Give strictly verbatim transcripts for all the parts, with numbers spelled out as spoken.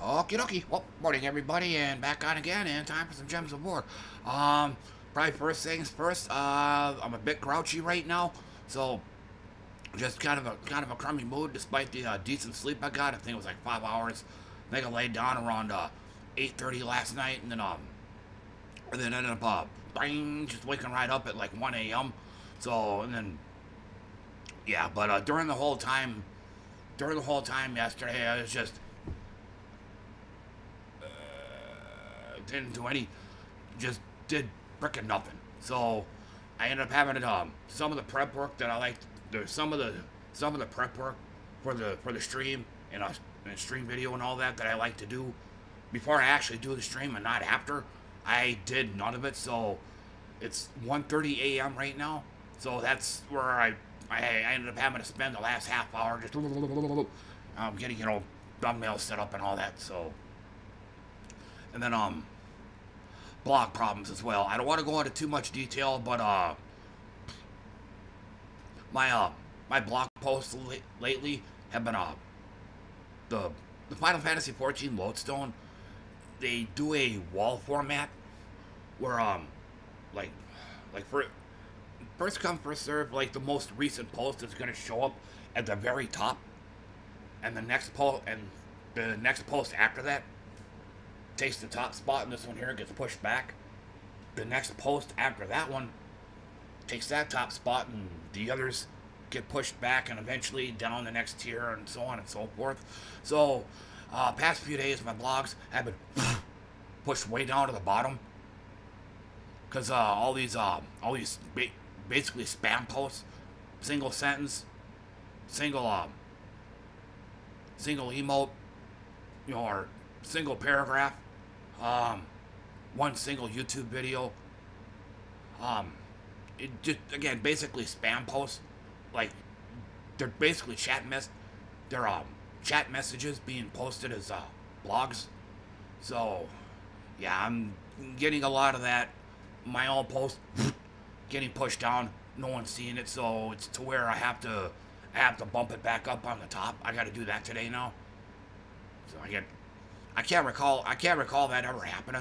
Okie dokie. Well, morning everybody, and back on again, and time for some gems of war. Um, probably first things first. Uh, I'm a bit grouchy right now, so just kind of a kind of a crummy mood despite the uh, decent sleep I got. I think it was like five hours. I think I laid down around uh, eight thirty last night, and then um, and then ended up uh, bang, just waking right up at like one a m. So and then yeah, but uh, during the whole time, during the whole time yesterday, I was just didn't do any, just did frickin' nothing. So I ended up having um some of the prep work that I liked. There's some of the some of the prep work for the for the stream and a, and a stream video and all that that I like to do before I actually do the stream and not after. I did none of it. So it's one thirty a m right now. So that's where I I, I ended up having to spend the last half hour just um getting you know thumbnails set up and all that. So and then um. blog problems as well. I don't want to go into too much detail, but uh, my uh, my blog posts l- lately have been uh, the the Final Fantasy fourteen Lodestone. They do a wall format where um, like like for first come first serve. Like the most recent post is gonna show up at the very top, and the next post and the next post after that takes the top spot, and this one here gets pushed back. The next post after that one takes that top spot, and the others get pushed back, and eventually down the next tier, and so on and so forth. So, uh, past few days, my blogs have been pushed way down to the bottom because uh, all these, uh, all these ba- basically spam posts, single sentence, single, um, single emote, you know, or single paragraph. Um, one single YouTube video. Um, it just again basically spam posts, like they're basically chat mess, they're um chat messages being posted as uh blogs. So yeah, I'm getting a lot of that. My own post getting pushed down. No one's seeing it, so it's to where I have to I have to bump it back up on the top. I got to do that today now. So I get. I can't recall. I can't recall that ever happening.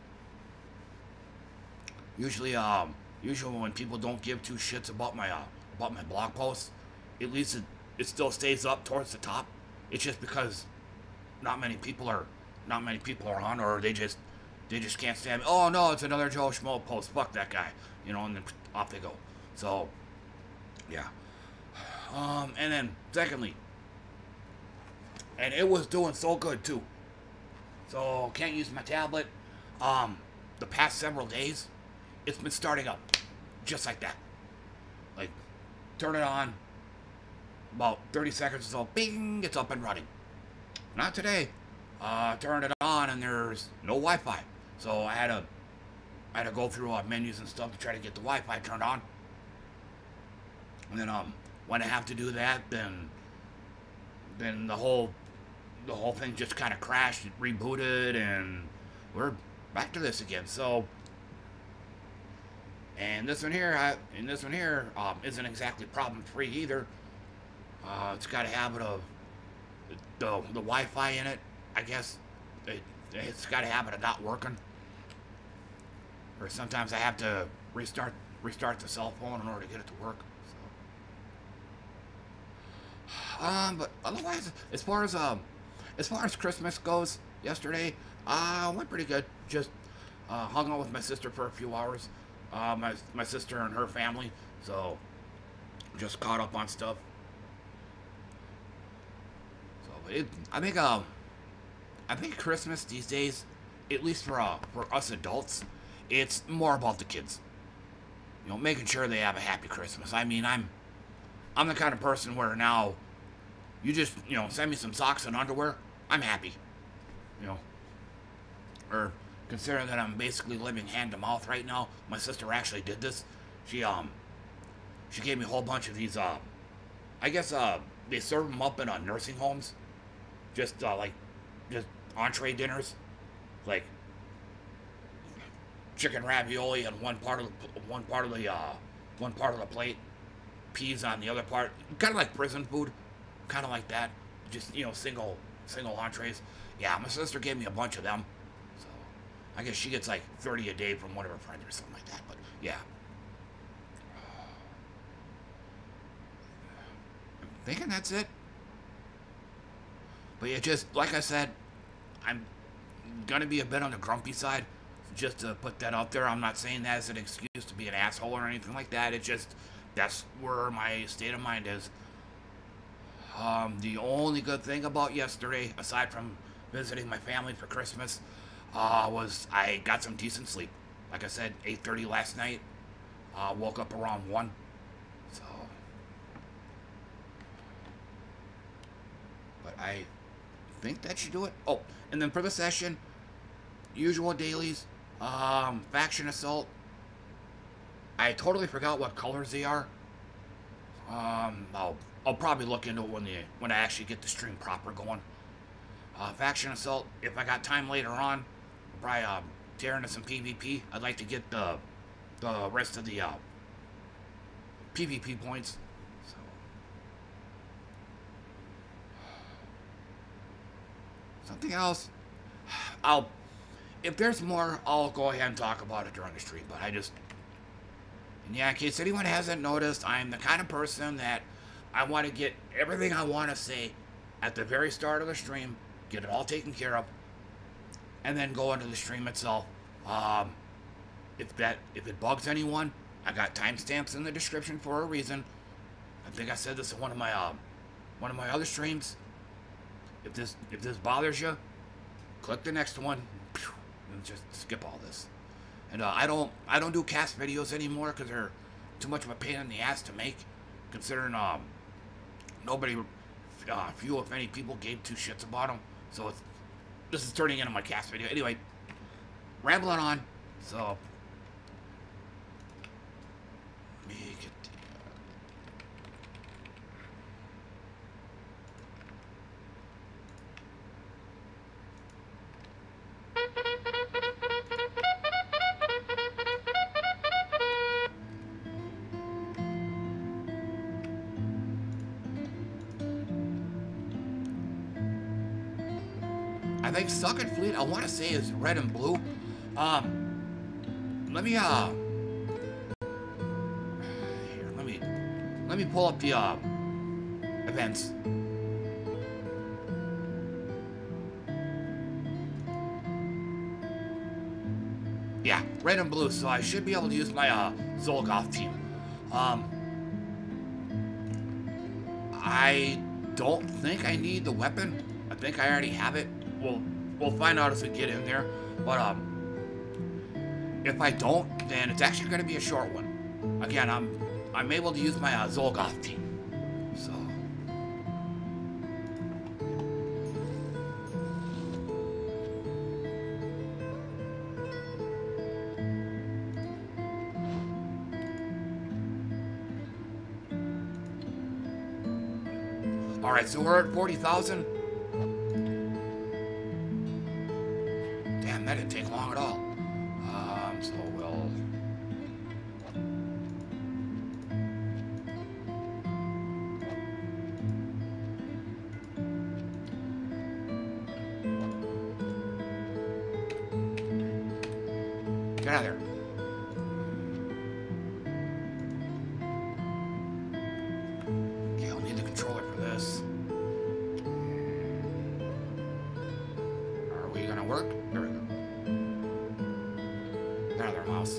Usually, um, usually when people don't give two shits about my uh, about my blog posts, at least it, it still stays up towards the top. It's just because not many people are not many people are on, or they just they just can't stand. Oh no, it's another Joe Schmo post. Fuck that guy, you know, and then off they go. So, yeah. Um, and then secondly, and it was doing so good too. So can't use my tablet. Um, the past several days, it's been starting up, just like that. Like, turn it on. About thirty seconds or so, bing, it's up and running. Not today. Uh, turn it on and there's no Wi-Fi. So I had to, I had to go through uh, menus and stuff to try to get the Wi-Fi turned on. And then um, when I have to do that, then, then the whole. The whole thing just kind of crashed, it rebooted, and we're back to this again. So, and this one here, I, and this one here um, isn't exactly problem-free either. Uh, it's got a habit of the the Wi-Fi in it. I guess it, it's got a habit of not working, or sometimes I have to restart restart the cell phone in order to get it to work. So, um, but otherwise, as far as um. As far as Christmas goes, yesterday, uh, went pretty good. Just uh, hung out with my sister for a few hours. Uh, my my sister and her family, so just caught up on stuff. So it, I think, um, I think Christmas these days, at least for uh, for us adults, it's more about the kids. You know, making sure they have a happy Christmas. I mean, I'm I'm the kind of person where now. You just, you know, send me some socks and underwear, I'm happy. You know. Or, considering that I'm basically living hand to mouth right now, my sister actually did this. She, um, she gave me a whole bunch of these, uh, I guess, uh, they serve them up in, uh, nursing homes. Just, uh, like, just entree dinners. Like, chicken ravioli on one part of the, one part of the, uh, one part of the plate. Peas on the other part. Kind of like prison food. Kind of like that. Just, you know, single single entrees. Yeah, my sister gave me a bunch of them. So I guess she gets like thirty a day from one of her friends or something like that. But yeah. I'm thinking that's it. But yeah, just like I said, I'm gonna be a bit on the grumpy side. Just to put that out there. I'm not saying that as an excuse to be an asshole or anything like that. It's just, that's where my state of mind is. Um, the only good thing about yesterday, aside from visiting my family for Christmas, uh, was I got some decent sleep. Like I said, eight thirty last night. Uh, woke up around one. So. But I think that should do it. Oh, and then for the session, usual dailies. Um, Faction Assault. I totally forgot what colors they are. Um, I'll, I'll probably look into it when the when I actually get the stream proper going. Uh, Faction Assault. If I got time later on, I'll probably um, tear into some PvP. I'd like to get the the rest of the uh, PvP points. So. Something else. I'll. If there's more, I'll go ahead and talk about it during the stream, but I just... And yeah, in case anyone hasn't noticed, I'm the kind of person that I want to get everything I want to say at the very start of the stream, get it all taken care of, and then go into the stream itself. Um, if that, if it bugs anyone, I got timestamps in the description for a reason. I think I said this in one of my, um, one of my other streams. If this, if this bothers you, click the next one. And just skip all this. And uh, I don't I don't do cast videos anymore because they're too much of a pain in the ass to make, considering um nobody, uh, few if any people gave two shits about them. So it's, this is turning into my cast video. Anyway, rambling on. So let me get the, I think Suckin' Fleet, I want to say, is red and blue. Um, let me, uh, here, let me, let me pull up the, uh, events. Yeah, red and blue, so I should be able to use my, uh, Zolgoth team. Um, I don't think I need the weapon. I think I already have it. We'll, we'll find out as we get in there. But, um, if I don't, then it's actually going to be a short one. Again, I'm, I'm able to use my, uh, Zolgoth team. So. Alright, so we're at forty thousand. Damn, that didn't take long at all. Um, so we'll... Get out of there. Okay, I'll need the controller for this. Are we gonna work? There we go. Get out of there, mouse.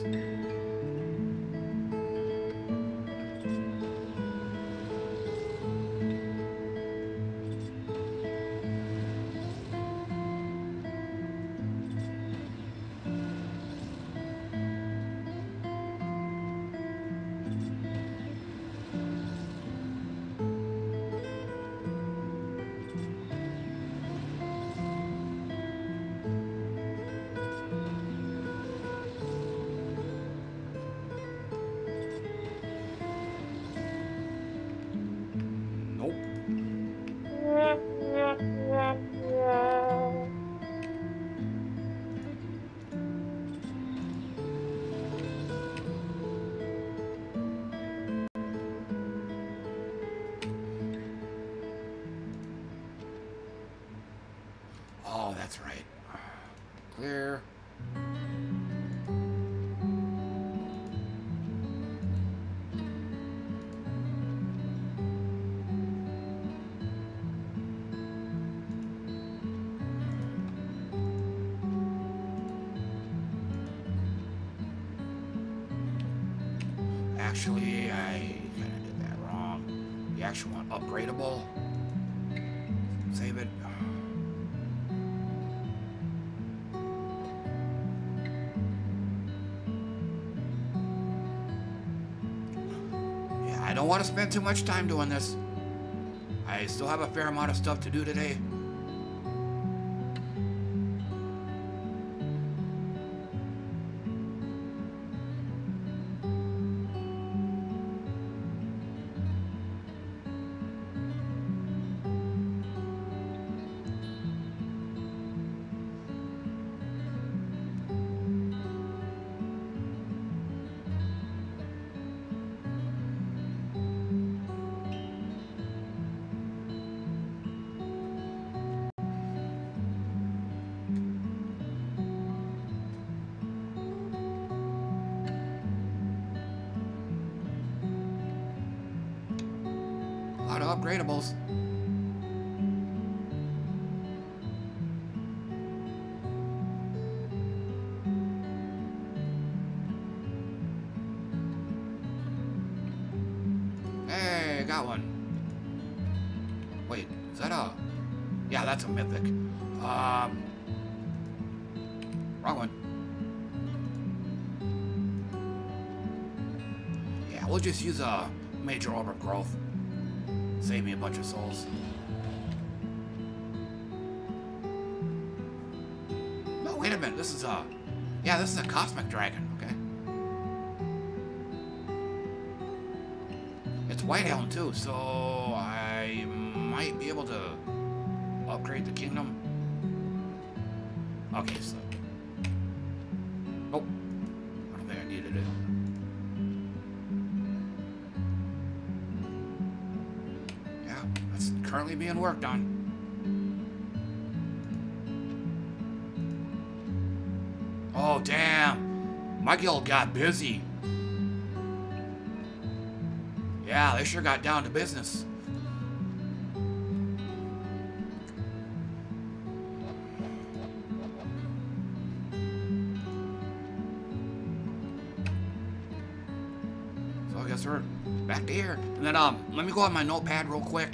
Oh, that's right. Clear. Actually, I kind of did that wrong. The actual one, upgradable. Save it. Yeah, I don't want to spend too much time doing this. I still have a fair amount of stuff to do today. A lot of upgradables. Hey, got one. Wait, is that a... Yeah, that's a mythic. Um... Wrong one. Yeah, we'll just use a major overgrowth. Save me a bunch of souls. No, wait a minute. This is a... Yeah, this is a cosmic dragon, okay? It's White Helm, too, so I might be able to upgrade the kingdom. Okay, so... Oh. I don't think I needed it. Currently being worked on. Oh, damn. My guild got busy. Yeah, they sure got down to business. So I guess we're back to here. And then, um, let me go on my notepad real quick.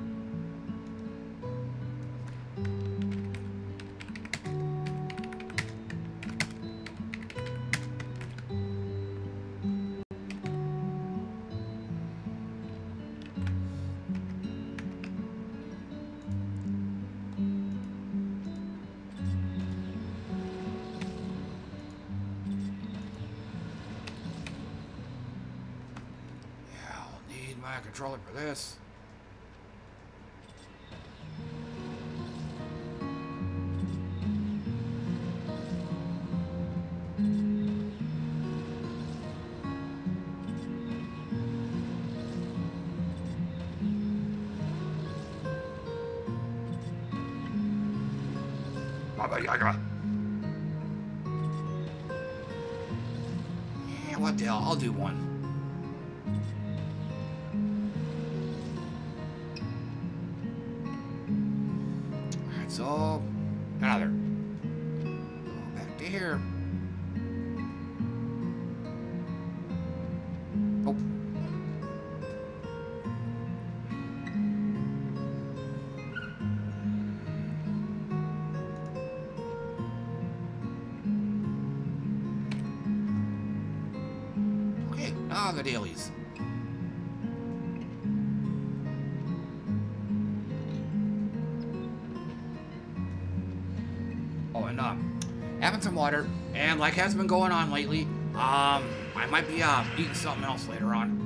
Controller for this. Baba Yaga. Yeah, what the hell? I'll do one. So, another. Go back to here. Oh. Okay, now the dailies. Having some water, and like has been going on lately, um, I might be uh, eating something else later on.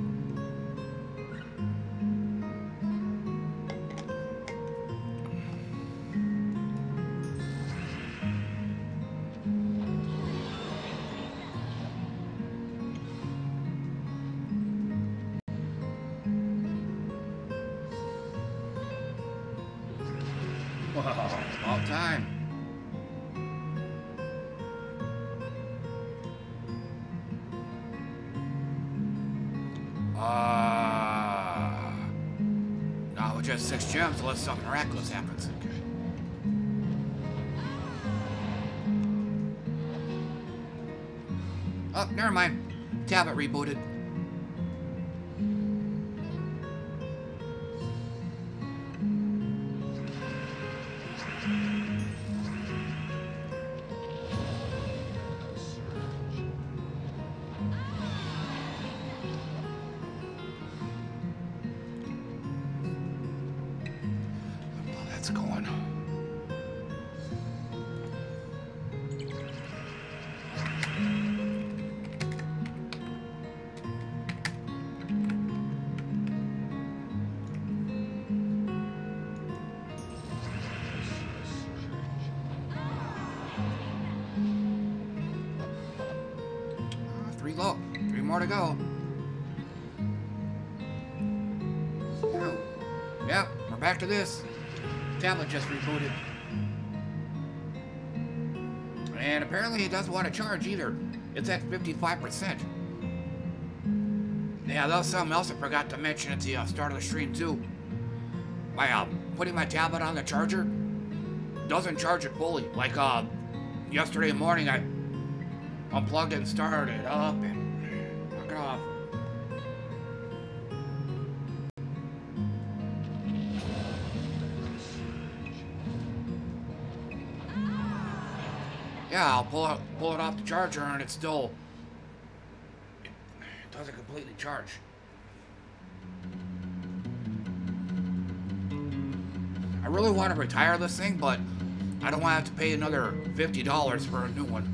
Wow, about time. six gems unless something miraculous happens. Okay. Oh, never mind. Tablet rebooted. Oh, that's going. Three low. Three more to go. Oh. Yep, we're back to this. Tablet just rebooted. And apparently it doesn't want to charge either. It's at fifty-five percent. Yeah, that was something else I forgot to mention at the uh, start of the stream too. By uh, putting my tablet on the charger, doesn't charge it fully. Like uh, yesterday morning, I unplugged it and started it up and knock it off. Yeah, I'll pull it, pull it off the charger and it's still, it doesn't completely charge. I really want to retire this thing, but I don't want to have to pay another fifty dollars for a new one.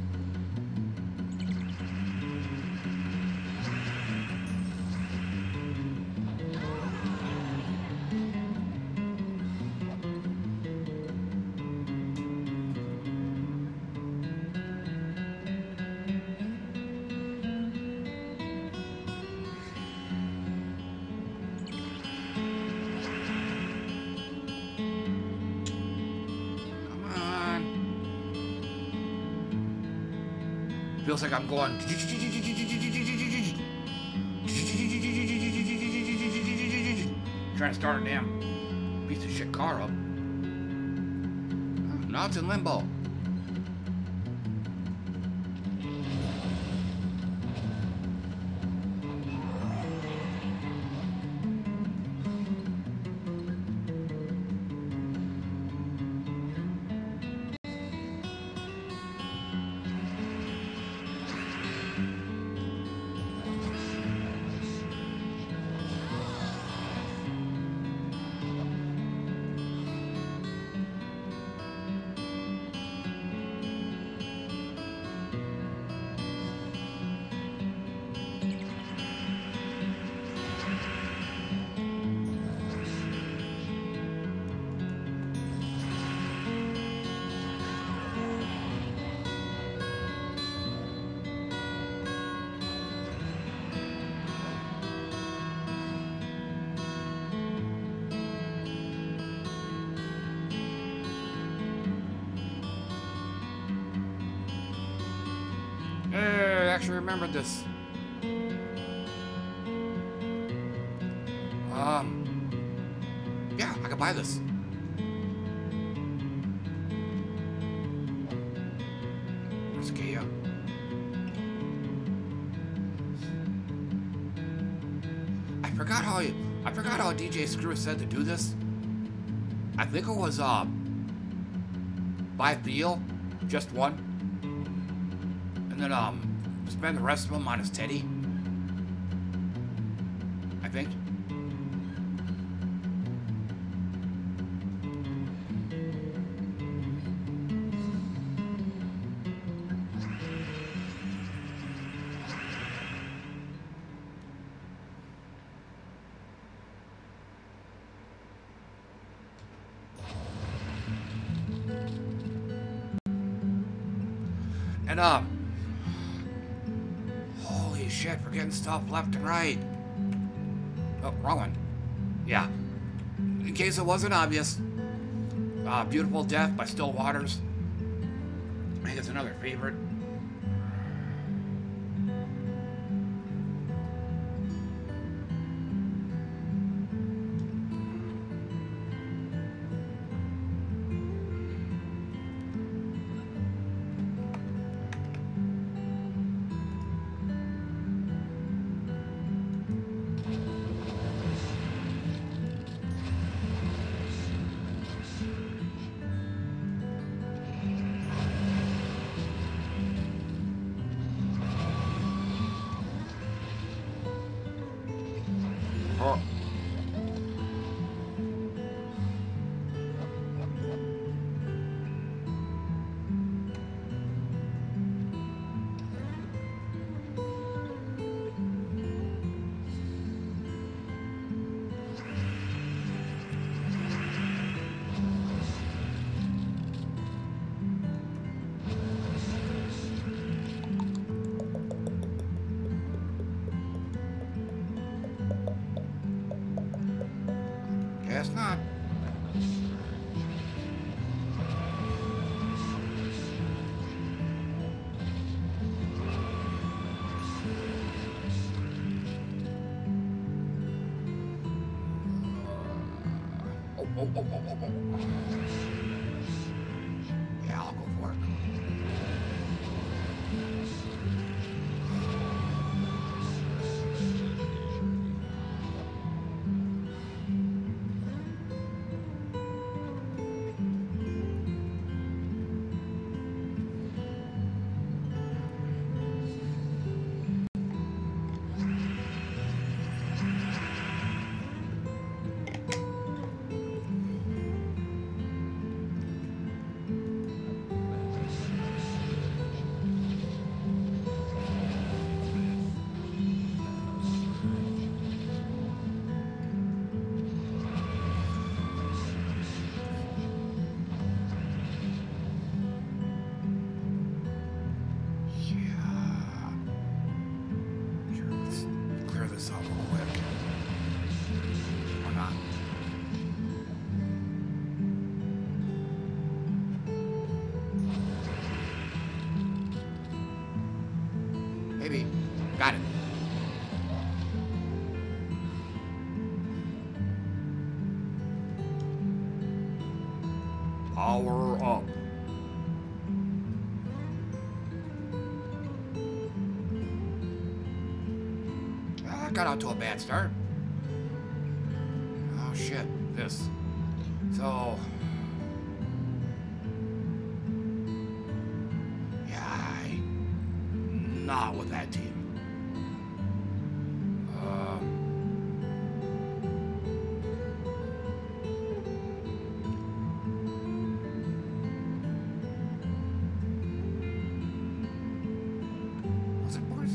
Feels like I'm going. Trying to start a damn piece of shit car up. Now it's in limbo. Actually remembered this. Um, yeah, I could buy this. Where's Kia? I forgot how I, I forgot how D J Screw said to do this. I think it was uh, buy Theo, just one, and then um. spend the rest of them on his teddy, I think. And um, shit, we're getting stuff left and right. Oh, wrong one. Yeah. In case it wasn't obvious, uh, Beautiful Death by Still Waters. I think it's another favorite. oh, oh, oh, oh, oh. Yeah, I'll go for it. Maybe. Got it. Power up. I got out to a bad start. Oh shit, this. So... Not with that team. Um, was it Boris?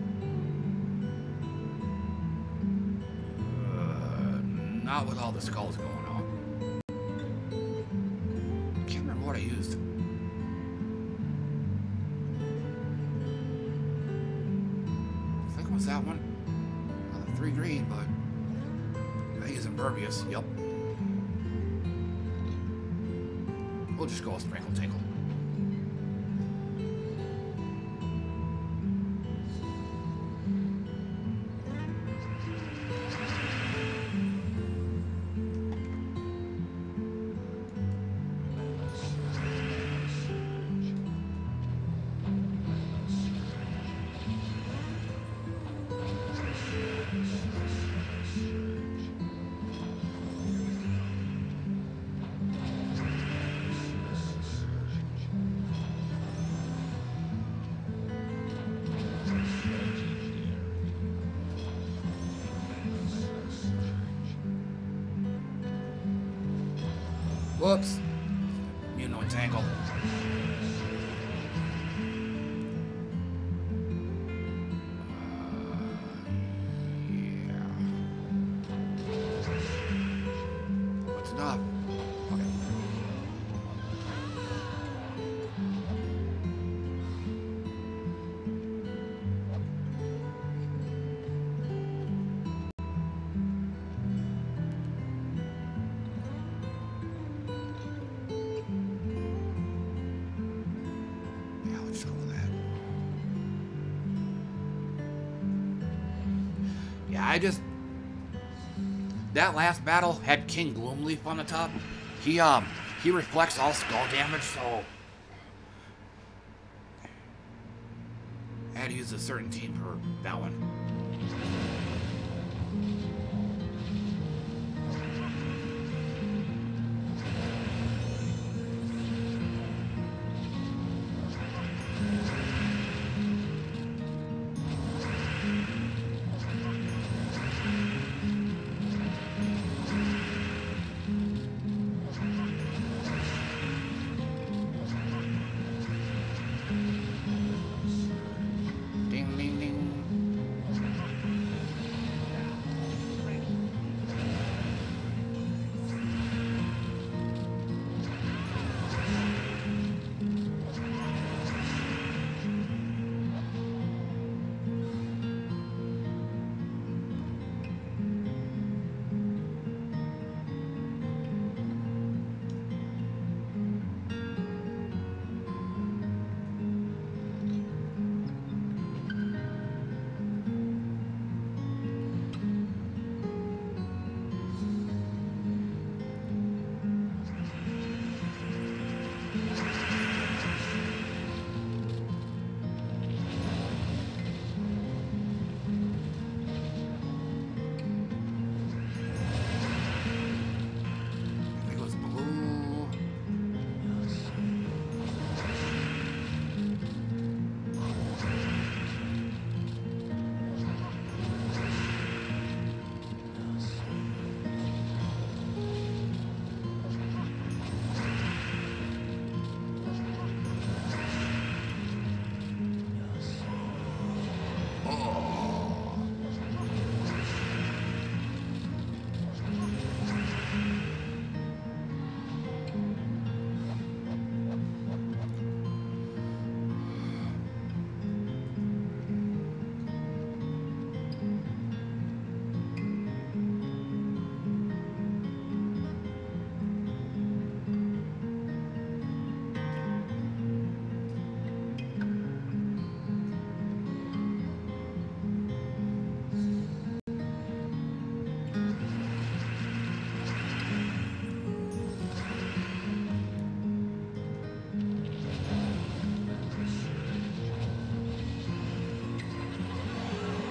Uh, not with all the skulls going on. Can't remember what I used. Was that one? Uh, three green, but I use impervious. Yep. We'll just go with sprinkle tinkle. Whoops. Immune no entangle. I just, that last battle had King Gloomleaf on the top. He um he reflects all skull damage, so I had to use a certain team for that one. Ding, ding, ding.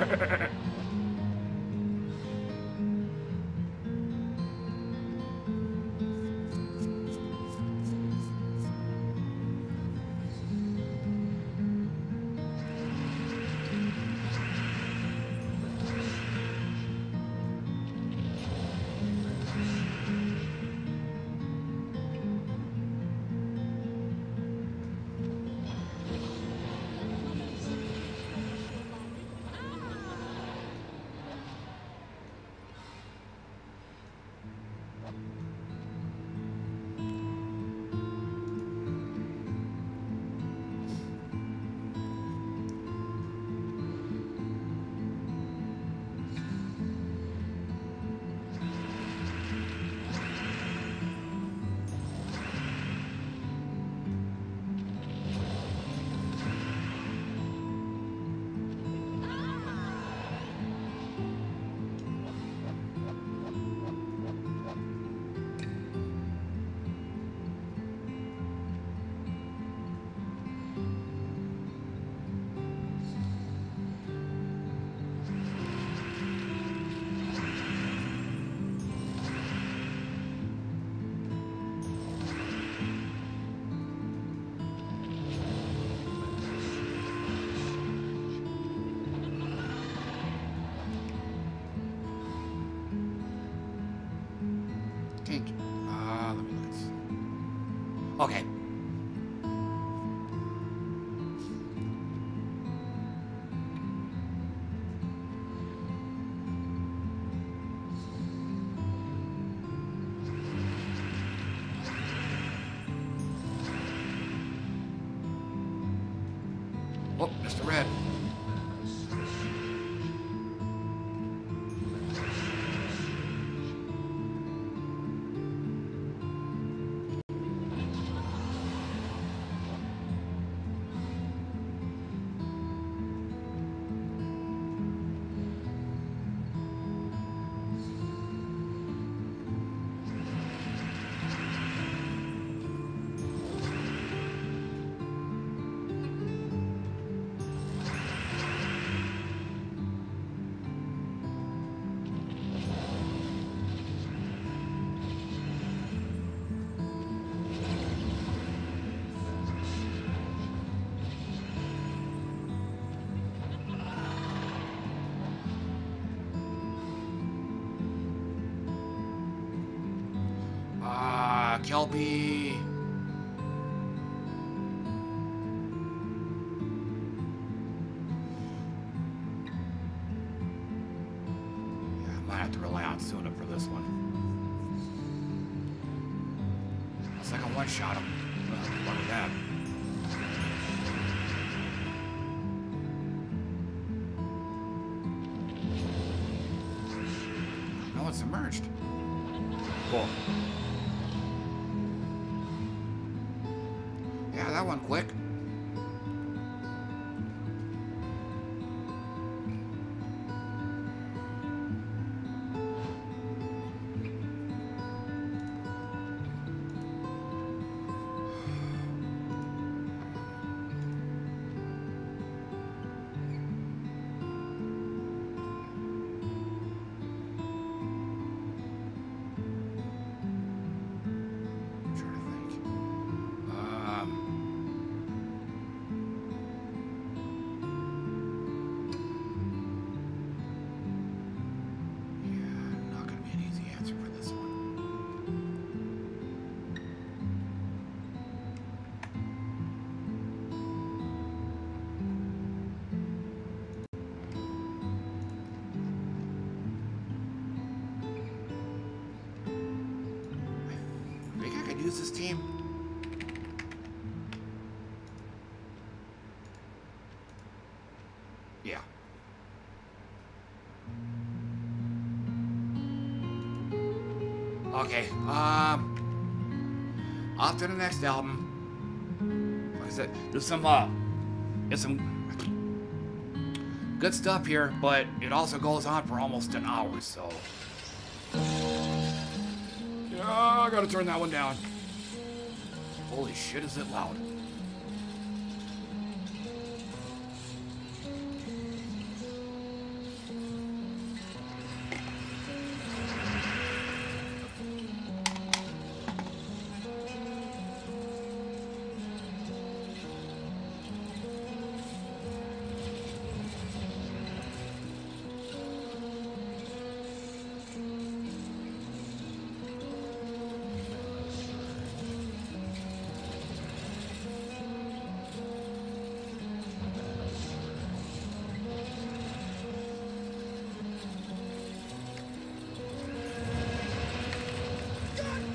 Uh, let me look at this. Okay. Oh, Mister Red. Kelpie. Yeah, I might have to rely on Suna for this one. It's like a one-shot him. What with that? No one's submerged. Cool. Yeah, that one quick. Use this team. Yeah. Okay. Um. Off to the next album. Like I said, there's some uh, there's some good stuff here, but it also goes on for almost an hour, so. Yeah, I gotta turn that one down. Holy shit, is it loud.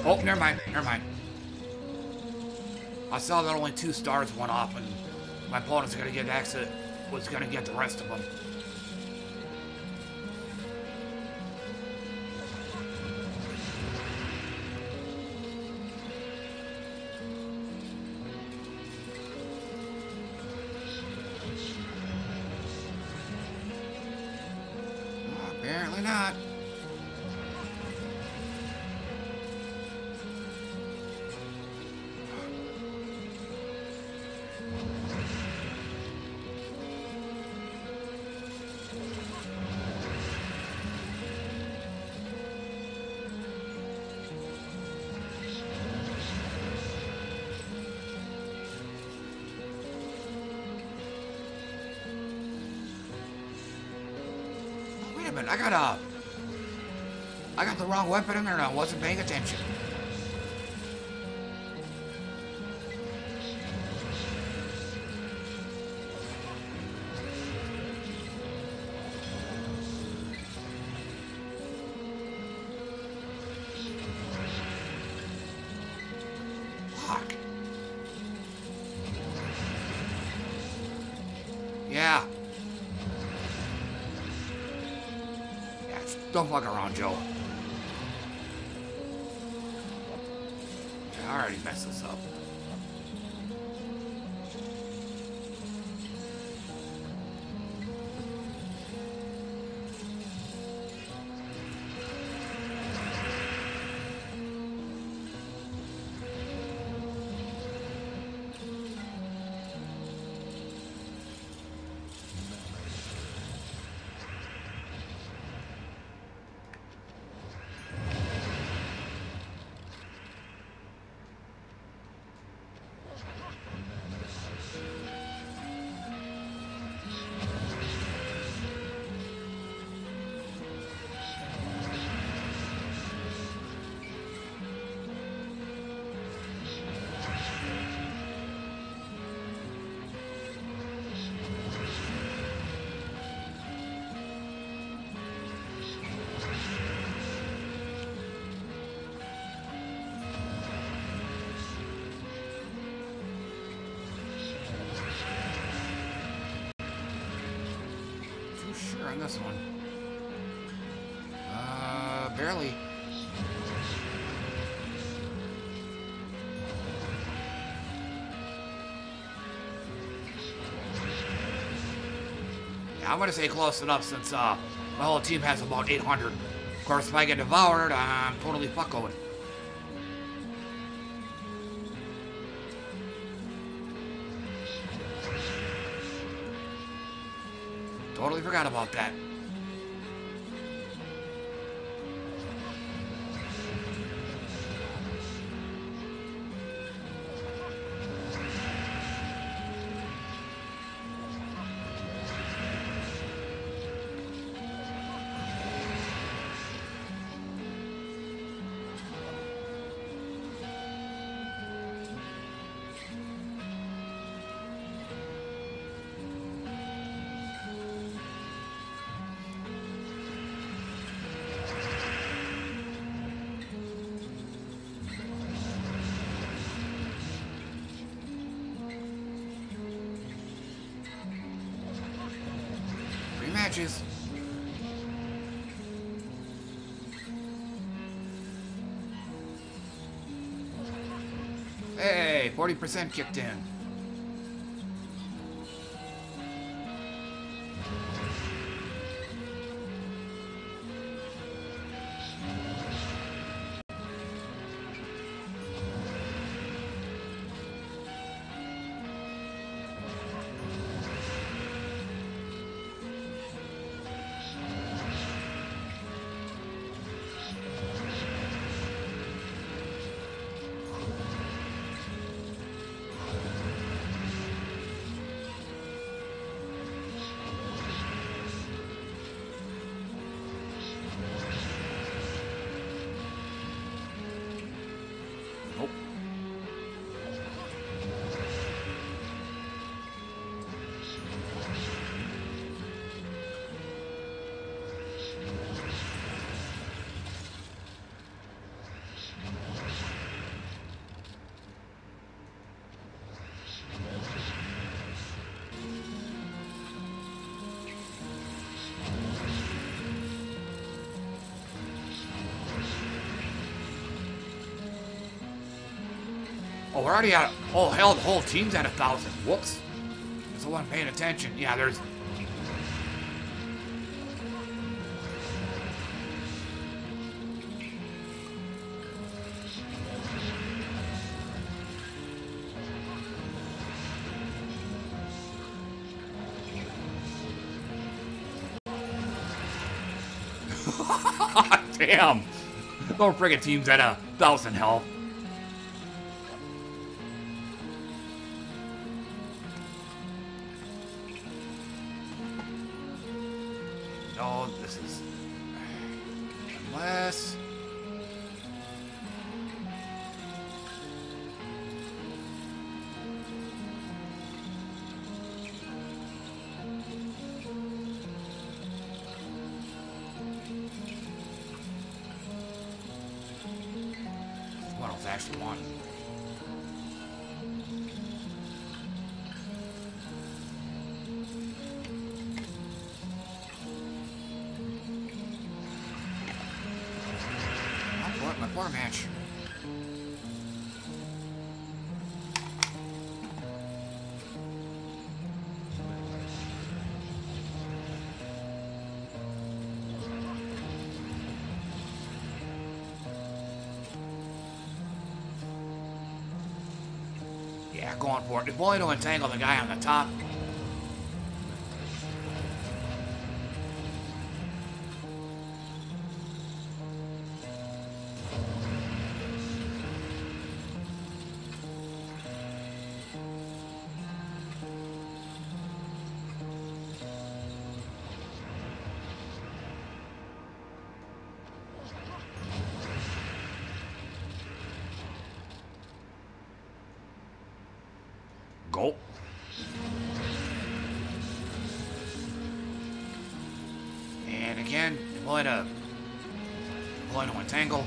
Oh, never mind, never mind. I saw that only two stars went off, and my opponent's gonna get access, was gonna get the rest of them. Apparently not. I got a... I got the wrong weapon in there and I wasn't paying attention. Fuck. Yeah. Don't fuck around, Joe. I already messed this up. On this one. Uh, barely. Yeah, I'm gonna say close enough since uh, my whole team has about eight hundred. Of course, if I get devoured, I'm totally fuckoing. Totally forgot about that. Matches. Hey, forty percent kicked in. Oh, we're already at, oh hell, the whole team's at a thousand. Whoops. There's no one paying attention. Yeah, there's... Damn! No friggin' team's at a thousand health. No, this is... Unless... What else actually want? My bar match. Yeah, going for it. If only to entangle the guy on the top. Go. And again, deploy to deploy to entangle.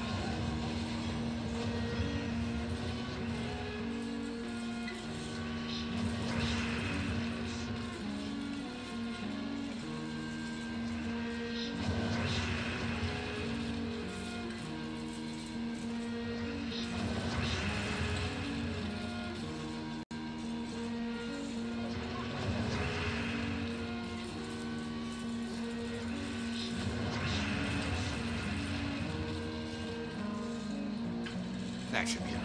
That should be enough.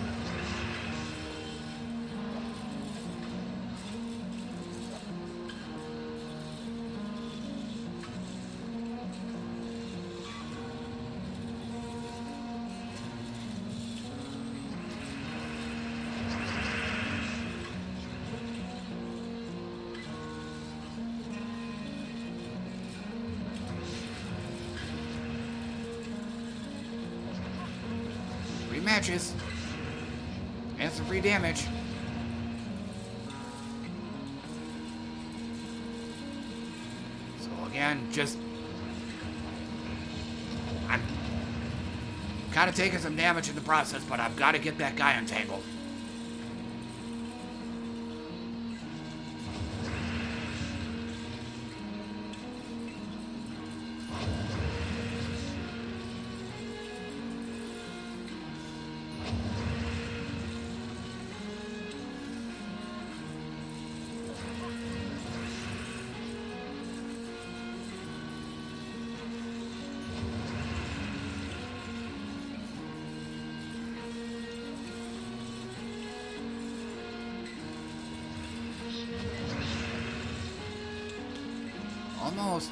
Matches and some free damage. So again, just I'm kind of taking some damage in the process, but I've got to get that guy untangled. Almost.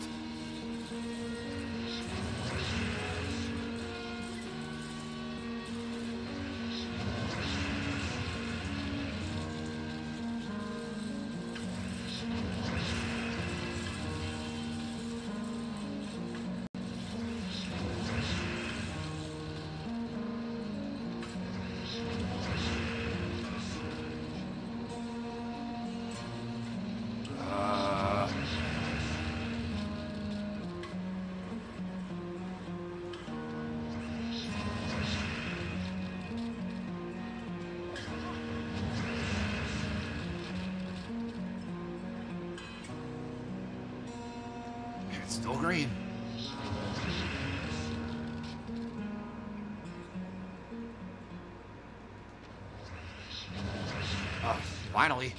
Still green. Finally.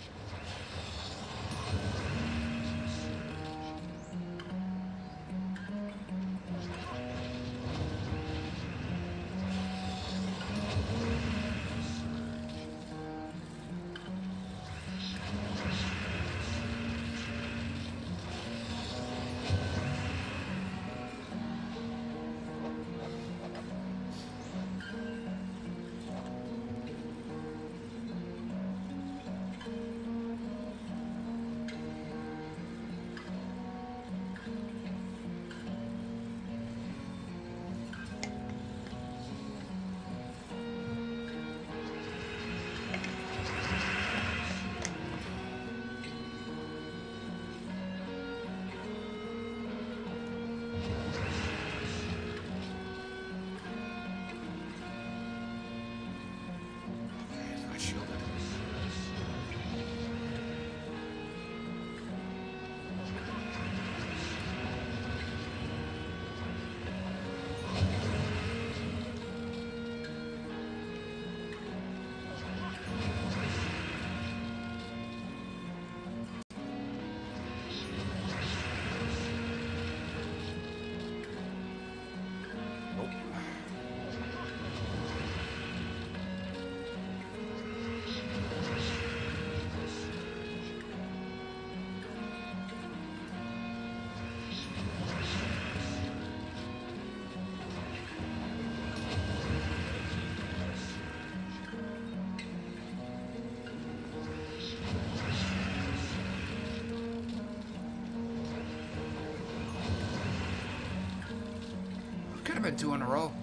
Could have been two in a row.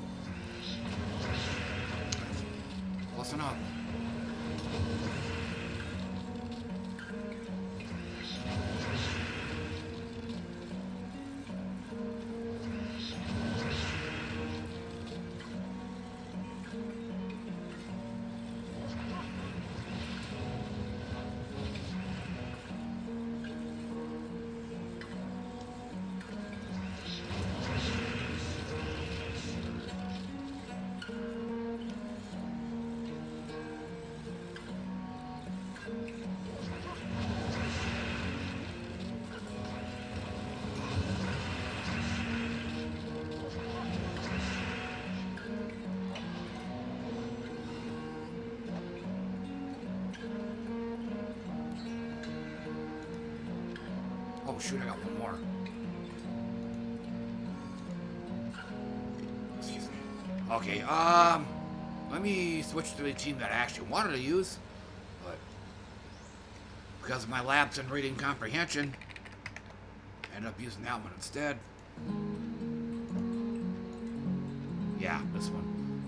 Close enough. Oh shoot, I got one more. Excuse me. Okay, um, let me switch to the team that I actually wanted to use, but because of my lapse in reading comprehension, I ended up using that one instead. Yeah, this one.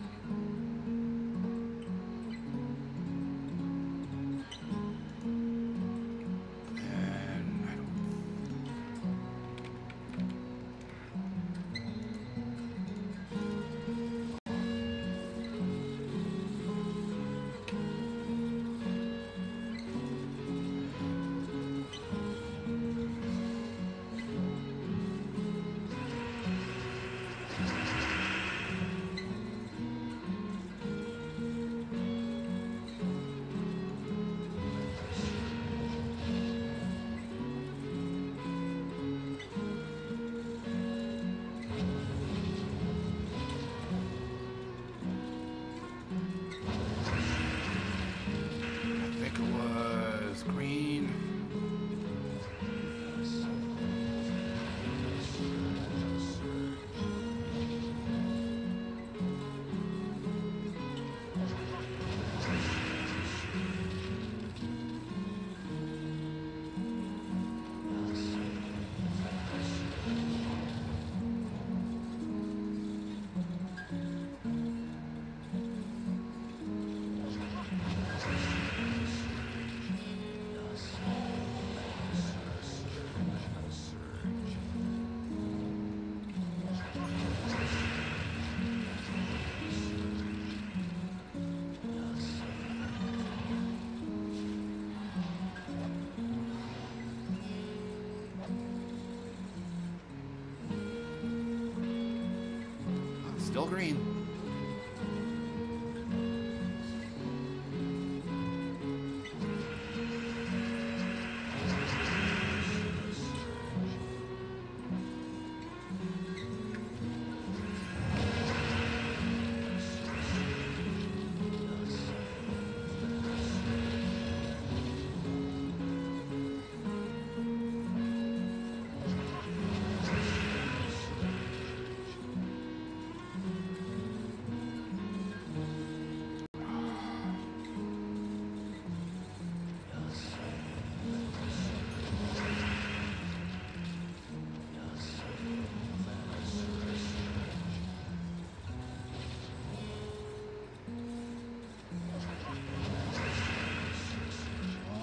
Still green.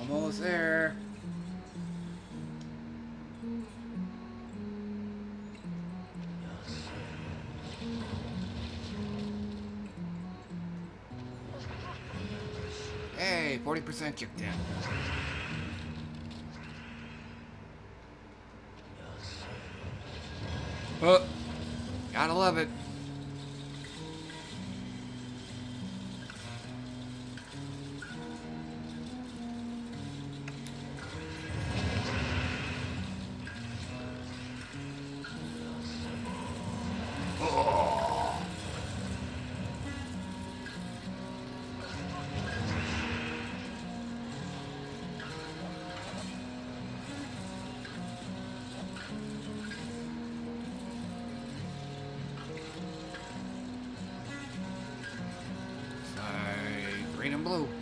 Almost there. Hey, forty percent kicked in. Oh, gotta love it. Green and blue.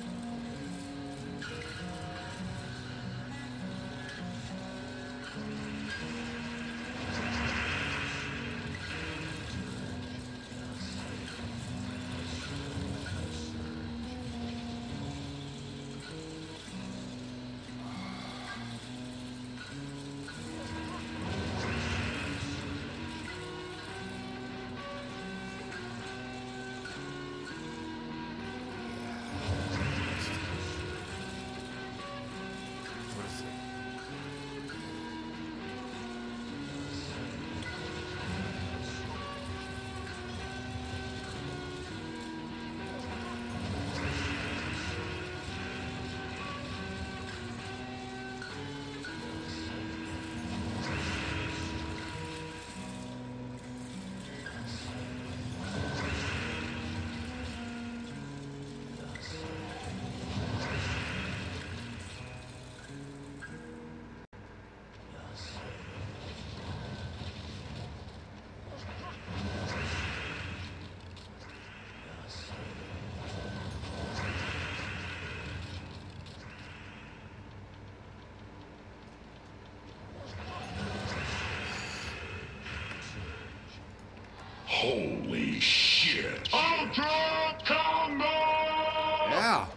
Holy shit. Ultra Combo! Yeah.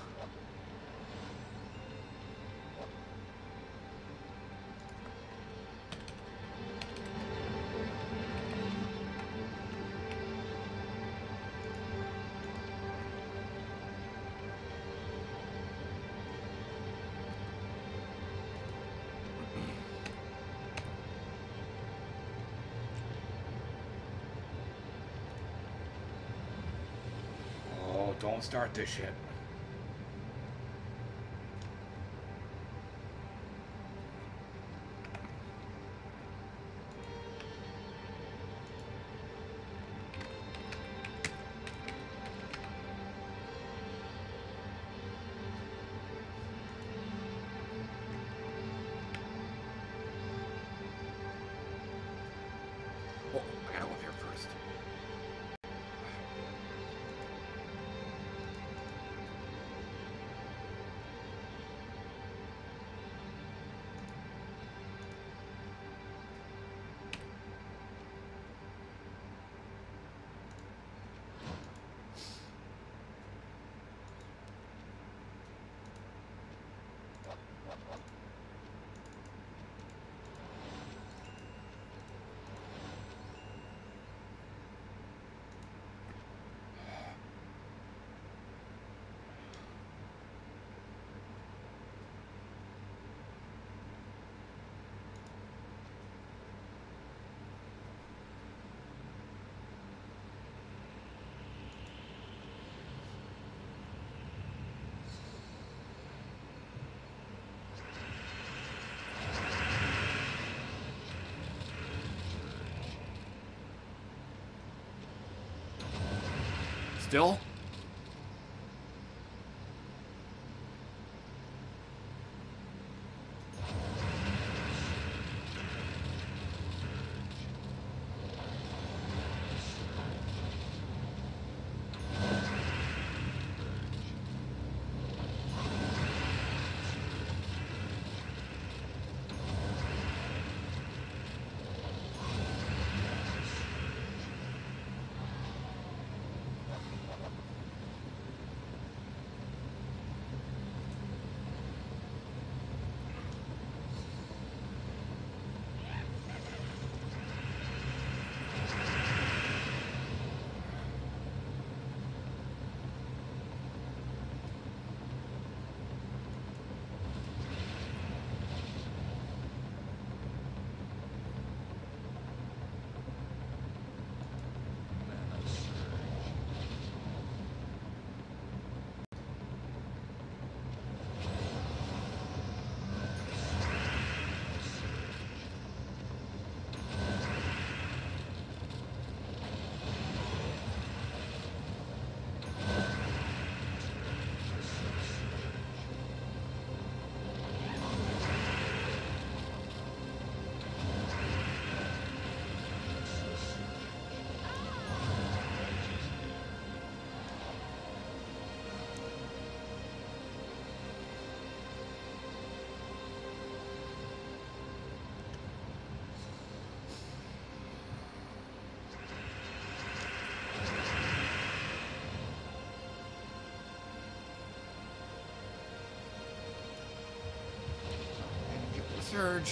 Oh, don't start this shit. Oh, I gotta go up here first. Still? surge.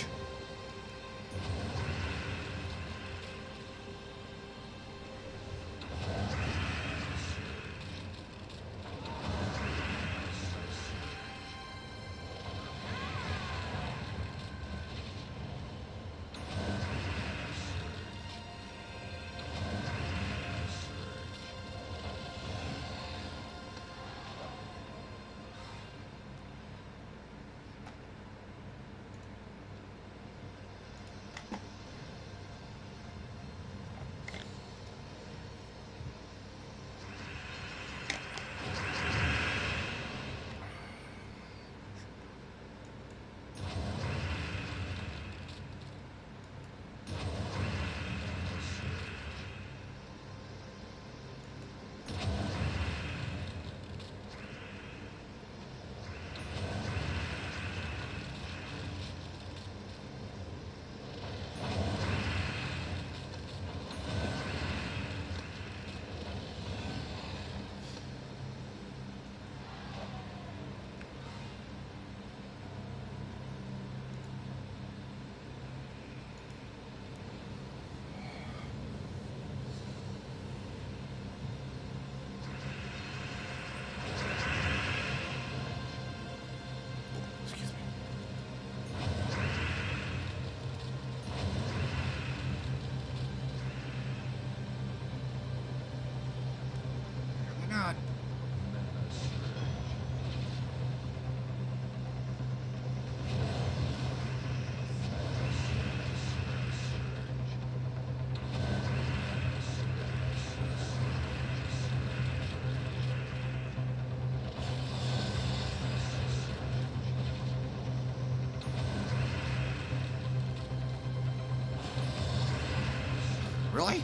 Really?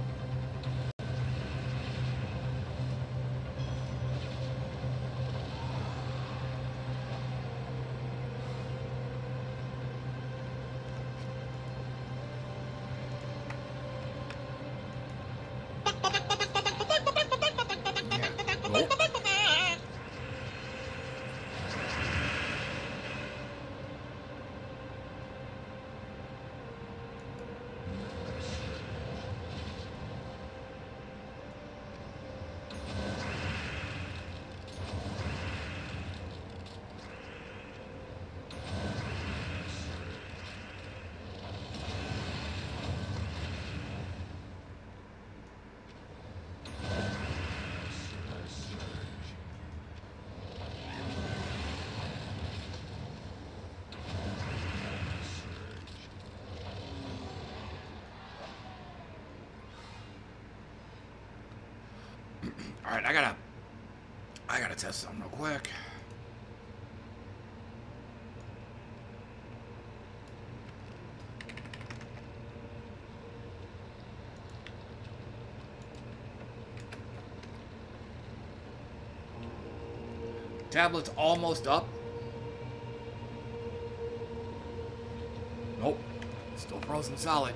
All right, I gotta, I gotta test something real quick. Tablet's almost up. Nope, still frozen solid.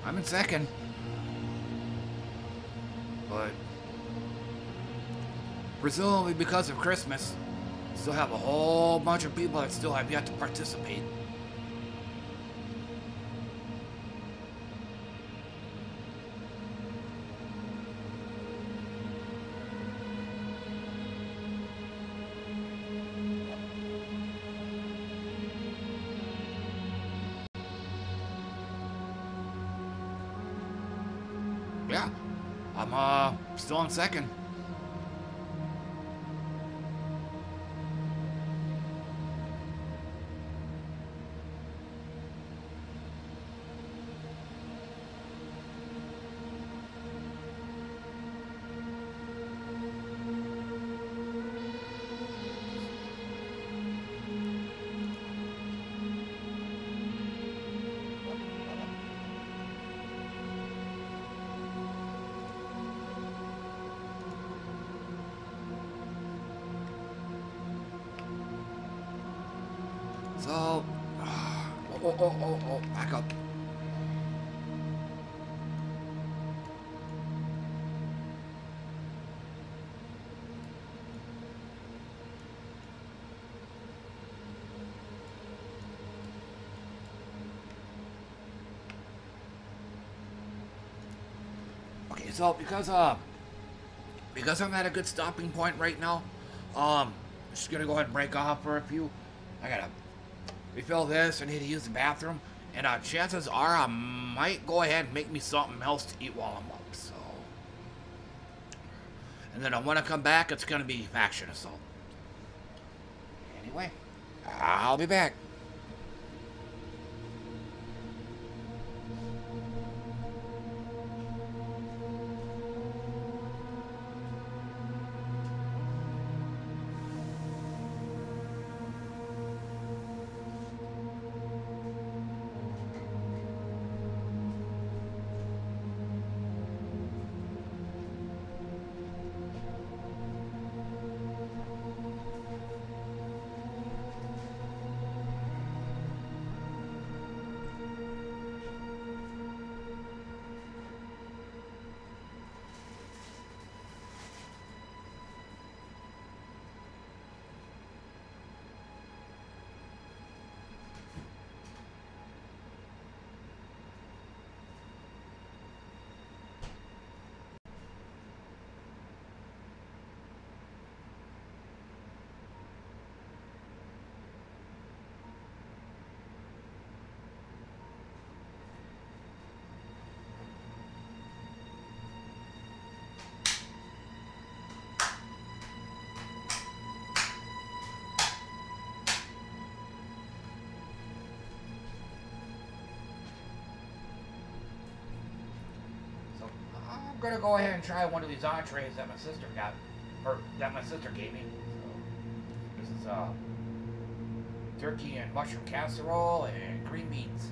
I'm in second. But presumably because of Christmas, still have a whole bunch of people that still have yet to participate. Yeah, I'm uh still in second. So, oh, oh, oh, oh, oh, back up. Okay, so because uh, because I'm at a good stopping point right now, um, just gonna go ahead and break off for a few. I gotta refill this. I need to use the bathroom, and uh, chances are I might go ahead and make me something else to eat while I'm up. So, and then when I come back, it's gonna be Faction Assault. Anyway, I'll be back. I'm gonna go ahead and try one of these entrees that my sister got, or that my sister gave me. So, this is uh, turkey and mushroom casserole and green beans.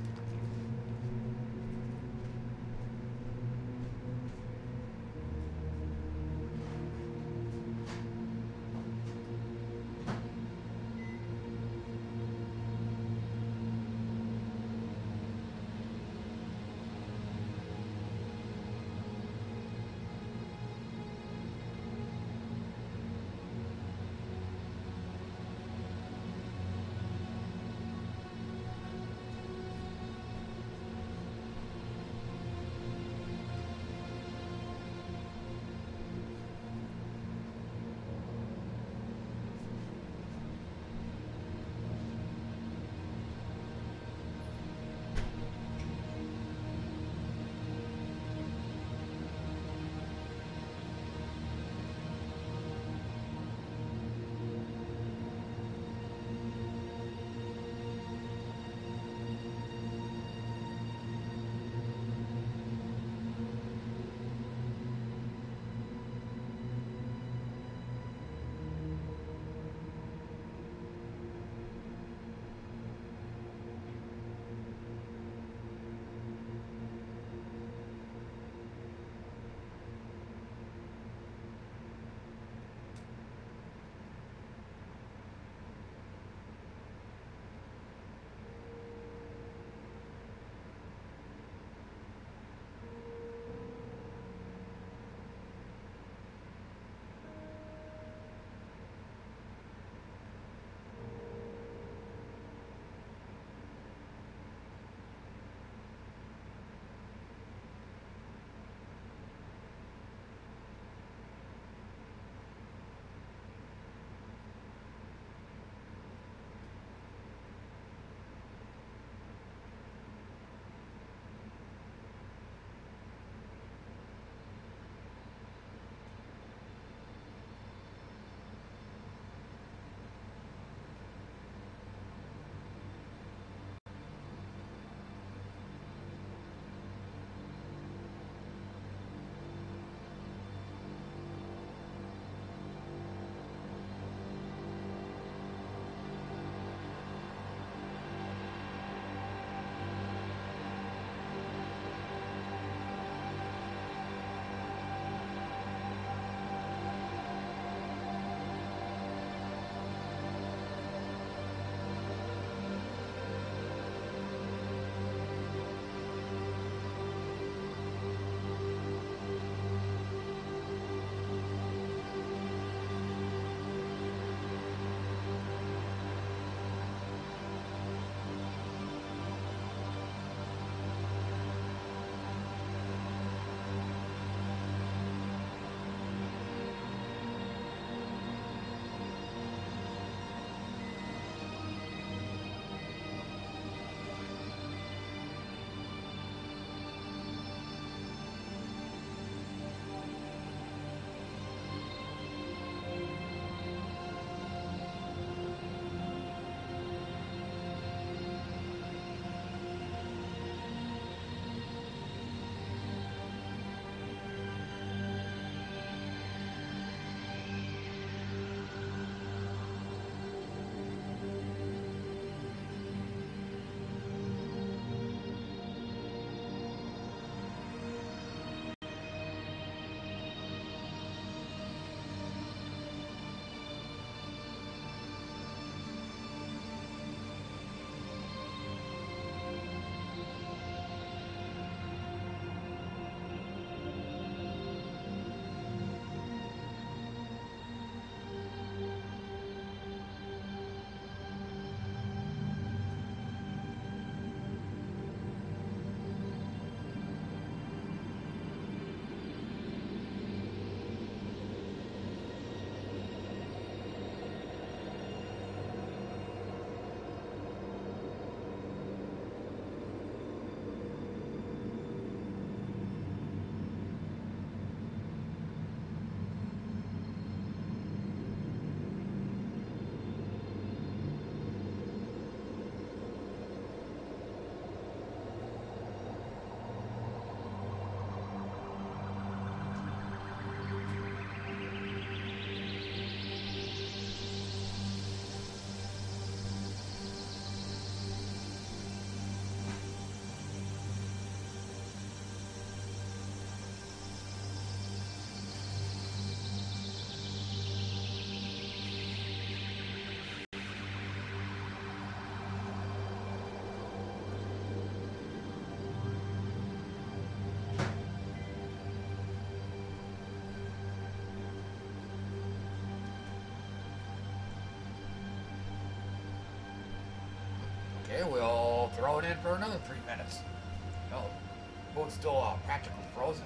Okay, we'll throw it in for another three minutes. No, boat's still uh, practically frozen.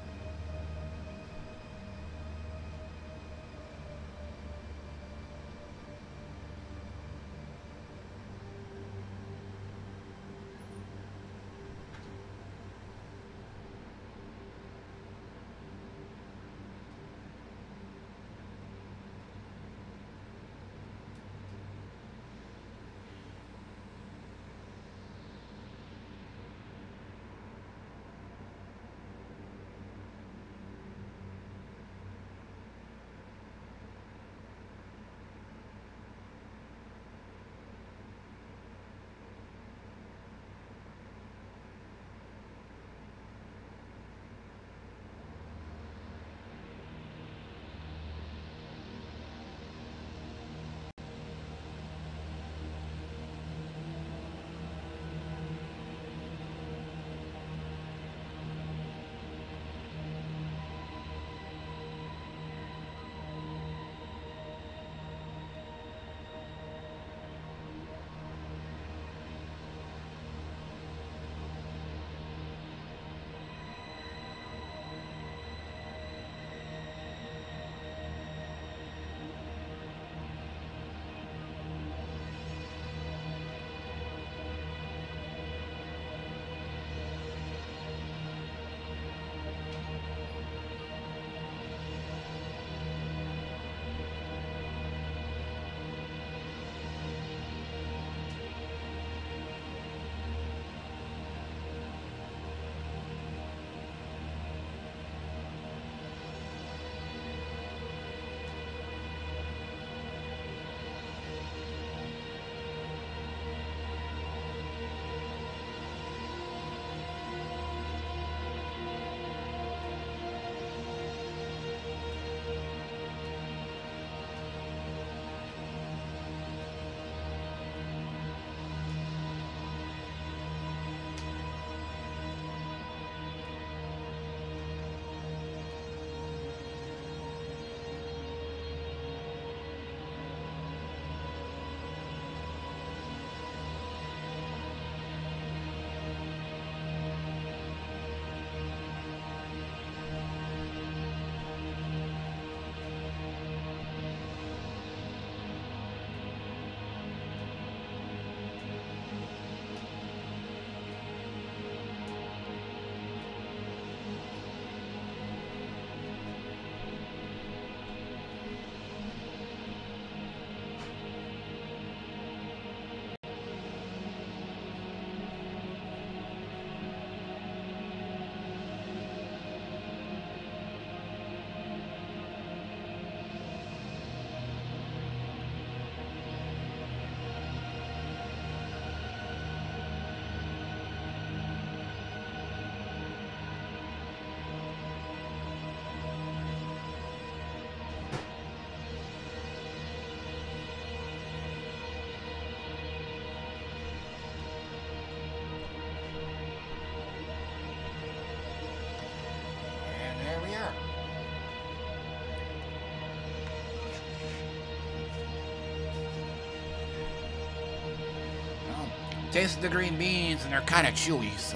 Tasted the green beans and they're kind of chewy, so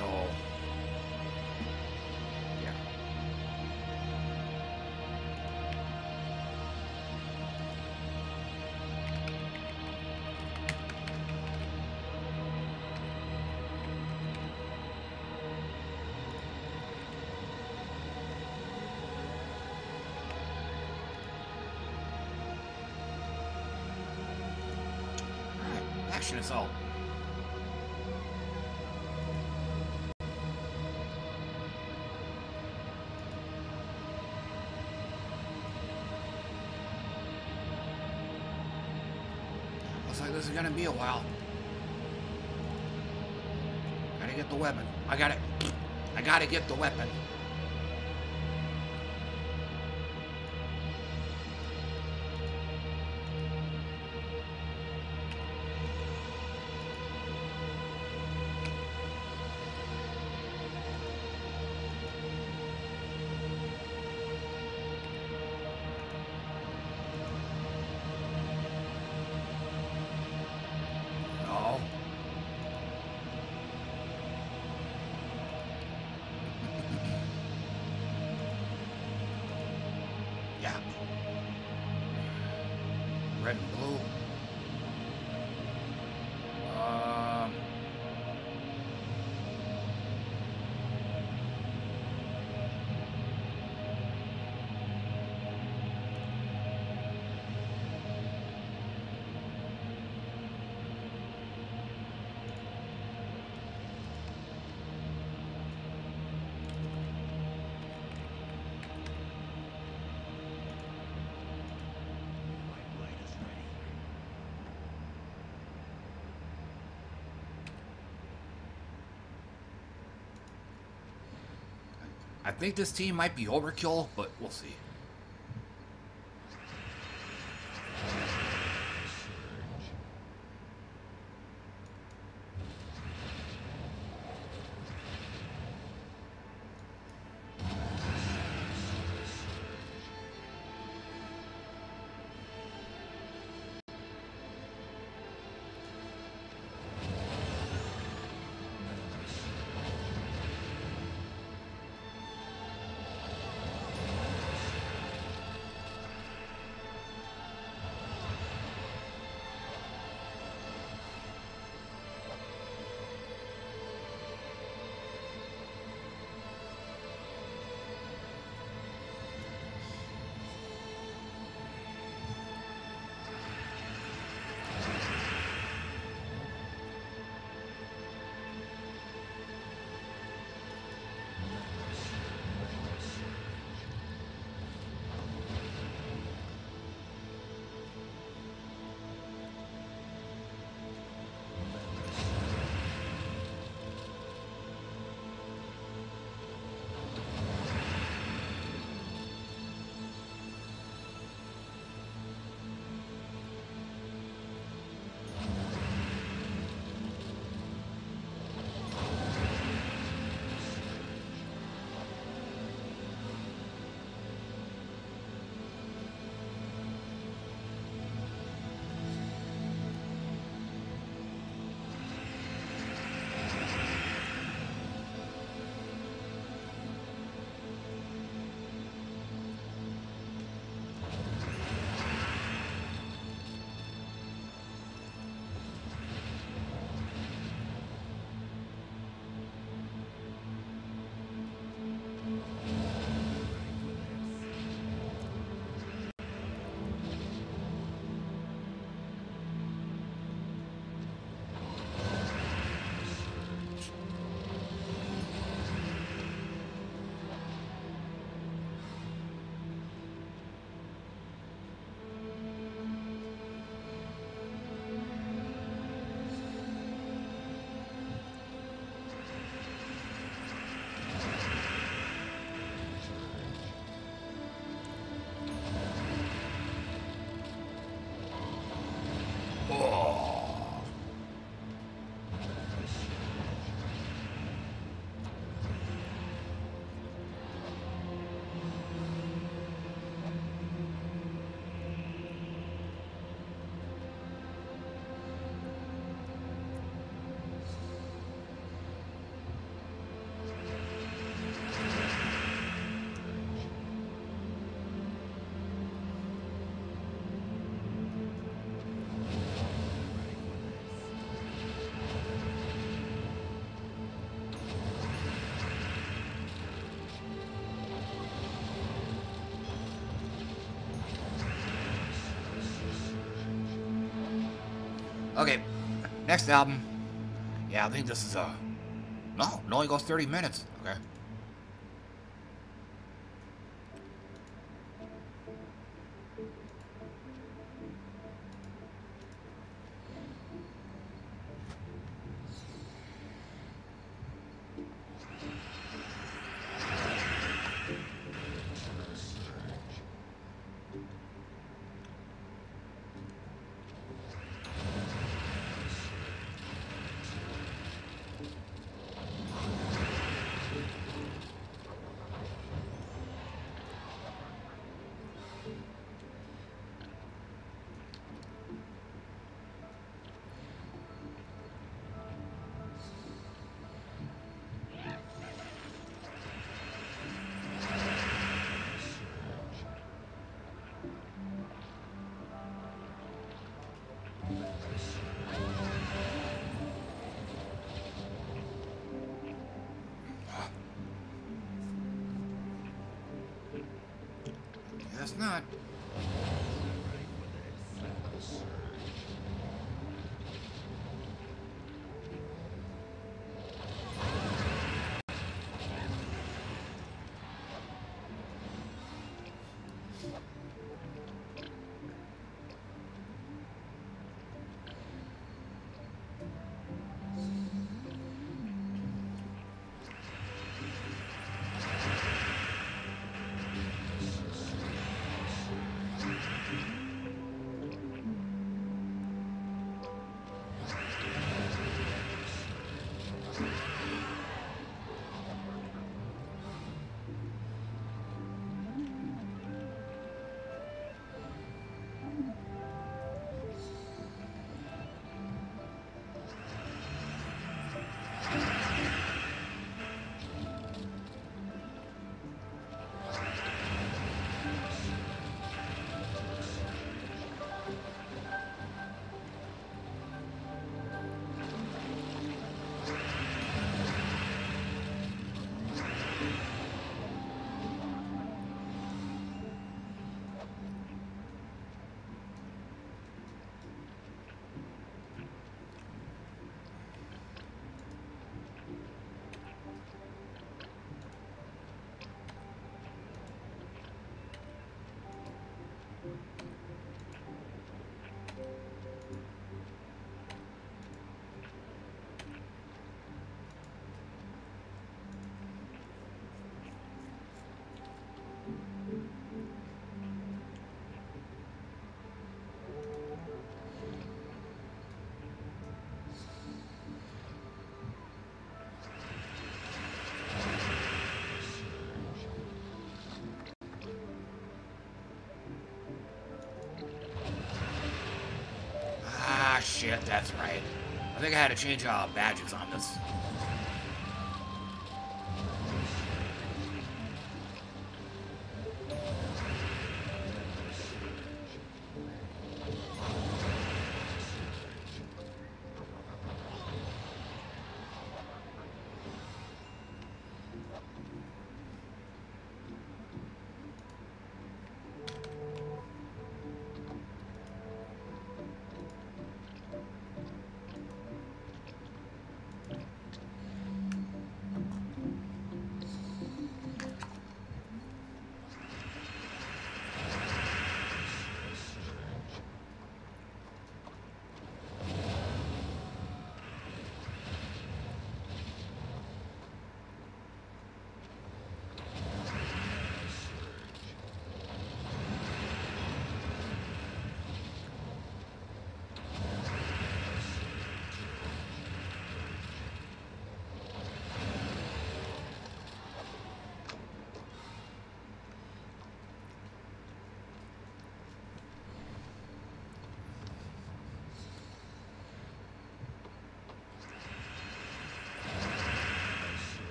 yeah. All right, action assault. Looks like this is gonna be a while. Gotta get the weapon. I gotta, I gotta get the weapon. red and blue. Um. I think this team might be overkill, but we'll see. Okay, next album. Yeah, I think this is a... No, it only goes thirty minutes. Okay. Guess not. Ah, shit, that's right. I think I had to change uh, badges on this.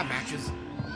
time matches.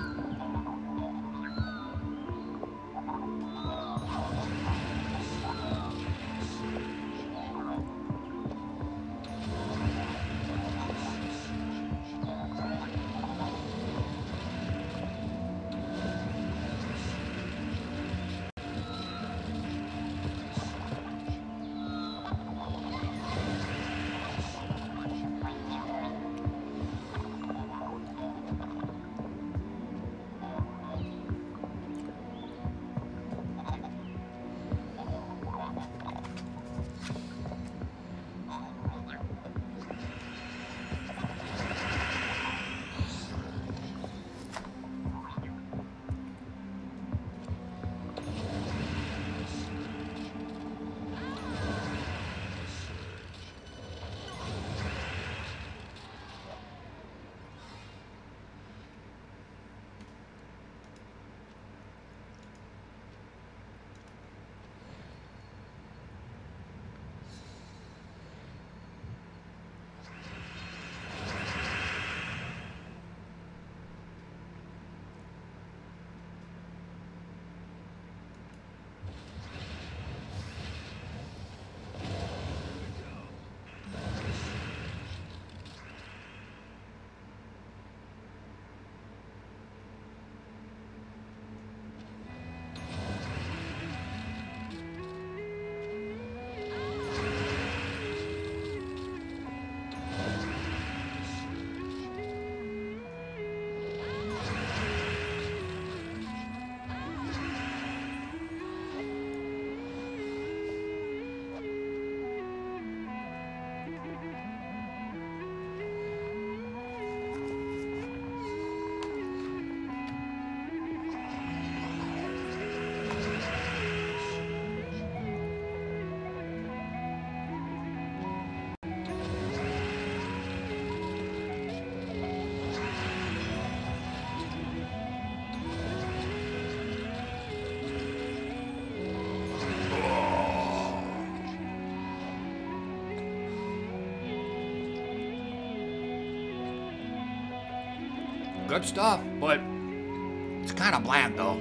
Good stuff, but it's kind of bland though.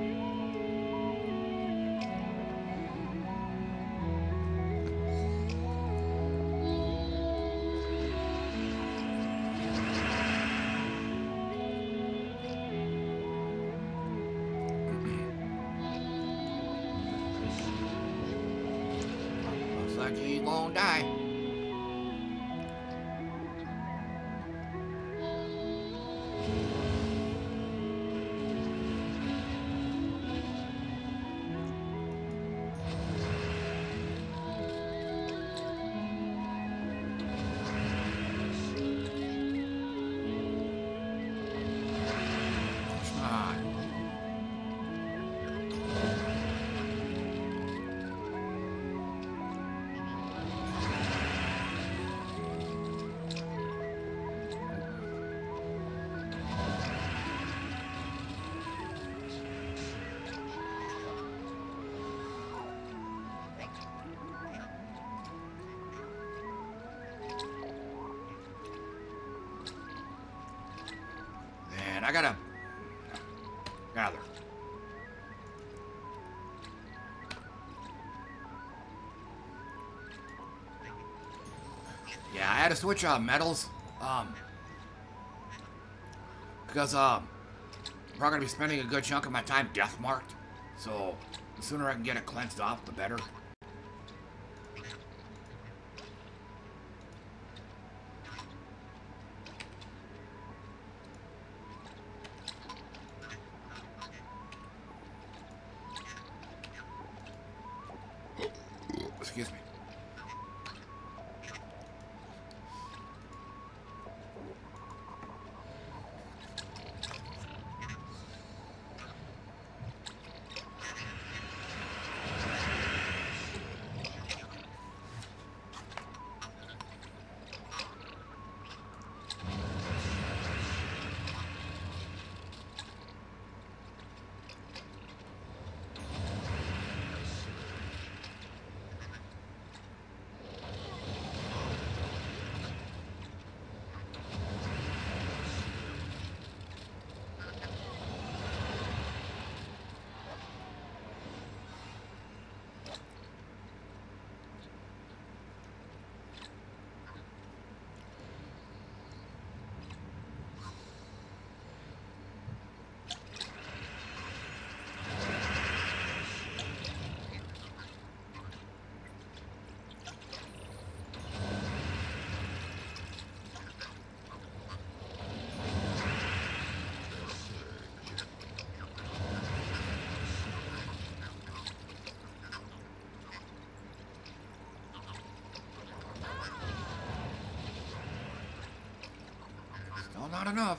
Looks like he won't die. I gotta gather. Yeah, I had to switch uh, metals, um, because um, I'm probably gonna be spending a good chunk of my time death marked. So the sooner I can get it cleansed off, the better. Excuse me. Not enough.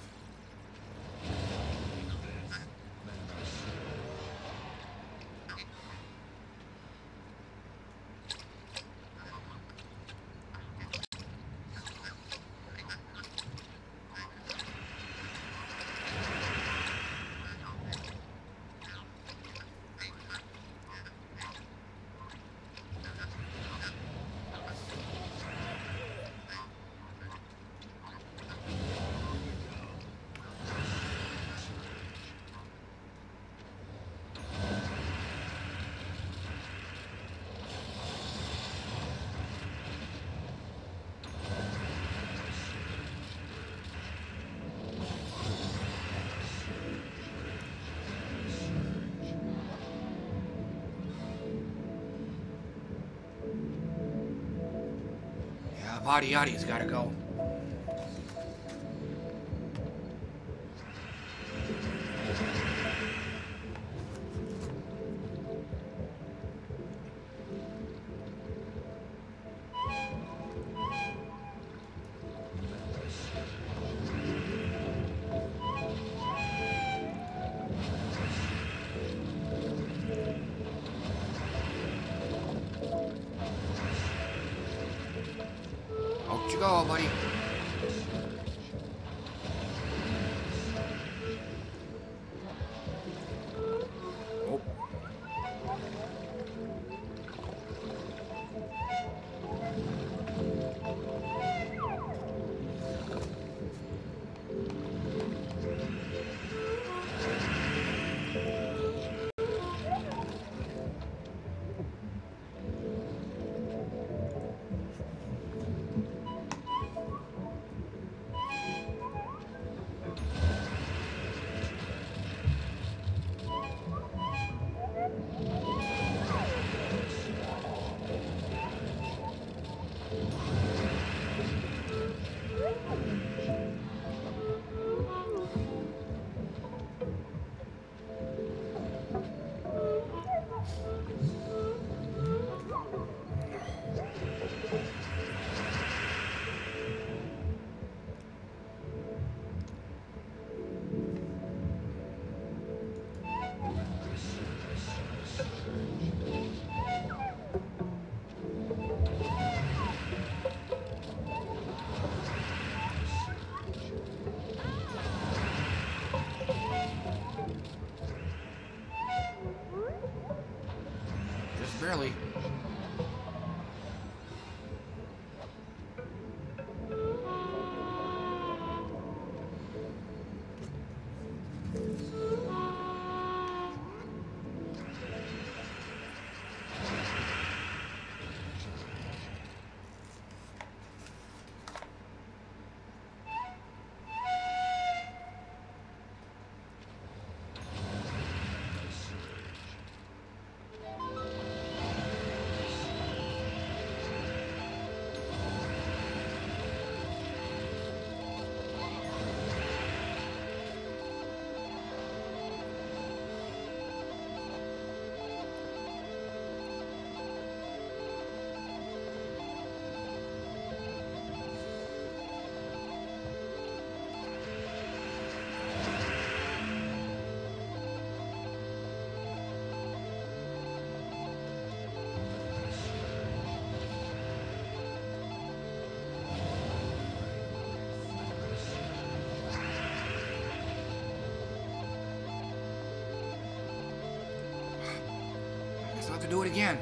Body Yachty's gotta go. Out you go, buddy. Oh. Barely. I'll have to do it again.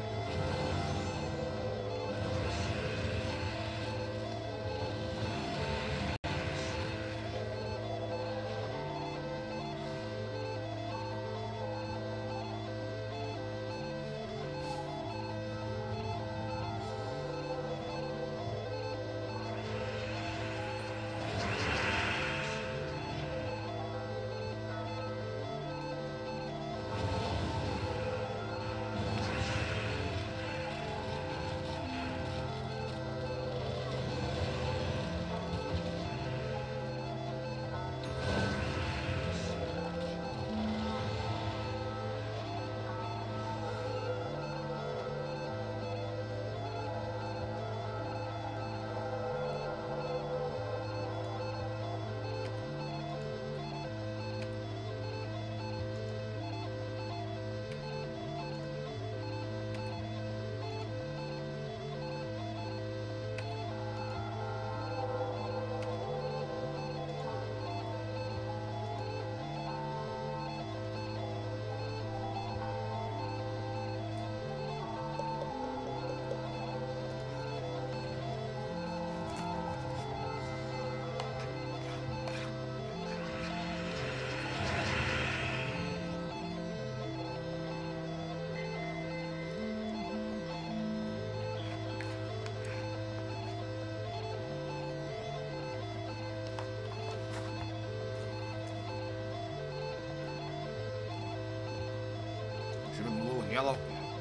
yellow.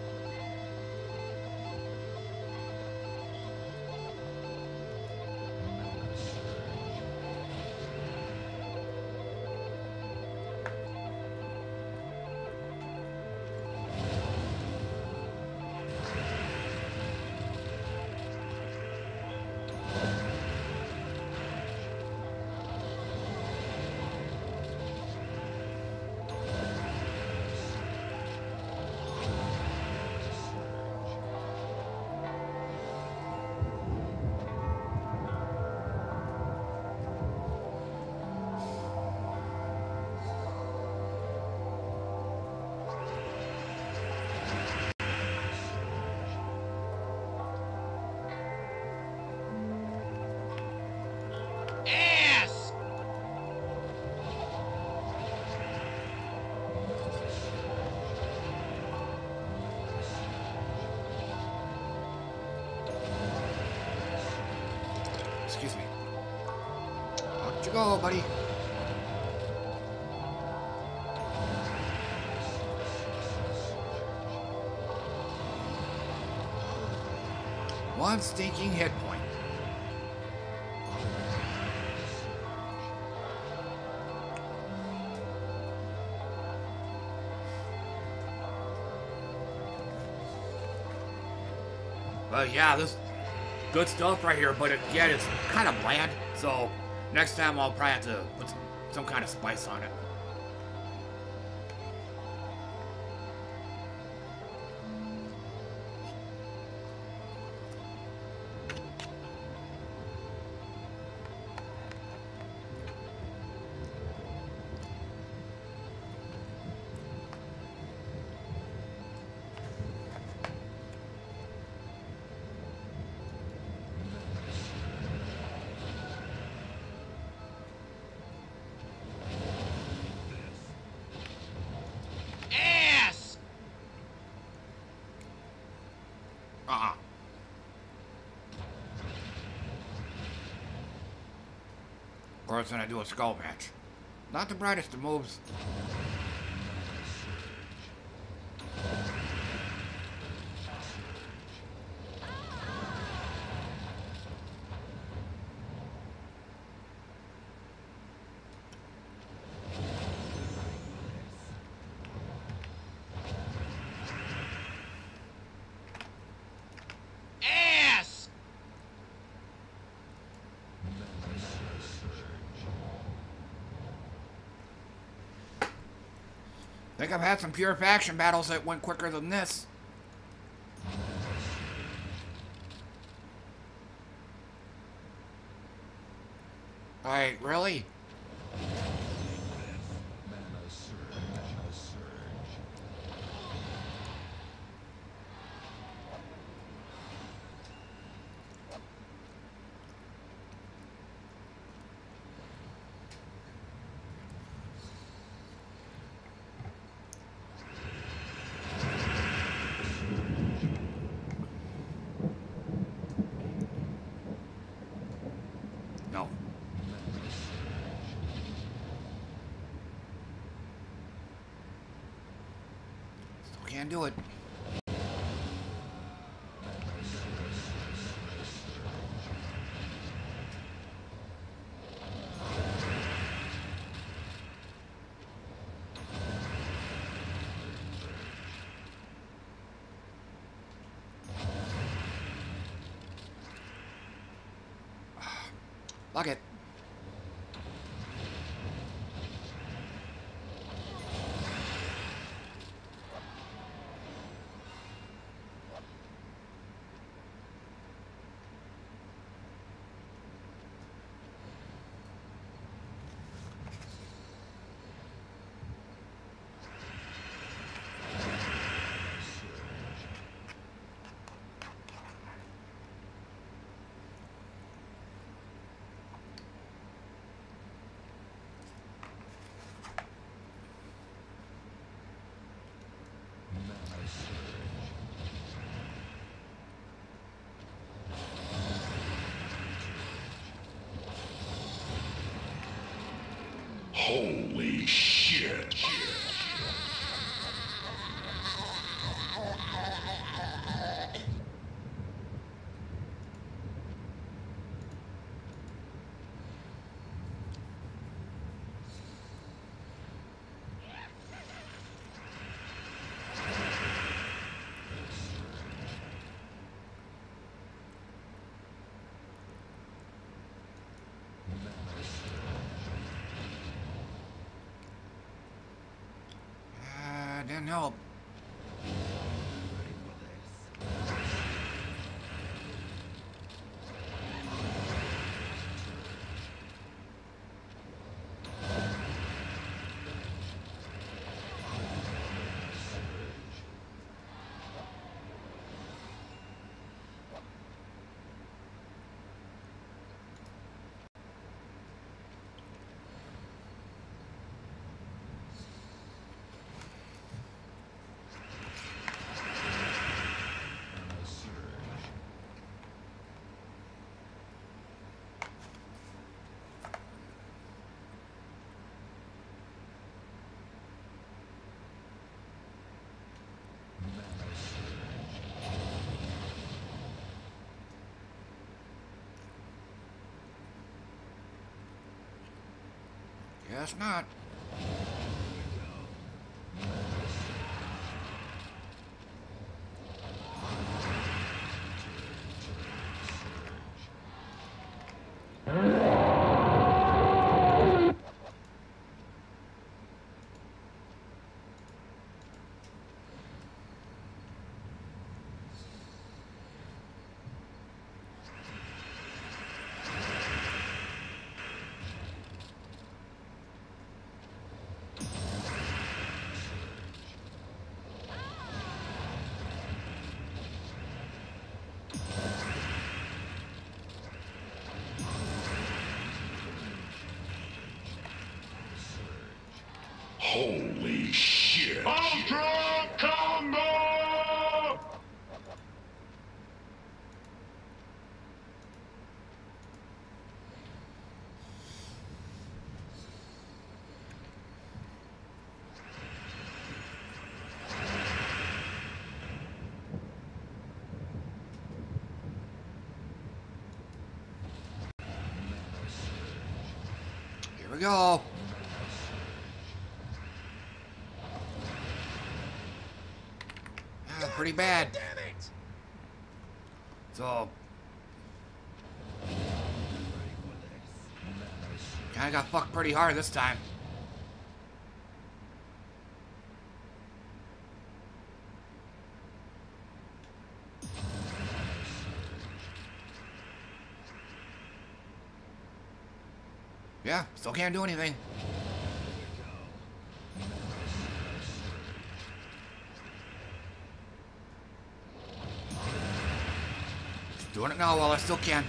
Excuse me. Out you go, buddy. One stinking hit point. But yeah, this good stuff right here, but again, it's kind of bland. So next time I'll probably have to put some, some kind of spice on it. Of course, when I do a skull match. Not the brightest of moves. I think I've had some pure faction battles that went quicker than this. Like, really? No. Still can't do it. Lock it. Holy shit. Can't help. Guess not. Holy shit! Ultra Combo! Here we go. Pretty bad. Damn it. So kinda got fucked pretty hard this time. Yeah, still can't do anything. Doing it now while I still can.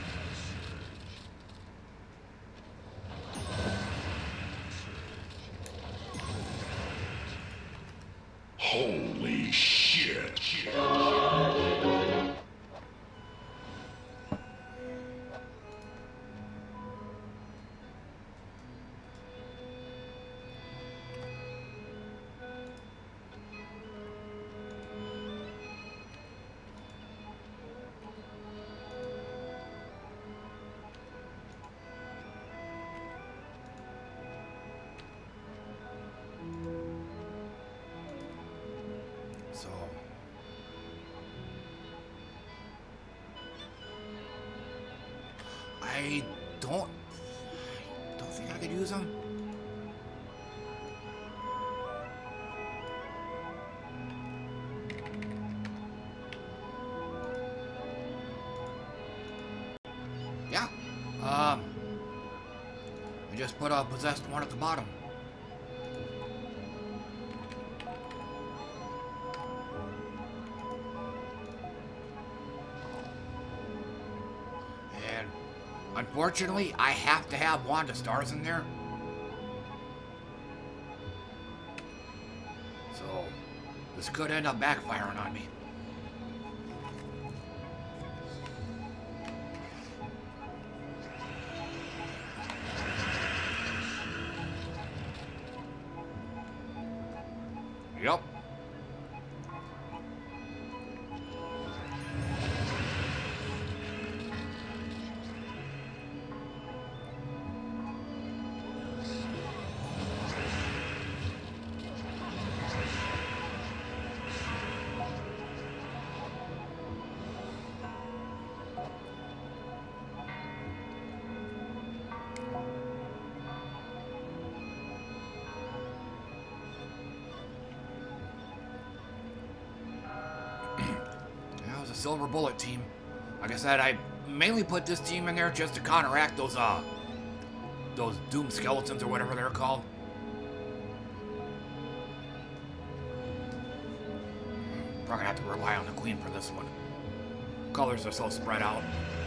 Holy shit. So I don't I don't think I could use them. Yeah. Um I just put a possessed one at the bottom. Unfortunately, I have to have Wanda Stars in there. So, this could end up backfiring on me. Yep. Silver Bullet team. Like I said, I mainly put this team in there just to counteract those, uh, those Doom Skeletons or whatever they're called. Probably gonna have to rely on the Queen for this one. Colors are so spread out.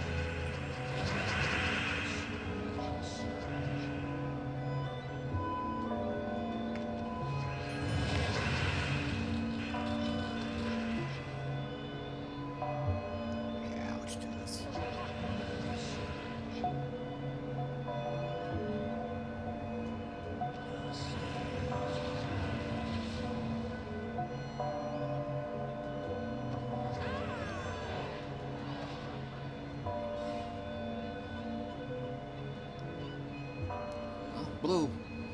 Blue.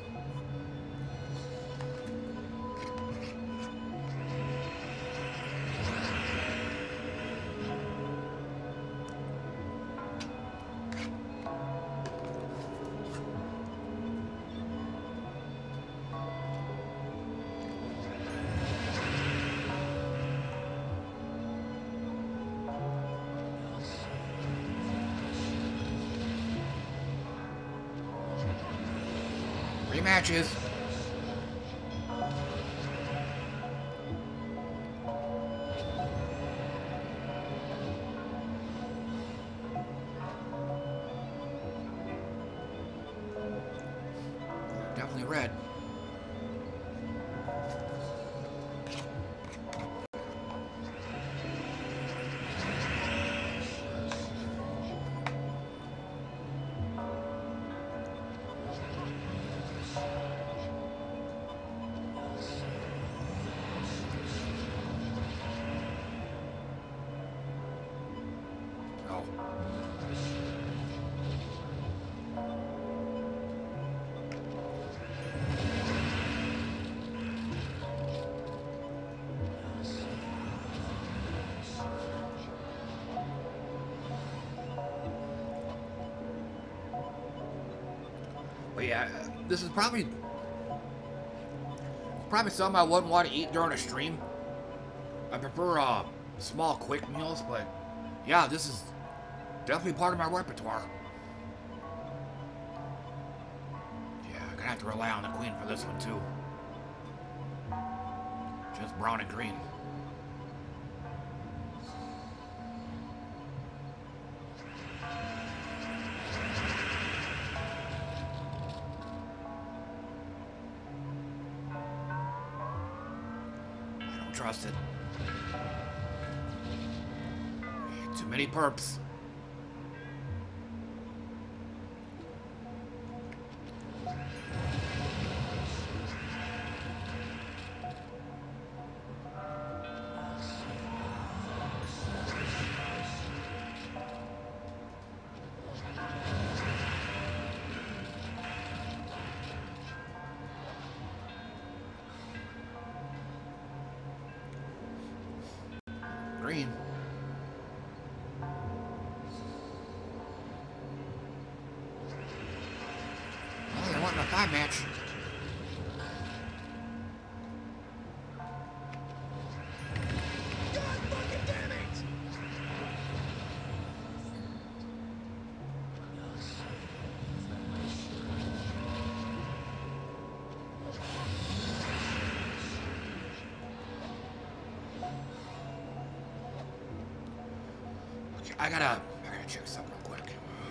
Rematches. Definitely red. But yeah, this is probably probably something I wouldn't want to eat during a stream. I prefer uh, small, quick meals, but yeah, this is definitely part of my repertoire. Yeah, I'm gonna have to rely on the Queen for this one too. Just brown and green. Trust it. Too many perps. Green. Oh, they're wanting a five match. God fucking damn it! I gotta, I gotta check something real quick.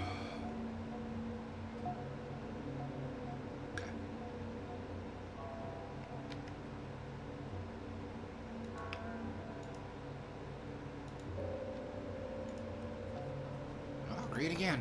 Okay. Oh, great again.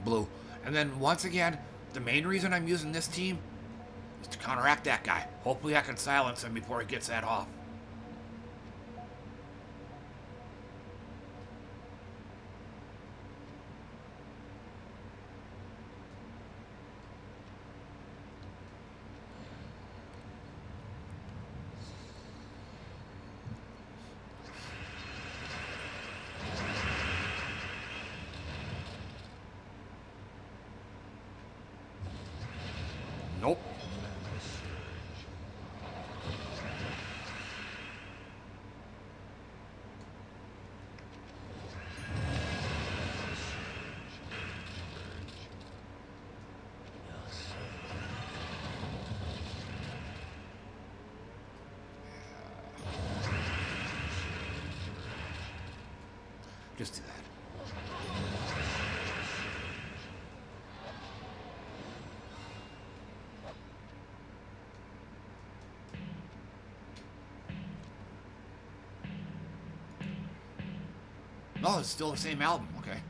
blue. And then once again, the main reason I'm using this team is to counteract that guy. Hopefully I can silence him before he gets that off. Nope. Just do that. No, it's still the same album, okay.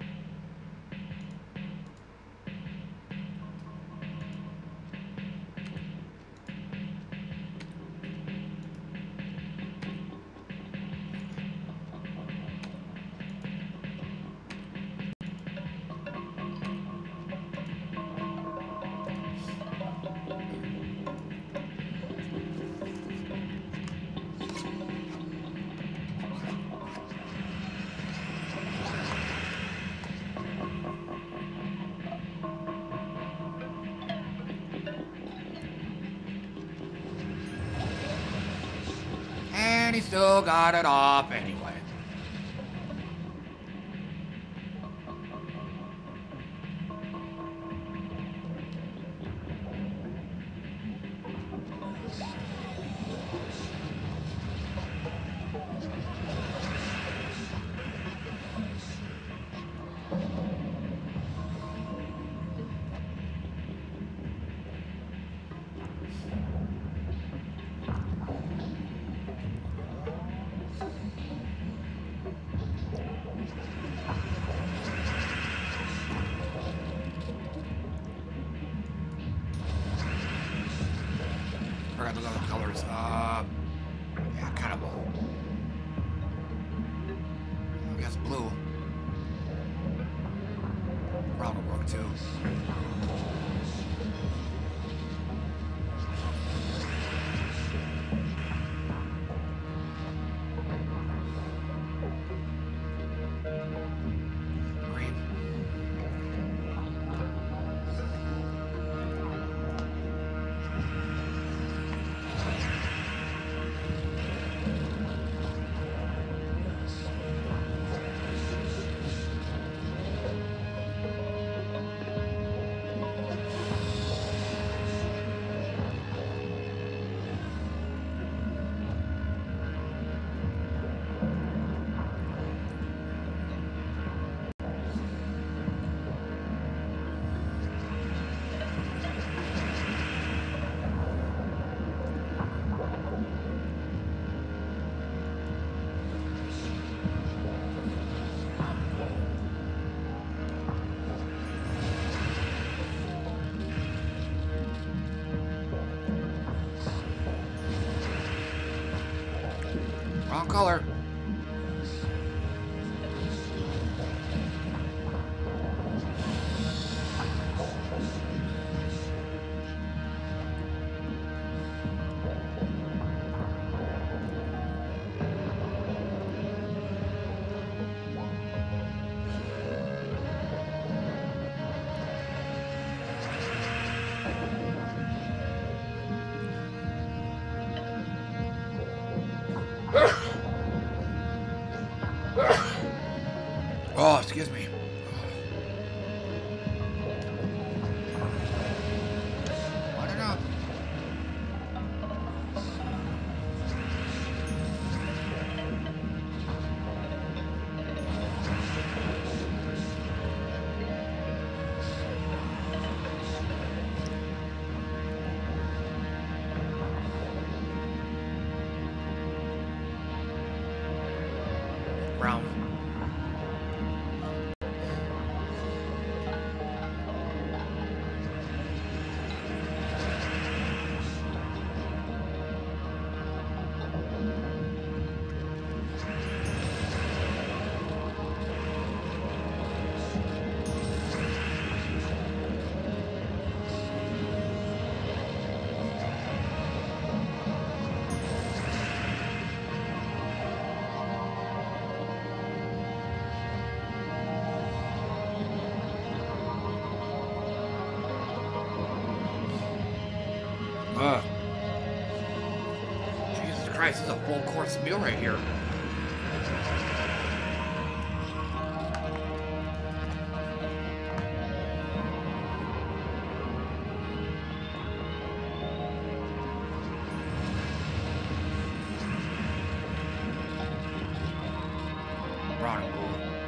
And he still got it off anyway. Forgot those other colors. Uh, yeah, kind of blue. I guess blue. Brown will work too. Wrong color. Oh, excuse me. I don't know. Brown. full course meal right here. Brown and blue.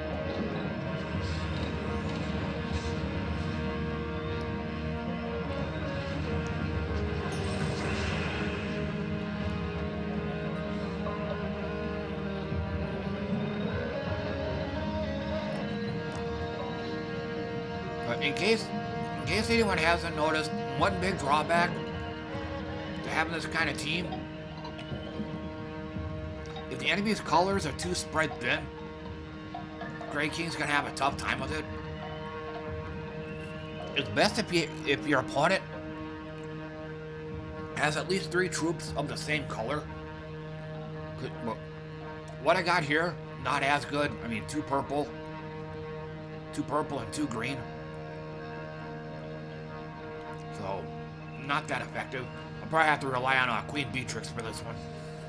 But in case, in case anyone hasn't noticed, one big drawback to having this kind of team, if the enemy's colors are too spread thin, Grey King's gonna have a tough time with it. It's best if you if your opponent has at least three troops of the same color. What I got here, not as good. I mean, two purple, two purple and two green. So, not that effective. I'll probably have to rely on uh, Queen Beatrix for this one.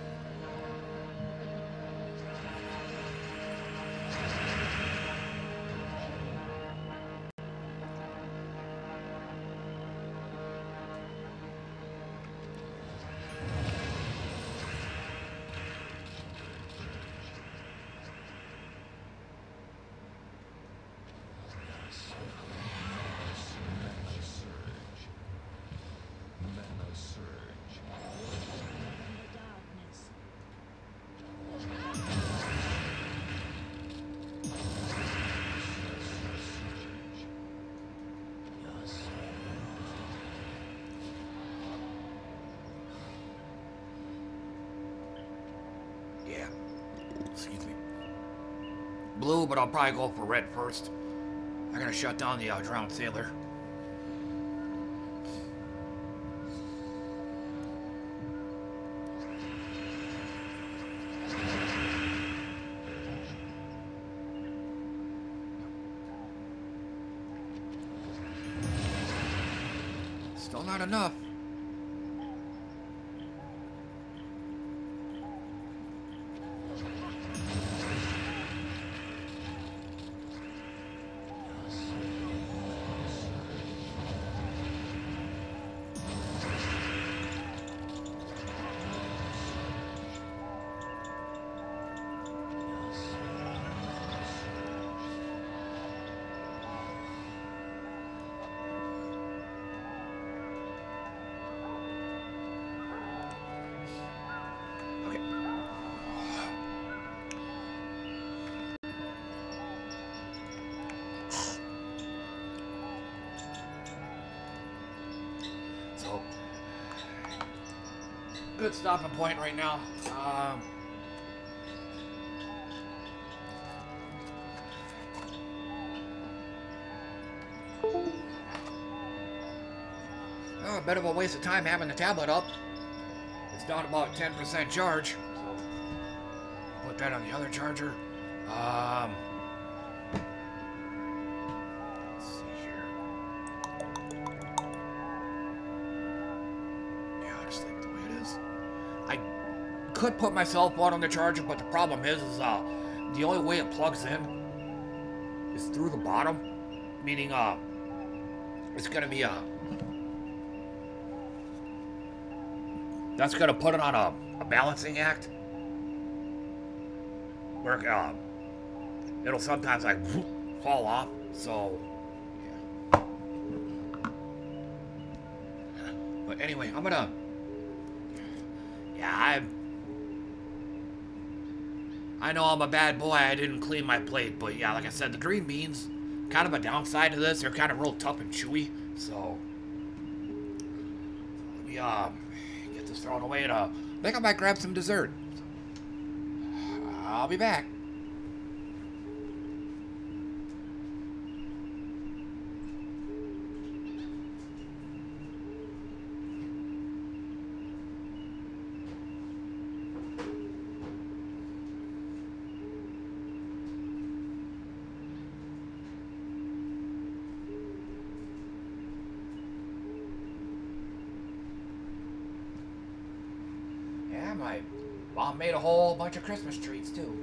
Blue, but I'll probably go for red first. I'm gonna shut down the uh, drowned sailor. Still not enough. Good stopping point right now. Um, oh, a bit of a waste of time having the tablet up. It's down about ten percent charge. So put that on the other charger. Um, let's see here. Yeah, I'll just leave it the way it is. I could put my cell phone on the charger, but the problem is, is uh, the only way it plugs in is through the bottom, meaning uh, it's gonna be a, that's gonna put it on a, a balancing act, where uh, it'll sometimes like whoop, fall off. So, yeah. But anyway, I'm gonna. Yeah, I I know I'm a bad boy, I didn't clean my plate, but yeah, like I said, the green beans, kind of a downside to this, they're kind of real tough and chewy, so let me um, get this thrown away and uh, I think I might grab some dessert. I'll be back. Mom made a whole bunch of Christmas treats too.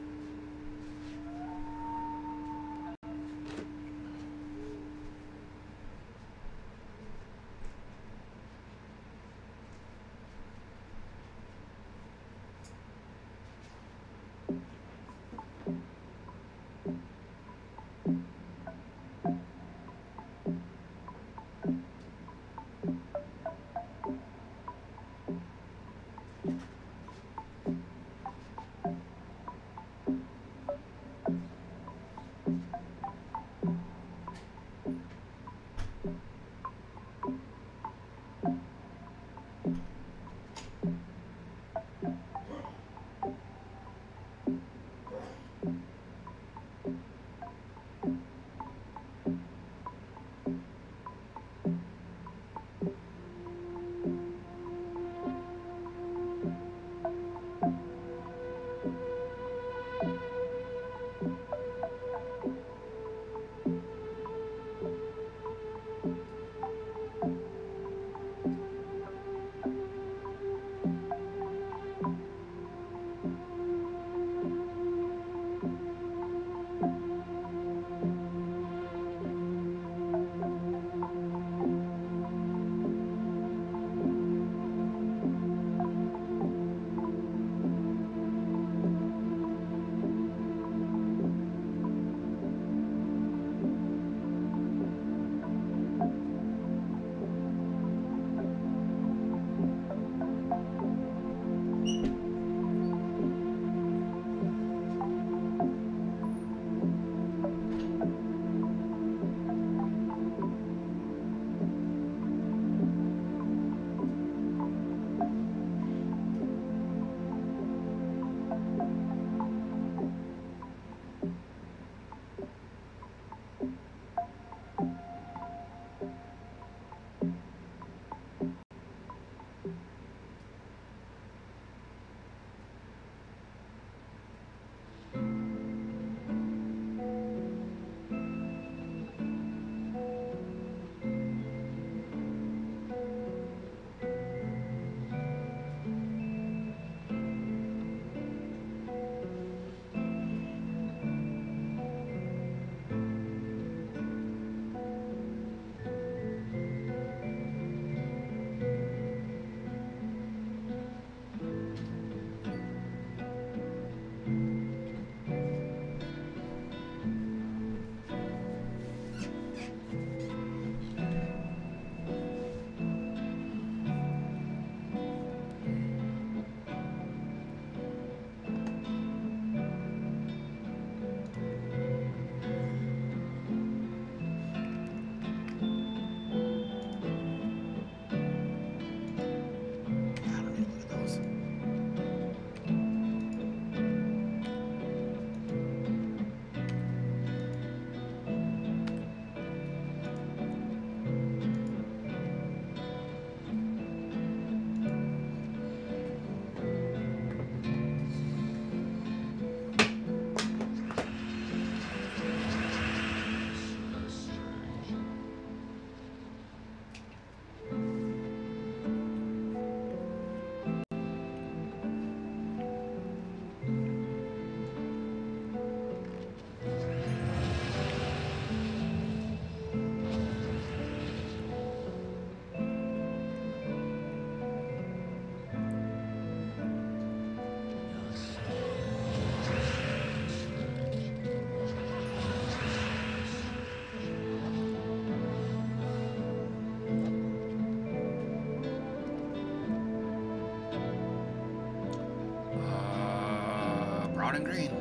Brown and green.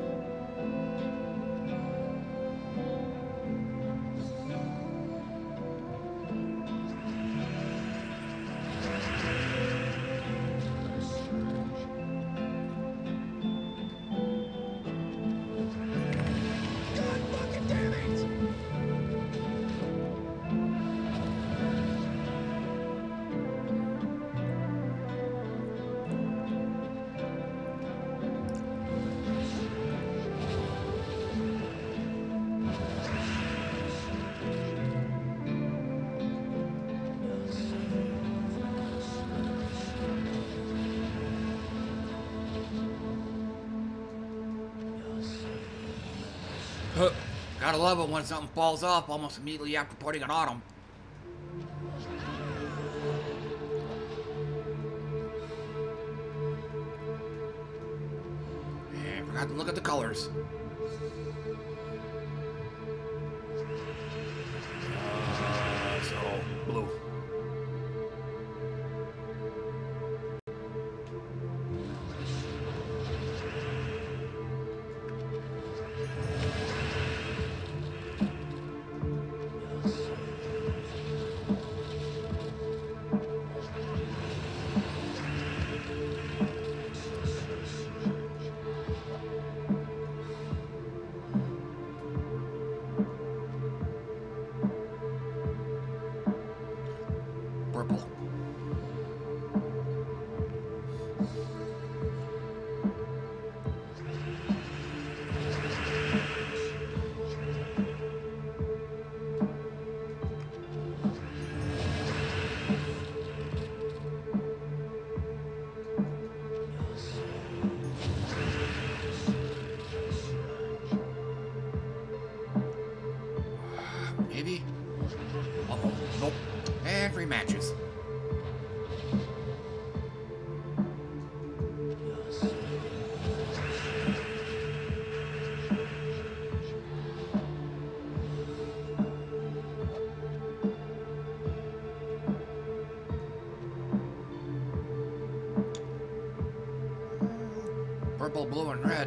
Gotta love it when something falls off almost immediately after putting it on them. And forgot to look at the colors. Uh, so, blue. Purple. Maybe? Uh-oh. Nope. And three matches. Purple, blue, and red.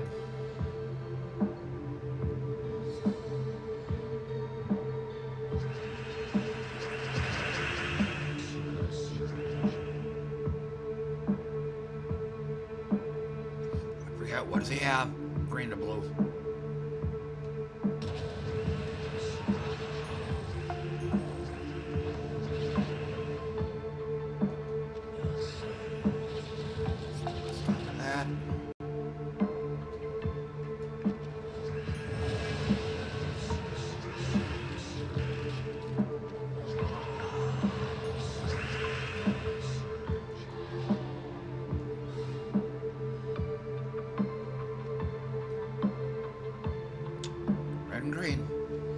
I forget, what does he have? Green to blue. Stop that. Red and green.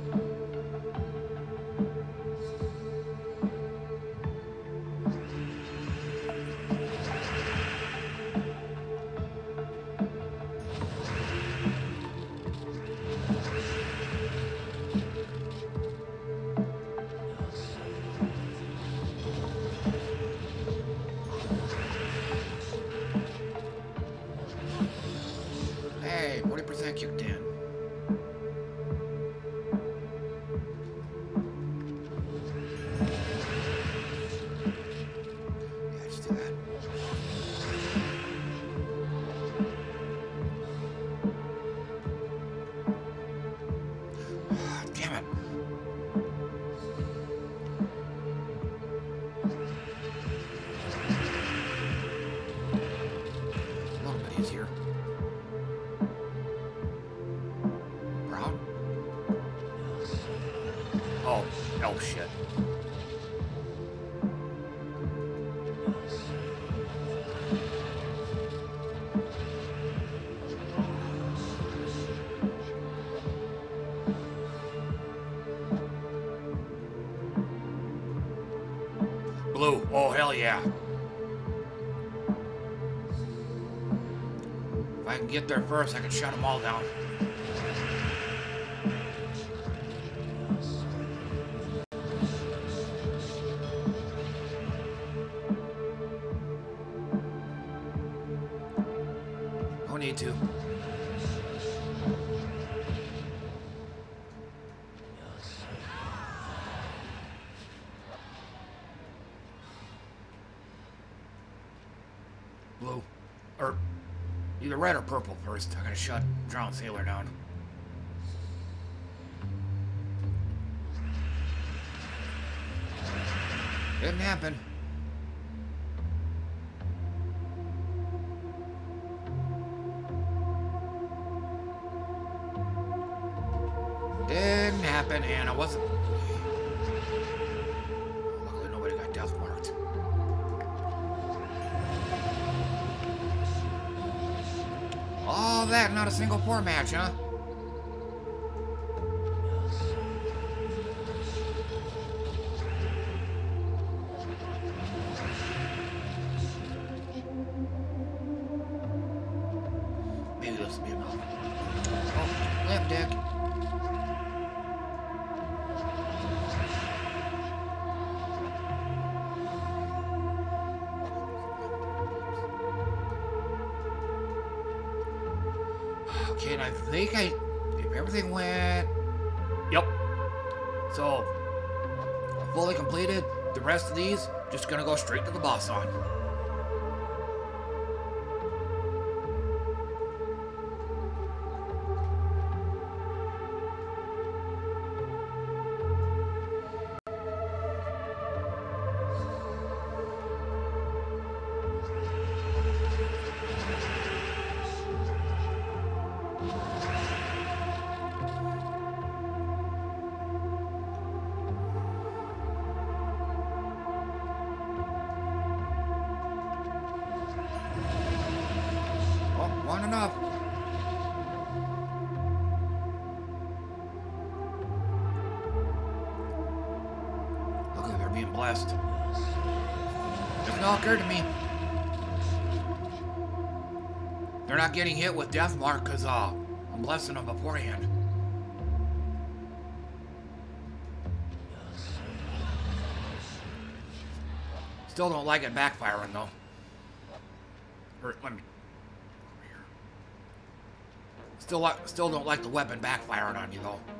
Hey, forty percent kicked in. Yeah, just do that. Damn it. A little bit easier. Brown? Oh, oh shit. Blue. Oh, hell yeah. If I can get there first, I can shut them all down. No need to. Blue. Or either red or purple first. I gotta shut Drowned Sailor down. Didn't happen. Didn't happen, and I wasn't. Luckily, nobody got death marked. All that, not a single poor match, huh? this will be enough. Oh, lamp dick. Okay, and I think I, if everything went, yep. So, fully completed. The rest of these, just gonna go straight to the boss on. One enough. Look like they're being blessed. Doesn't all occur to me. They're not getting hit with death mark because uh, I'm blessing them beforehand. Still don't like it backfiring though. Or let me. Still, still don't like the weapon backfiring on you, though.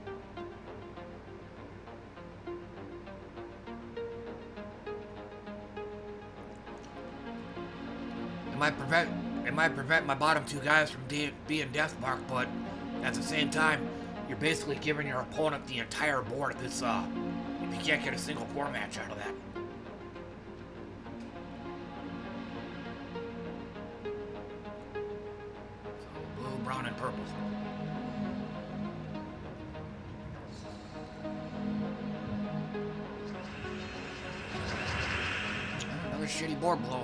It might prevent, it might prevent my bottom two guys from de being death marked, but at the same time, you're basically giving your opponent the entire board. This, uh, if you can't get a single four match out of that. Brown and purple. Another shitty board blow.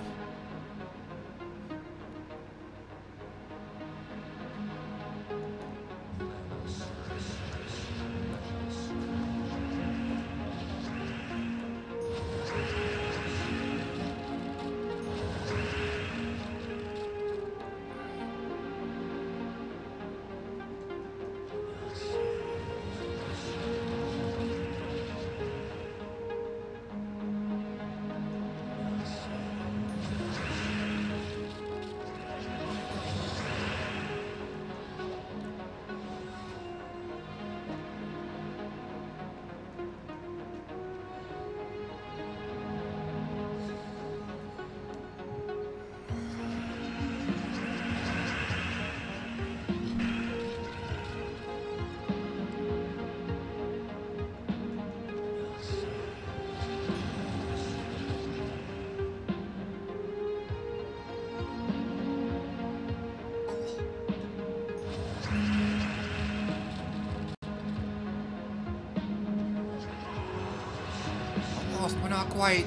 Almost, but not quite.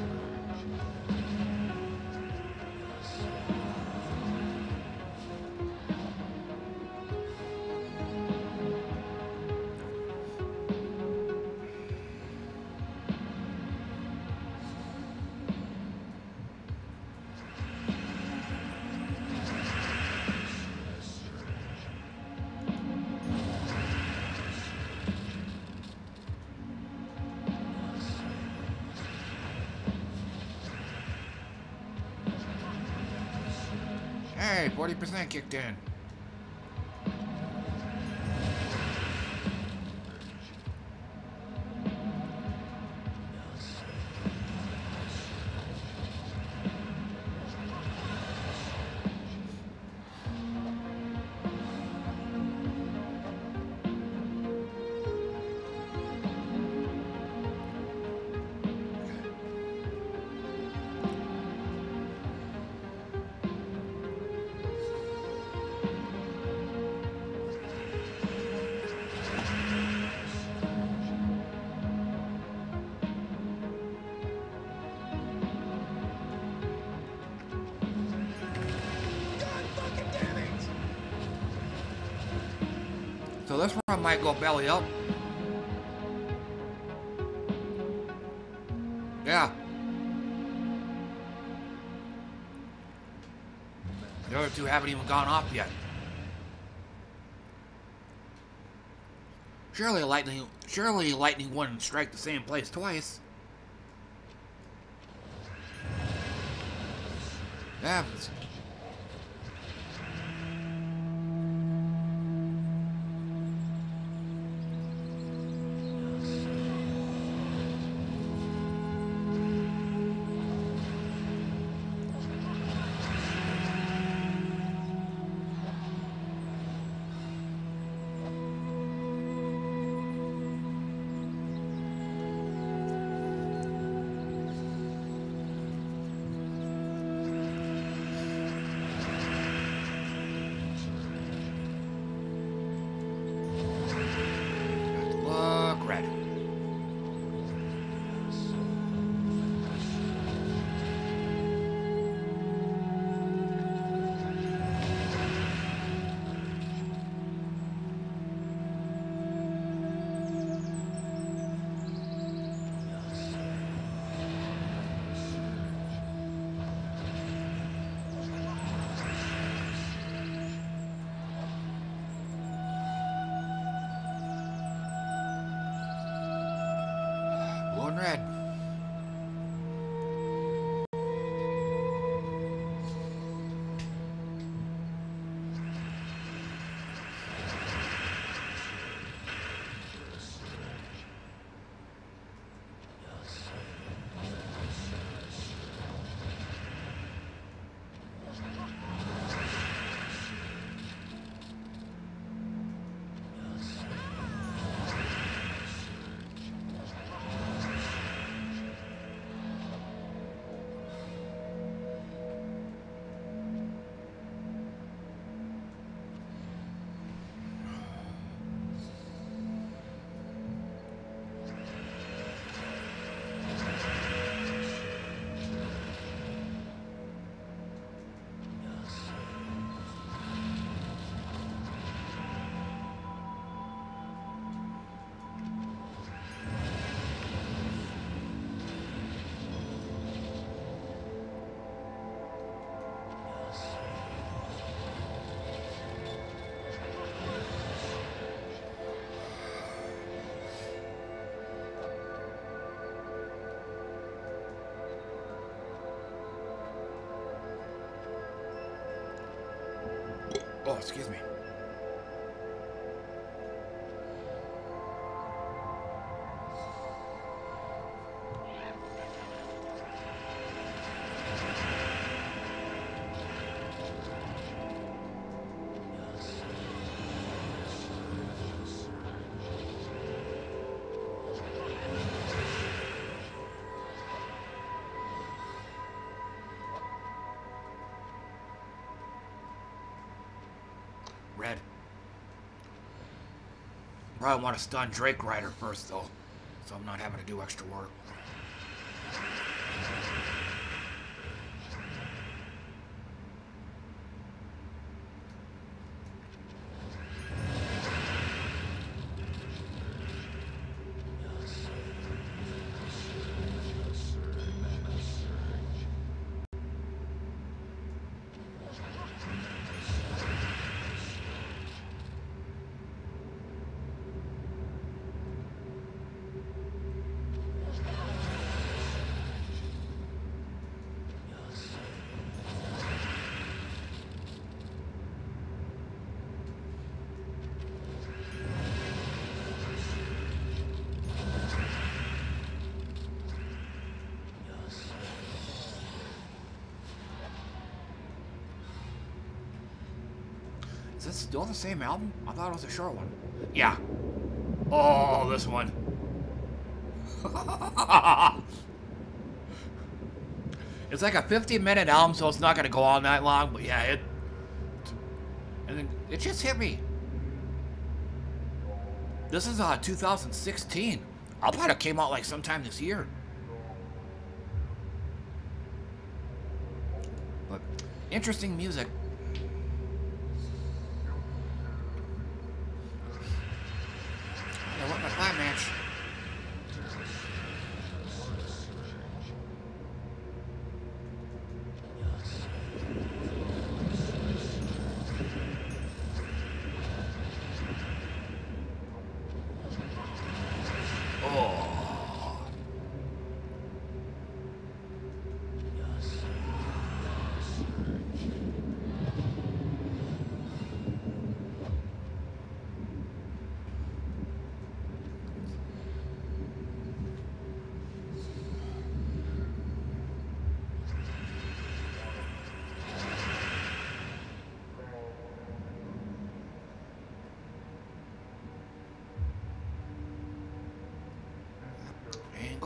Hey, forty percent kicked in. So this one might go belly up. Yeah. The other two haven't even gone off yet. Surely lightning, surely lightning wouldn't strike the same place twice. Yeah. Red. Oh, excuse me. Red. Probably want to stun Drake Rider first, though, so I'm not having to do extra work. Is this still the same album? I thought it was a short one. Yeah. Oh, this one. It's like a fifty minute album, so it's not going to go on that long, but yeah, it... And then it just hit me. This is uh, two thousand sixteen. I'll bet it came out like sometime this year. But interesting music. I want my flat match.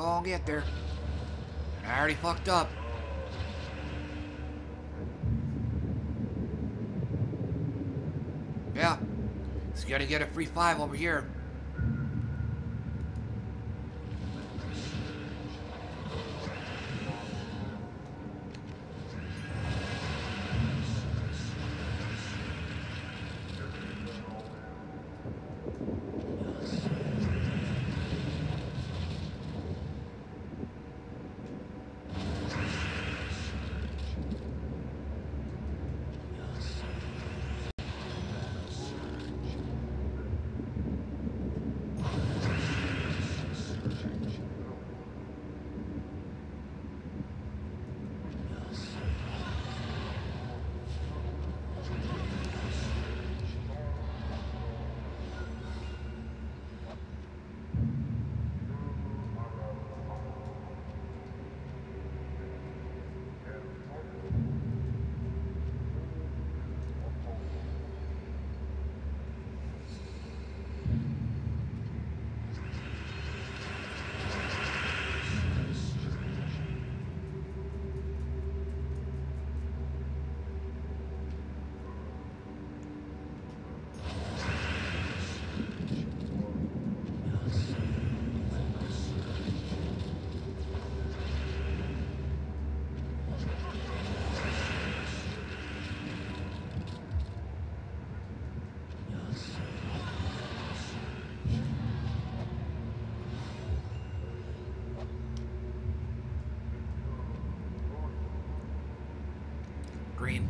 gonna get there. And I already fucked up. Yeah. He's gonna get a free five over here. Green.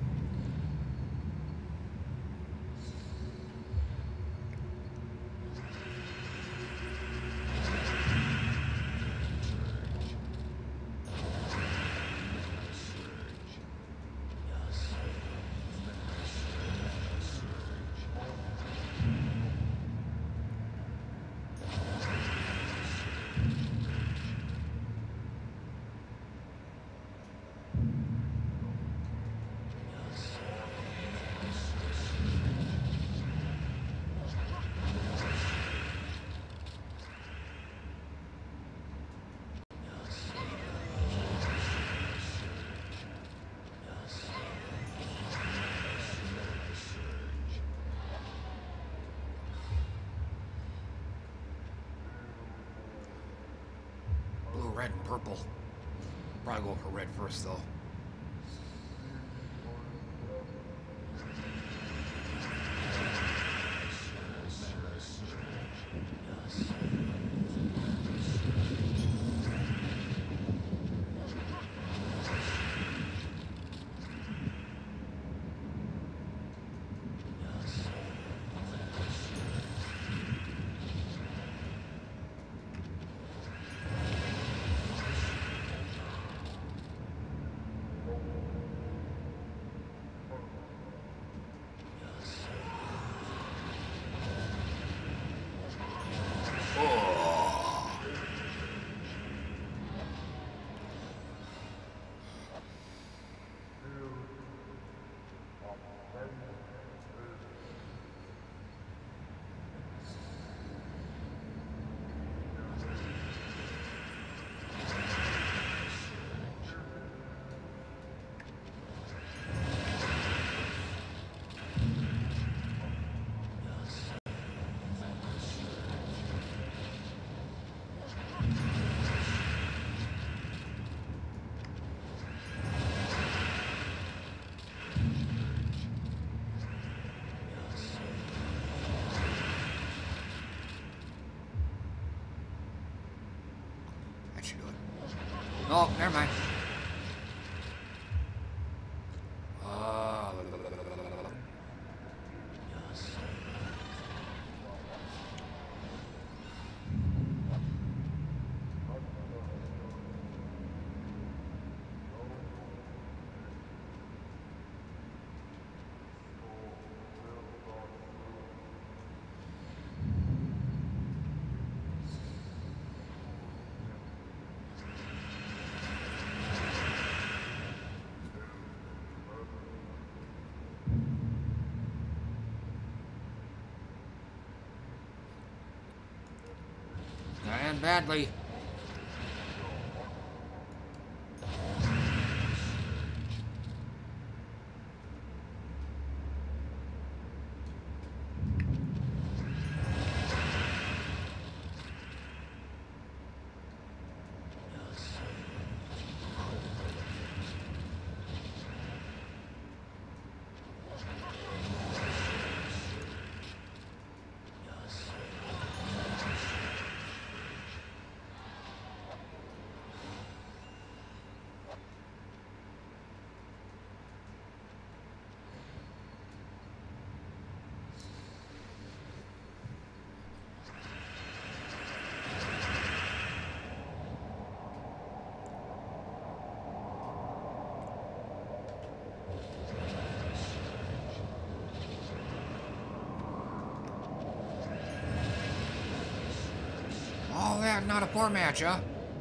Red and purple. Probably go for red first, though. Oh, never mind. Uh, and badly. that not a poor match, huh?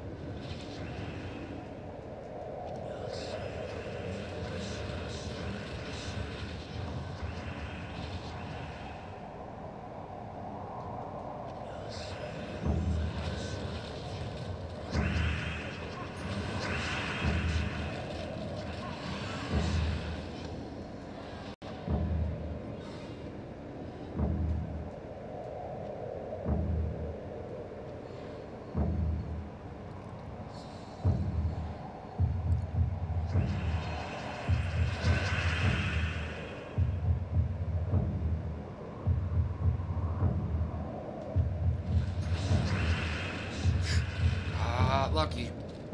Lucky.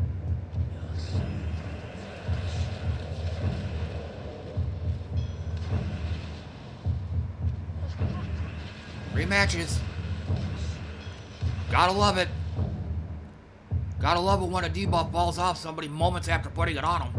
Rematches. Gotta love it. Gotta love it when a debuff falls off somebody moments after putting it on them.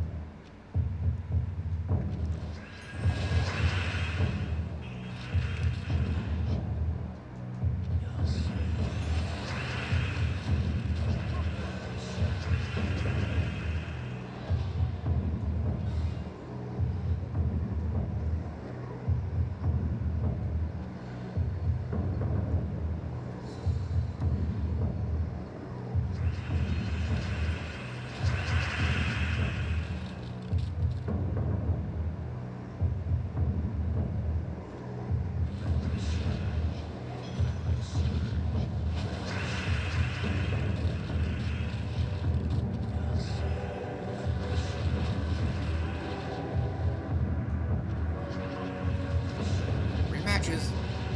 Matches.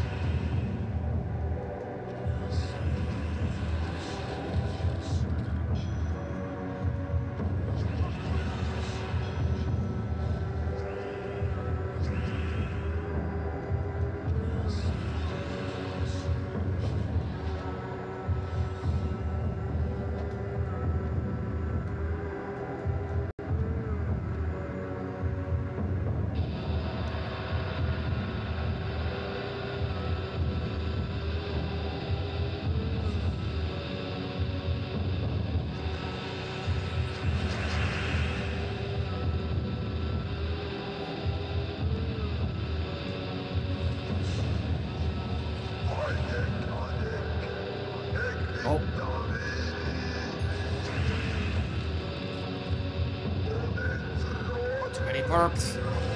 Perks.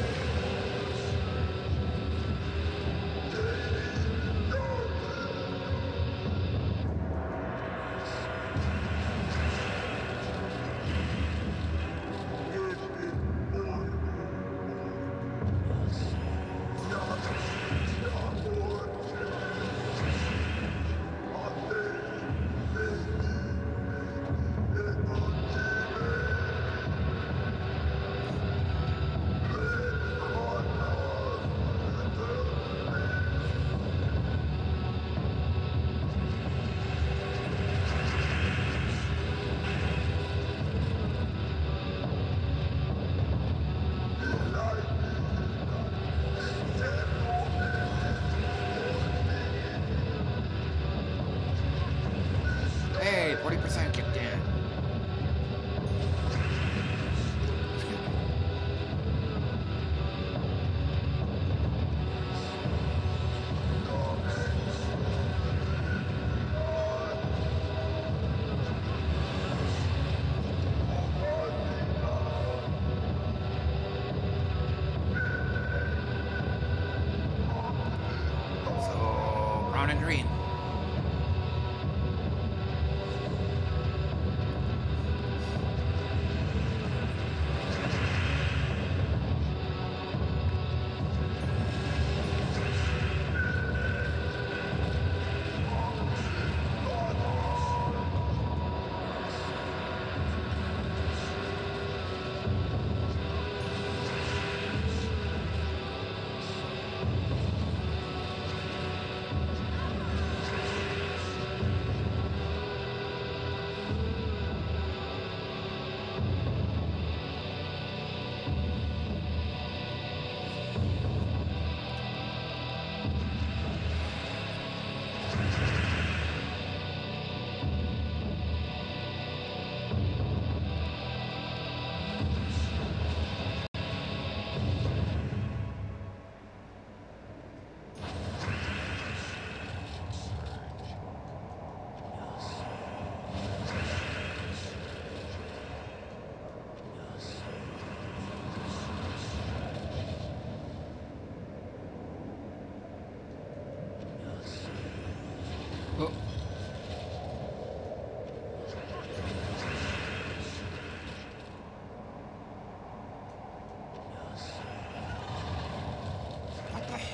forty percent kicked in. So, brown and green.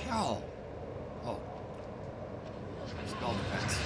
hell? Oh. Spell defense.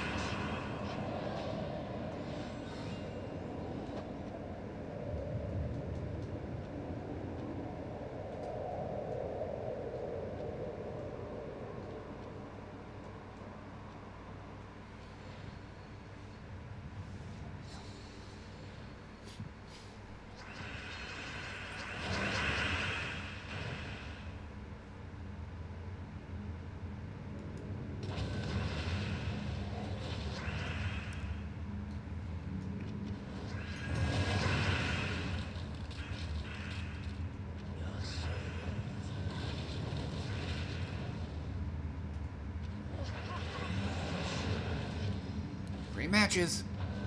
Three matches.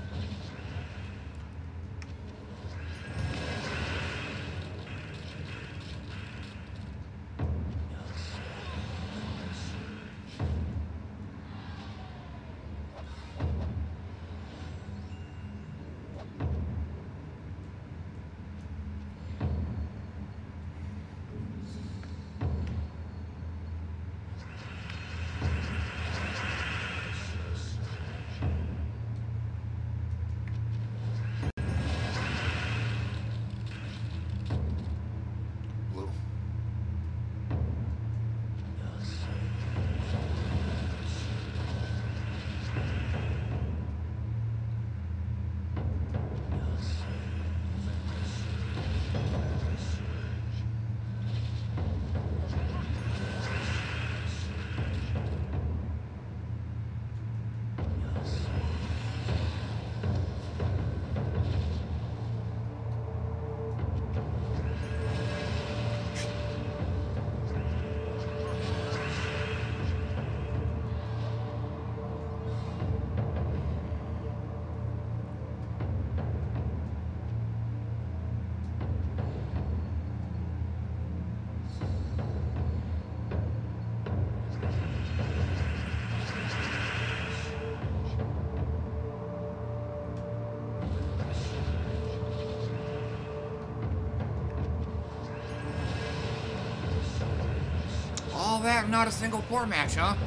All that, not a single poor match, huh?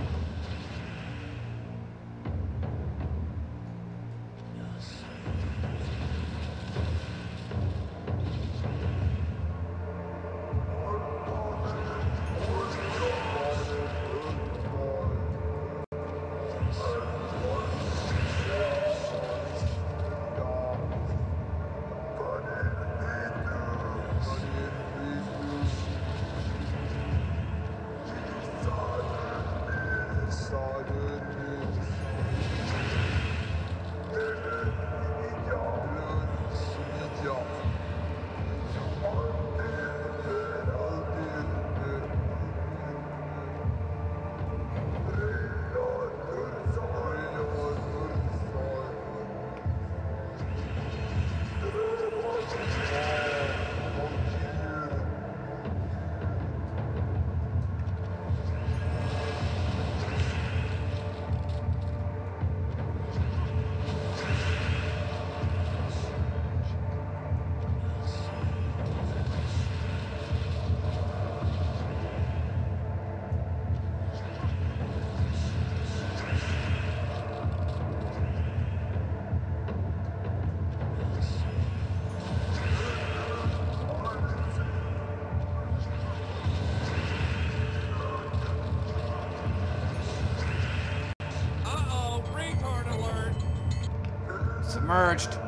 Submerged.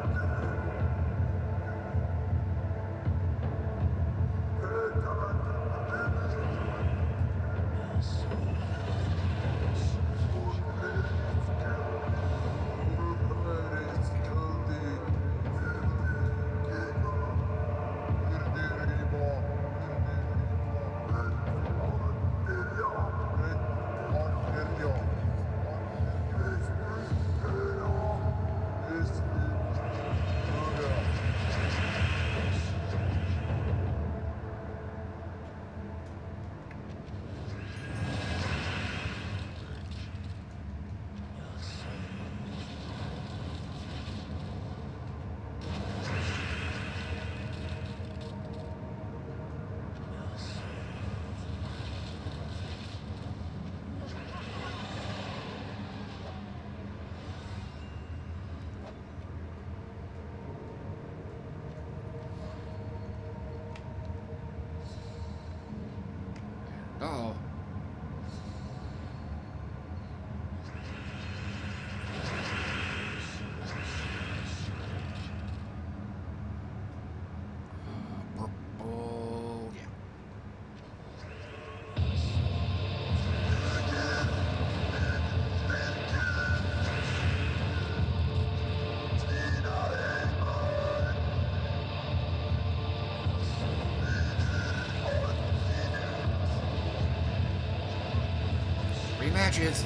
Three matches.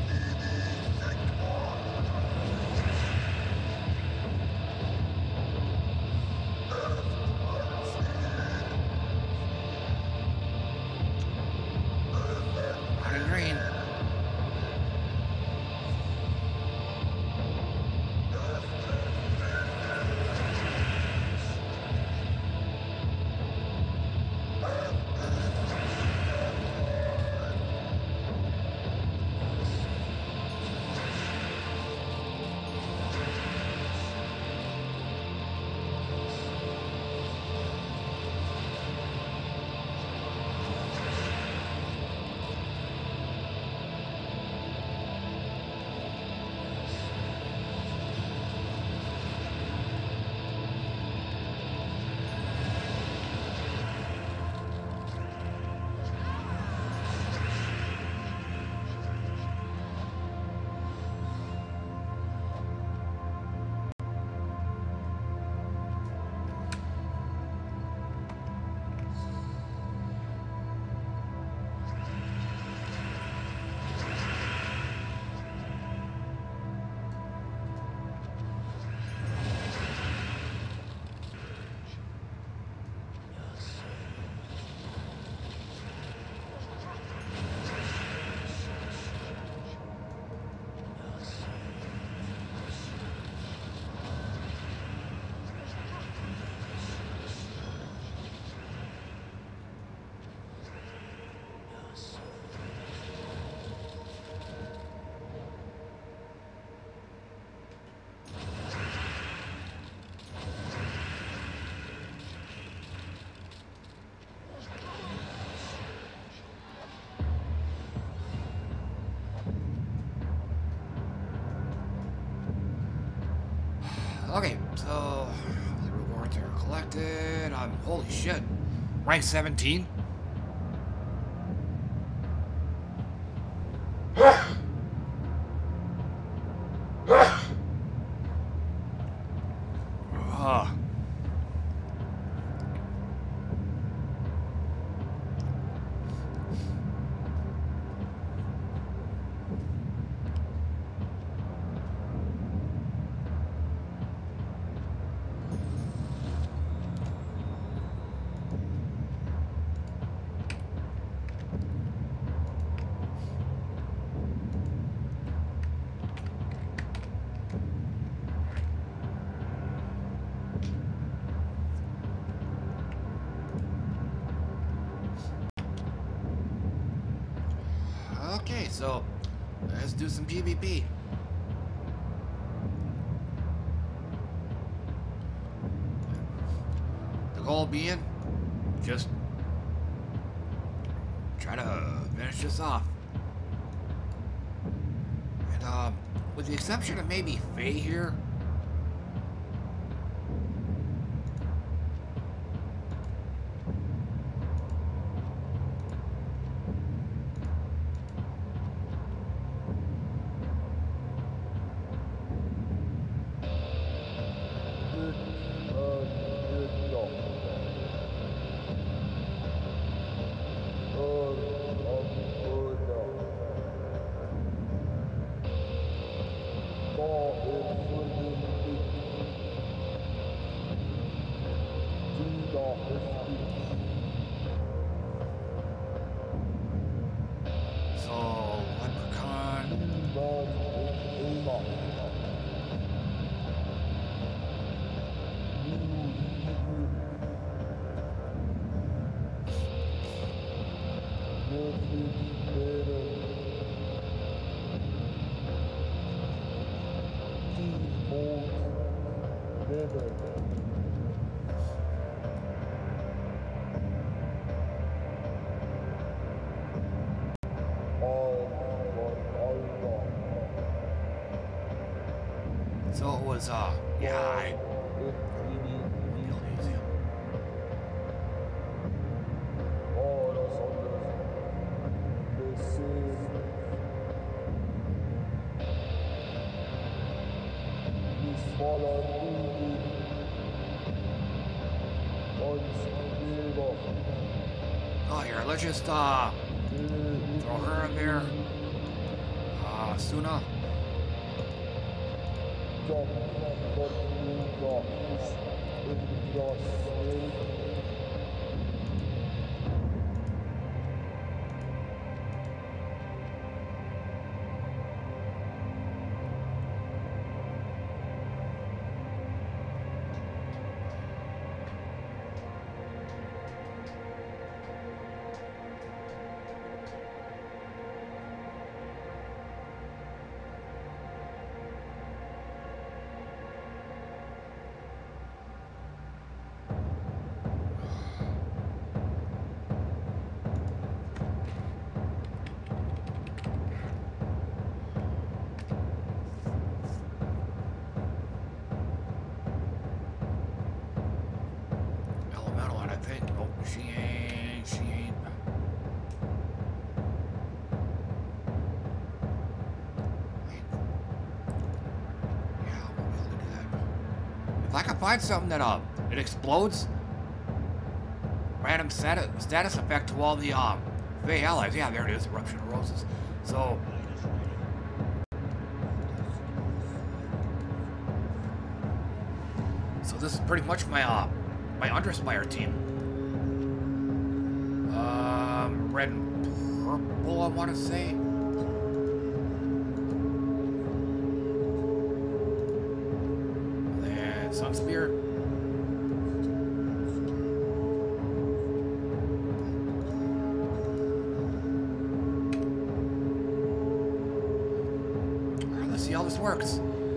Running green. Okay, so the rewards are collected. Um, holy shit, rank seventeen. Ah. Okay, so let's do some PvP. The goal being just try to finish this off. And um, with the exception of maybe Faye here, so it was, uh, yeah, I... Oh, here, let's just, uh, throw her in there. Asuna. If I can find something that uh, it explodes, random status, status effect to all the um, Fey allies. Yeah, there it is, Eruption of Roses. So, so this is pretty much my uh, my Underspire team. Um, red and purple, I want to say. Sunspear. Alright, let's see how this works.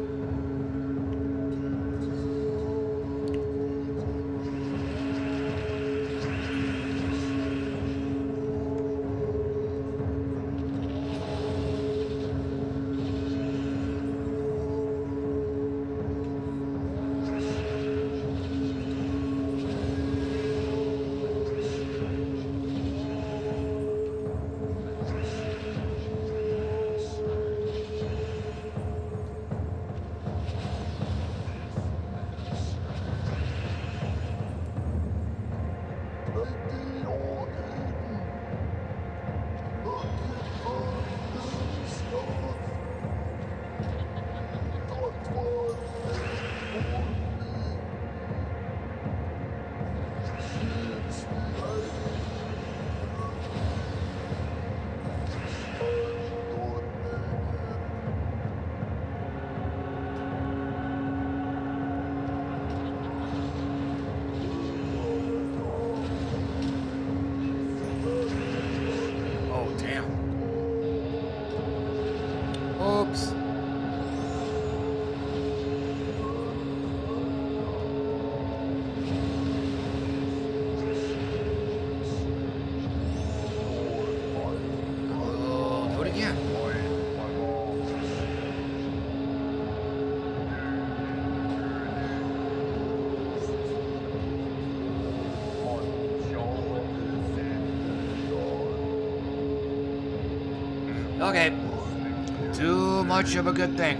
Okay. Too much of a good thing.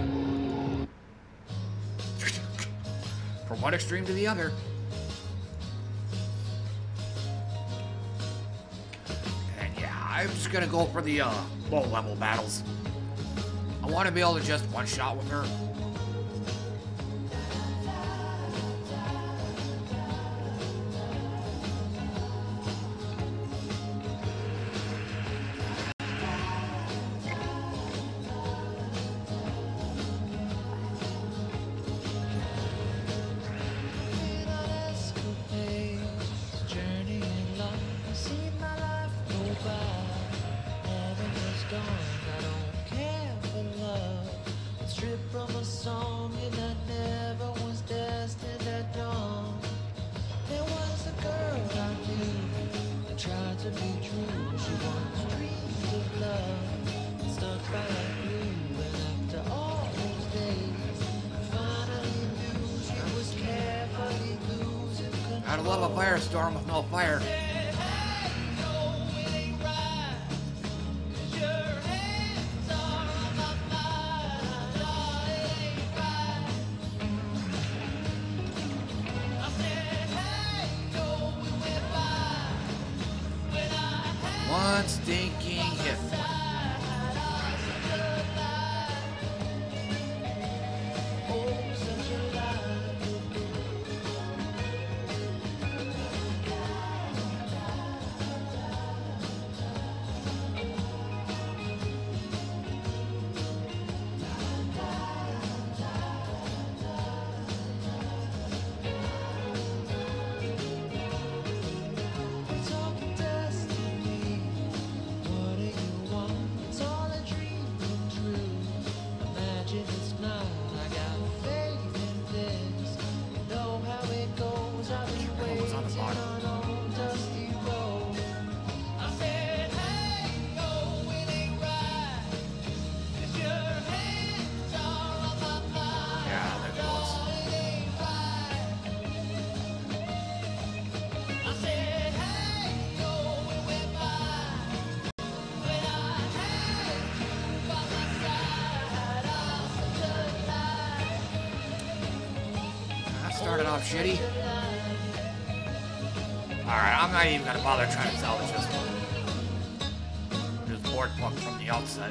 From one extreme to the other. And yeah, I'm just gonna go for the uh, low-level battles. I want to be able to just one-shot with her. I'd love a firestorm with no fire. One stinking hit. bit off shitty. Alright, I'm not even gonna bother trying to salvage this one. Just board fuck from the outset.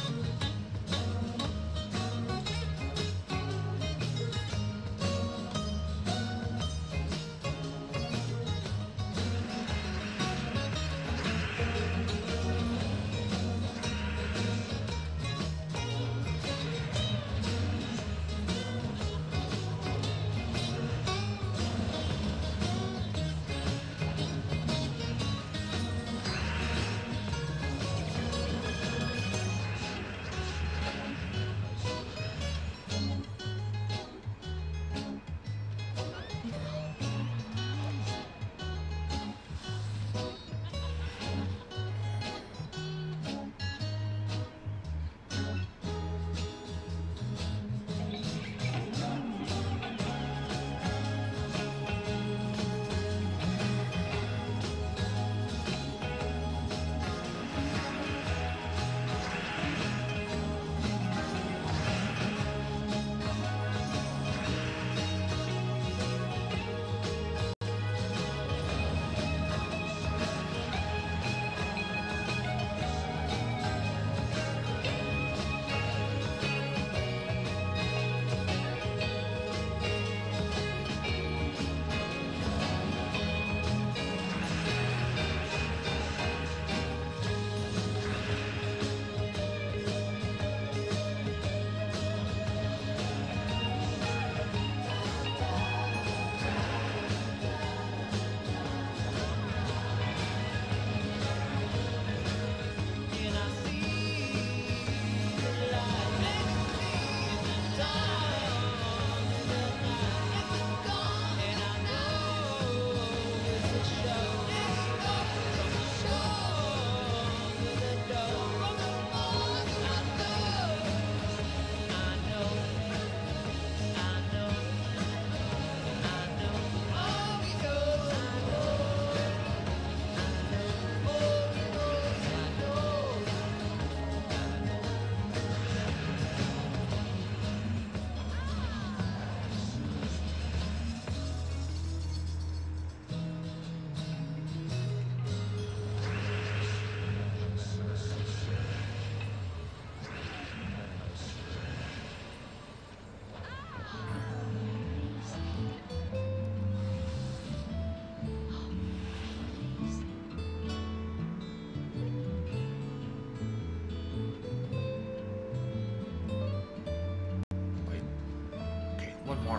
One more.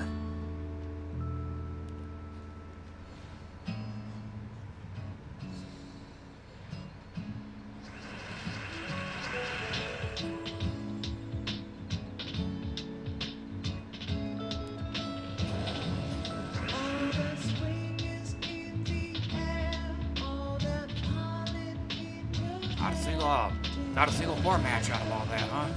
Not a single, uh, not a single four match out of all that, huh?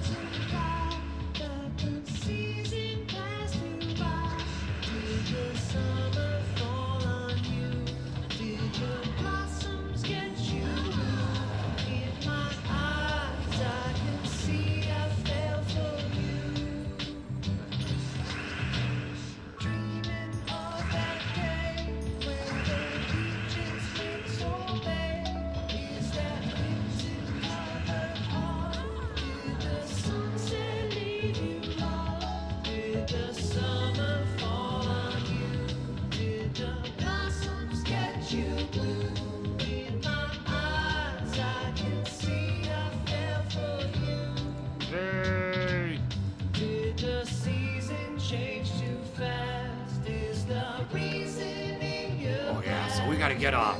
Gotta get off.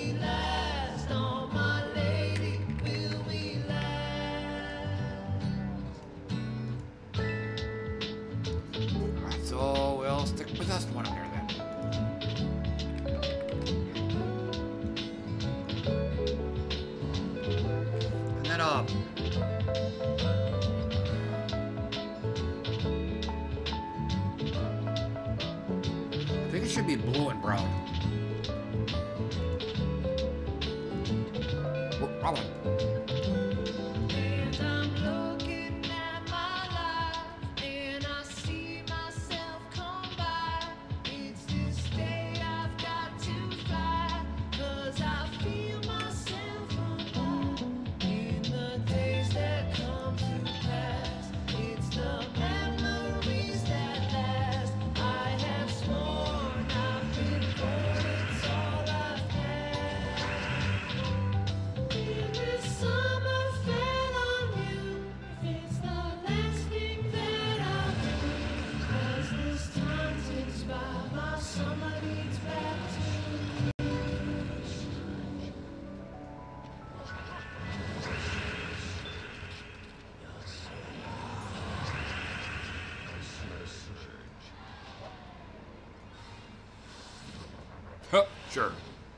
Alright, so we'll stick with this one under then. And then, uh, I think it should be blue and brown. Wrong one. It's Sure.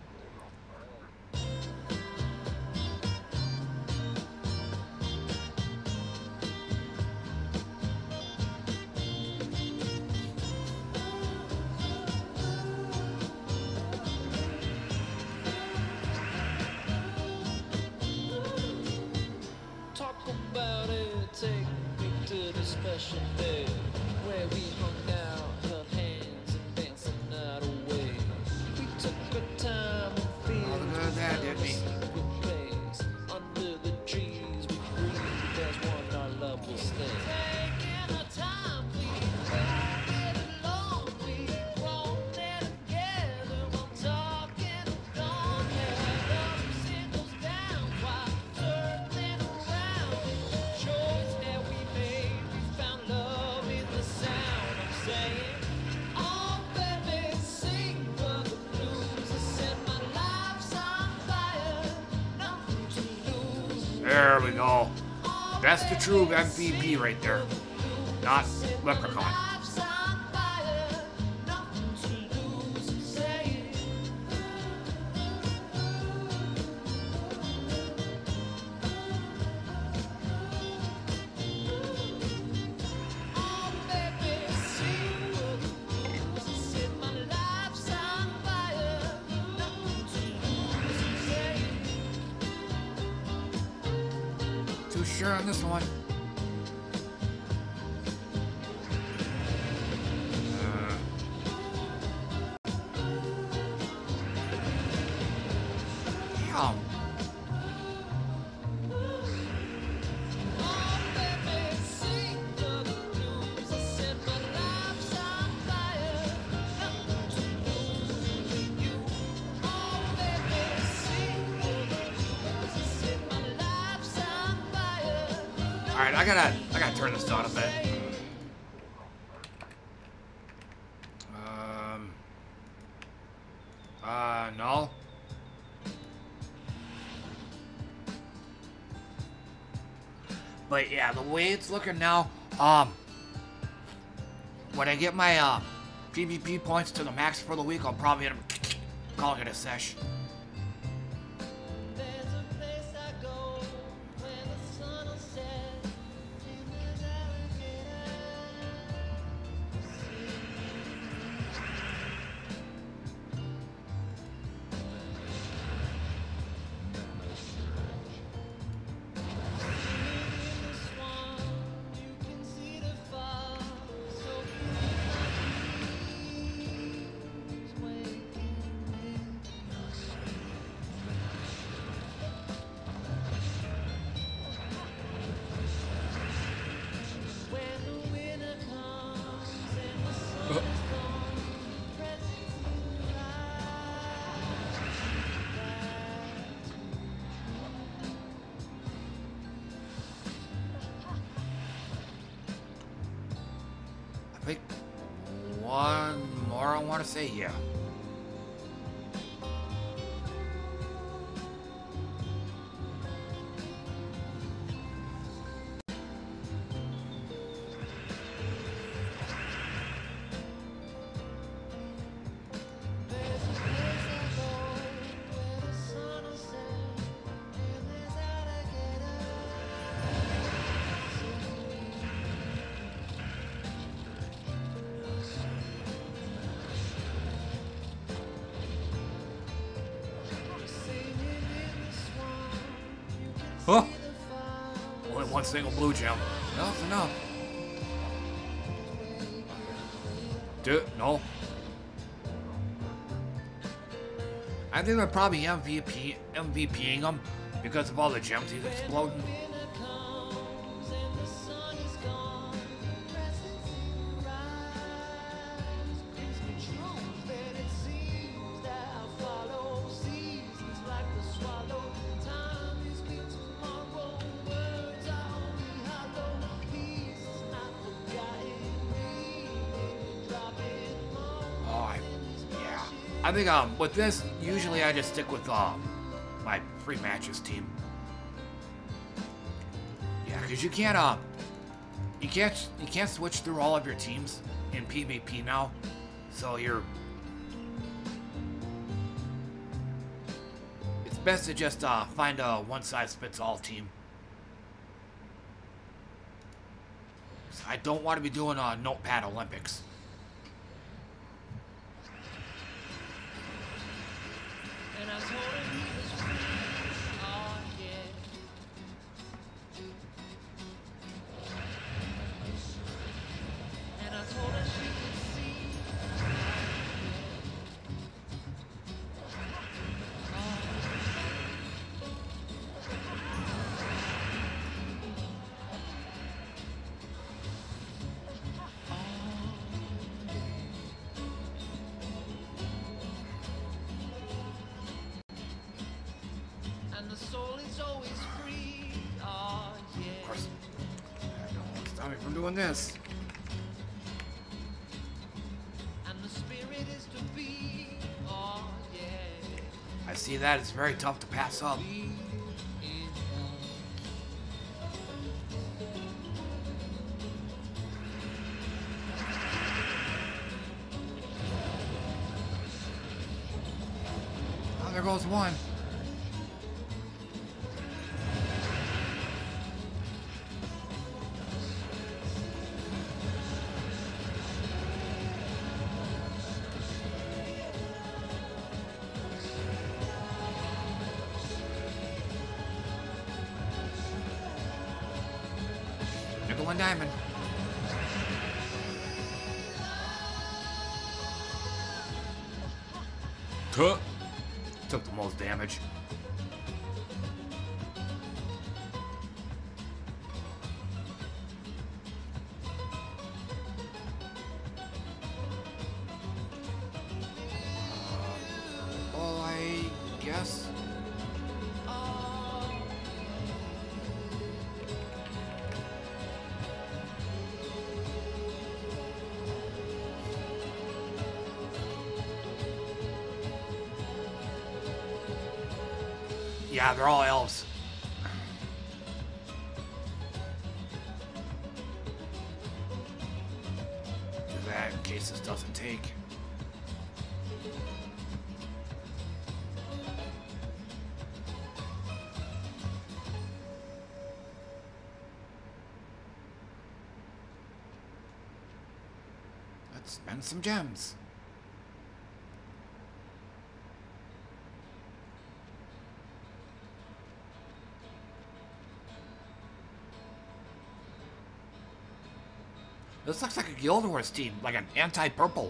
Talk about it, take me to the special day where we hung out, held hands and danced the night away. We took our time and Oh, feel look at that, didn't we? secret place. Under the trees we breathed as one, our love will stay. Taking our time, we won't get along. We won't get together. I'm talking of dawn. Yeah, love singles down while circling around. It's a choice that we made. We found love in the sound. I'm saying, oh baby, sing for the blues. I set my life's on fire. Nothing to lose. There we go. That's the true M V P right there. Not Leprechaun. Life's on fire. Nothing to lose. Say it. Oh baby, sing for the blues. I set my life's on fire. Nothing to lose. Say it. Too sure on this one. Uh, Damn. Oh baby, sing for the blues. I set my life's on fire. Nothing to lose with you. Oh baby, sing for the blues. I set my life's on fire. All right, I gotta, I gotta turn this down a bit. Um. Uh, no. But yeah, the way it's looking now, um, when I get my uh, PvP points to the max for the week, I'll probably end up calling it a sesh. There's a place I go where the sun will set and there's alligator. In the swamp, you can see the fog. So please wake me. When the winter comes and the sun is gone, presents in life. I think one more I want to say, yeah. There's a place I go where the sun will set and there's alligator. Singing in the swamp, you can Huh? see the fire. Only one single blue gem. That's enough. Dude, no. I think they're probably M V P MVPing him because of all the gems he's exploding. Winter comes and the sun is gone. Presents in rise. Gives me truth and it seems that I follow seasons like the swallow. Time is good tomorrow. Words are only hollow. Peace is not forgotten. Reading, dropping more. Oh, I, yeah. I think um with this, usually I just stick with um my free matches team. Yeah, because you can't um you can't you can't switch through all of your teams in PvP now, so you're best to just uh, find a one-size-fits-all team. I don't want to be doing a notepad Olympics. And I told him he was free. Oh, yeah. And I told her she could see. And the soul is always free. Oh, yeah. Of course, I don't want to stop me from doing this. And the spirit is to be. Oh, yeah. I see that. It's very tough to pass up. Be in love. Oh, there goes one. Nickel and diamond. Tuh. Took the most damage. Uh, well, I guess. Yeah, they're all elves. Do that in case this doesn't take. Let's spend some gems. This looks like a Guild Wars team, like an anti-purple.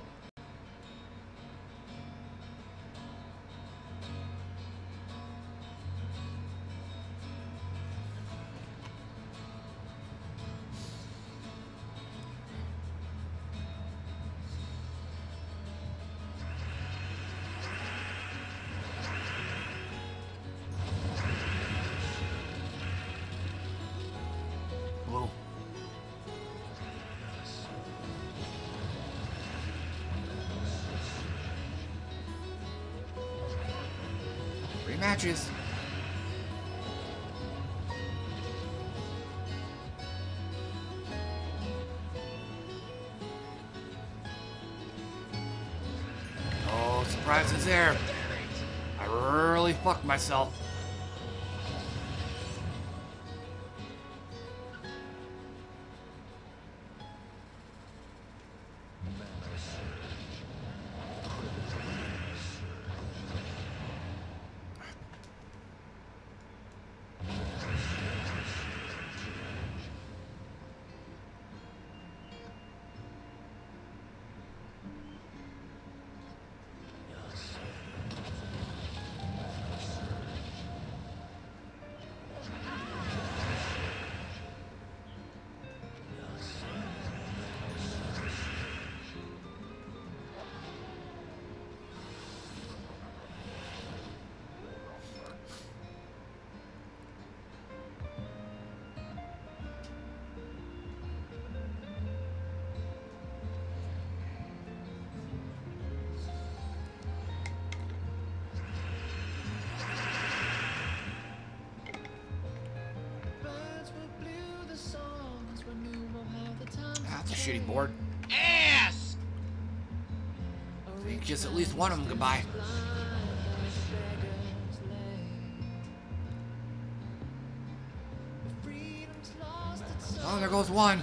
Blue. Matches. Oh, surprises there. I really fucked myself. That's a shitty board. Ass! Kiss at least one of them goodbye. goes one.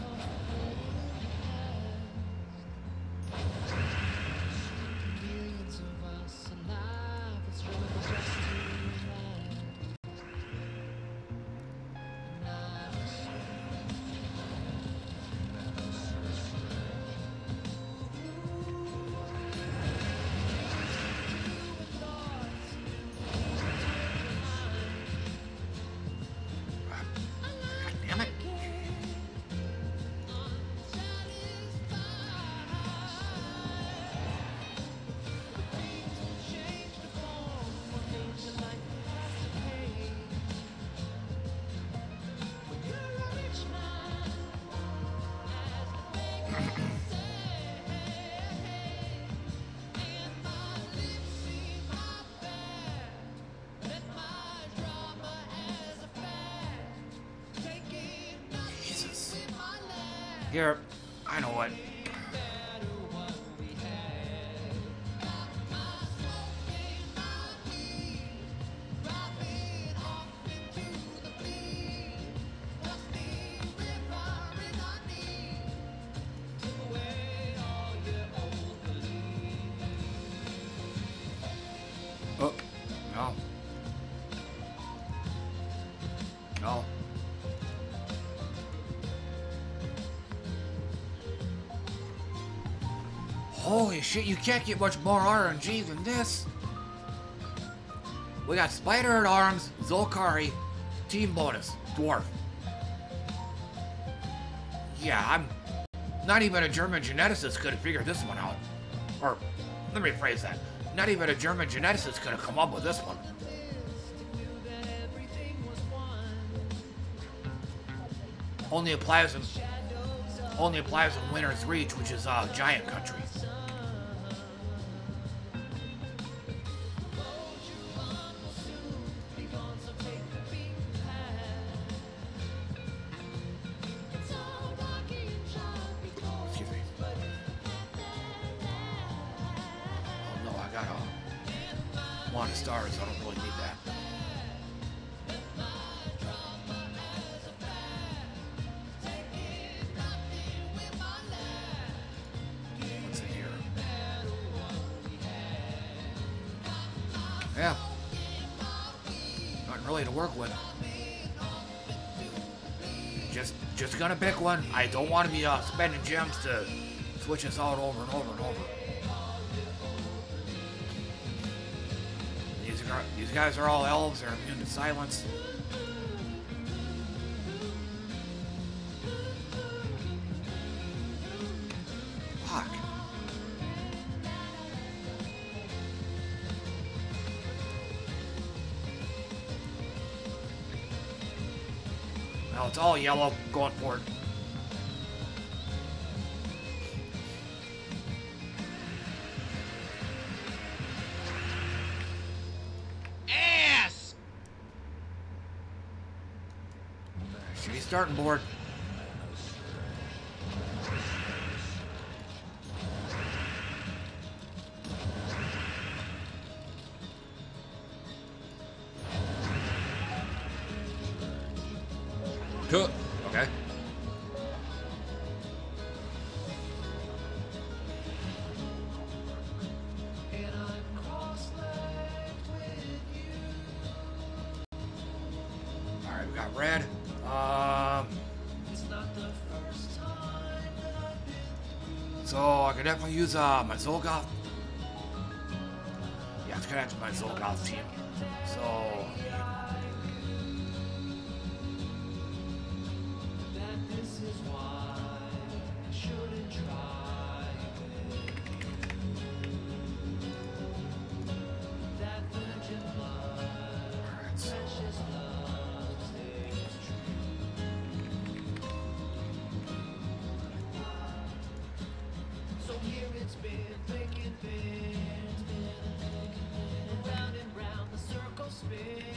Here, I know what. Oh, no. No. Holy shit, you can't get much more R N G than this. We got Spider at Arms, Zolkari, Team Bonus, Dwarf. Yeah, I'm not even a German geneticist could have figured this one out. Or, let me rephrase that. Not even a German geneticist could have come up with this one. Only applies in, only applies in Winter's Reach, which is a uh, giant country. Stars, I don't really need that. What's in here? Yeah. Nothing really to work with. Just, just gonna pick one. I don't want to be uh, spending gems to switch us out over and over and over. These guys are all elves, they're immune to silence. Fuck. Well, it's all yellow, going for it. Starting board. Good. Okay. All right, we got red. Um, so I could definitely use uh, my Zolgoth. Yeah, it's gonna have to be my Zolgoth team. So, Round and round the circle spin.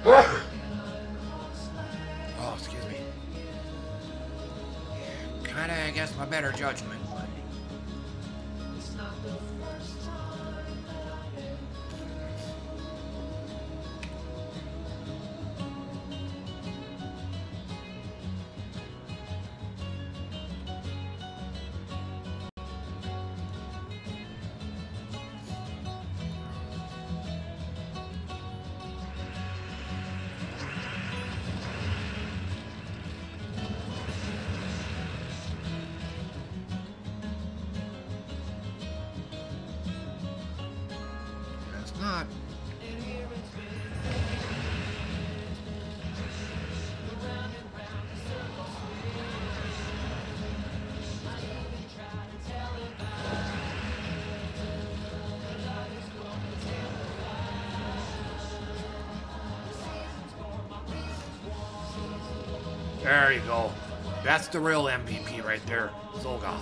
Oh, excuse me. Kinda against my better judgment, but... Not. There you go. That's the real M V P right there, Zolgoth.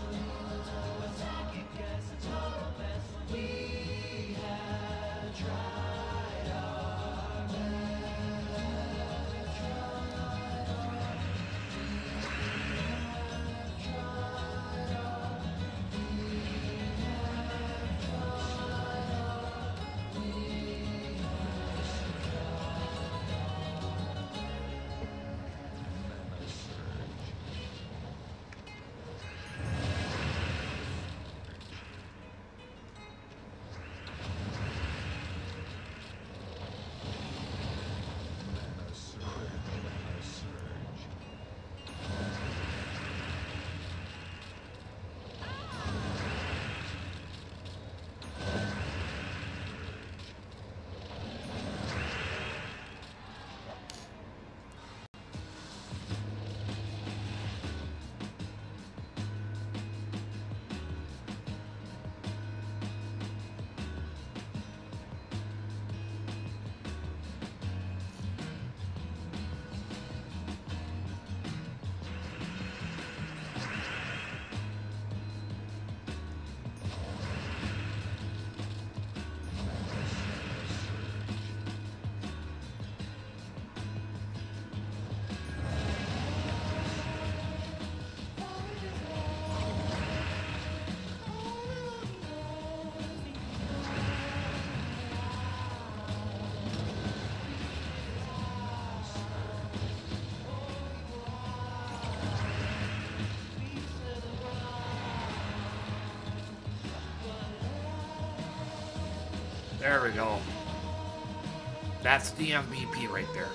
There we go. That's the M V P right there.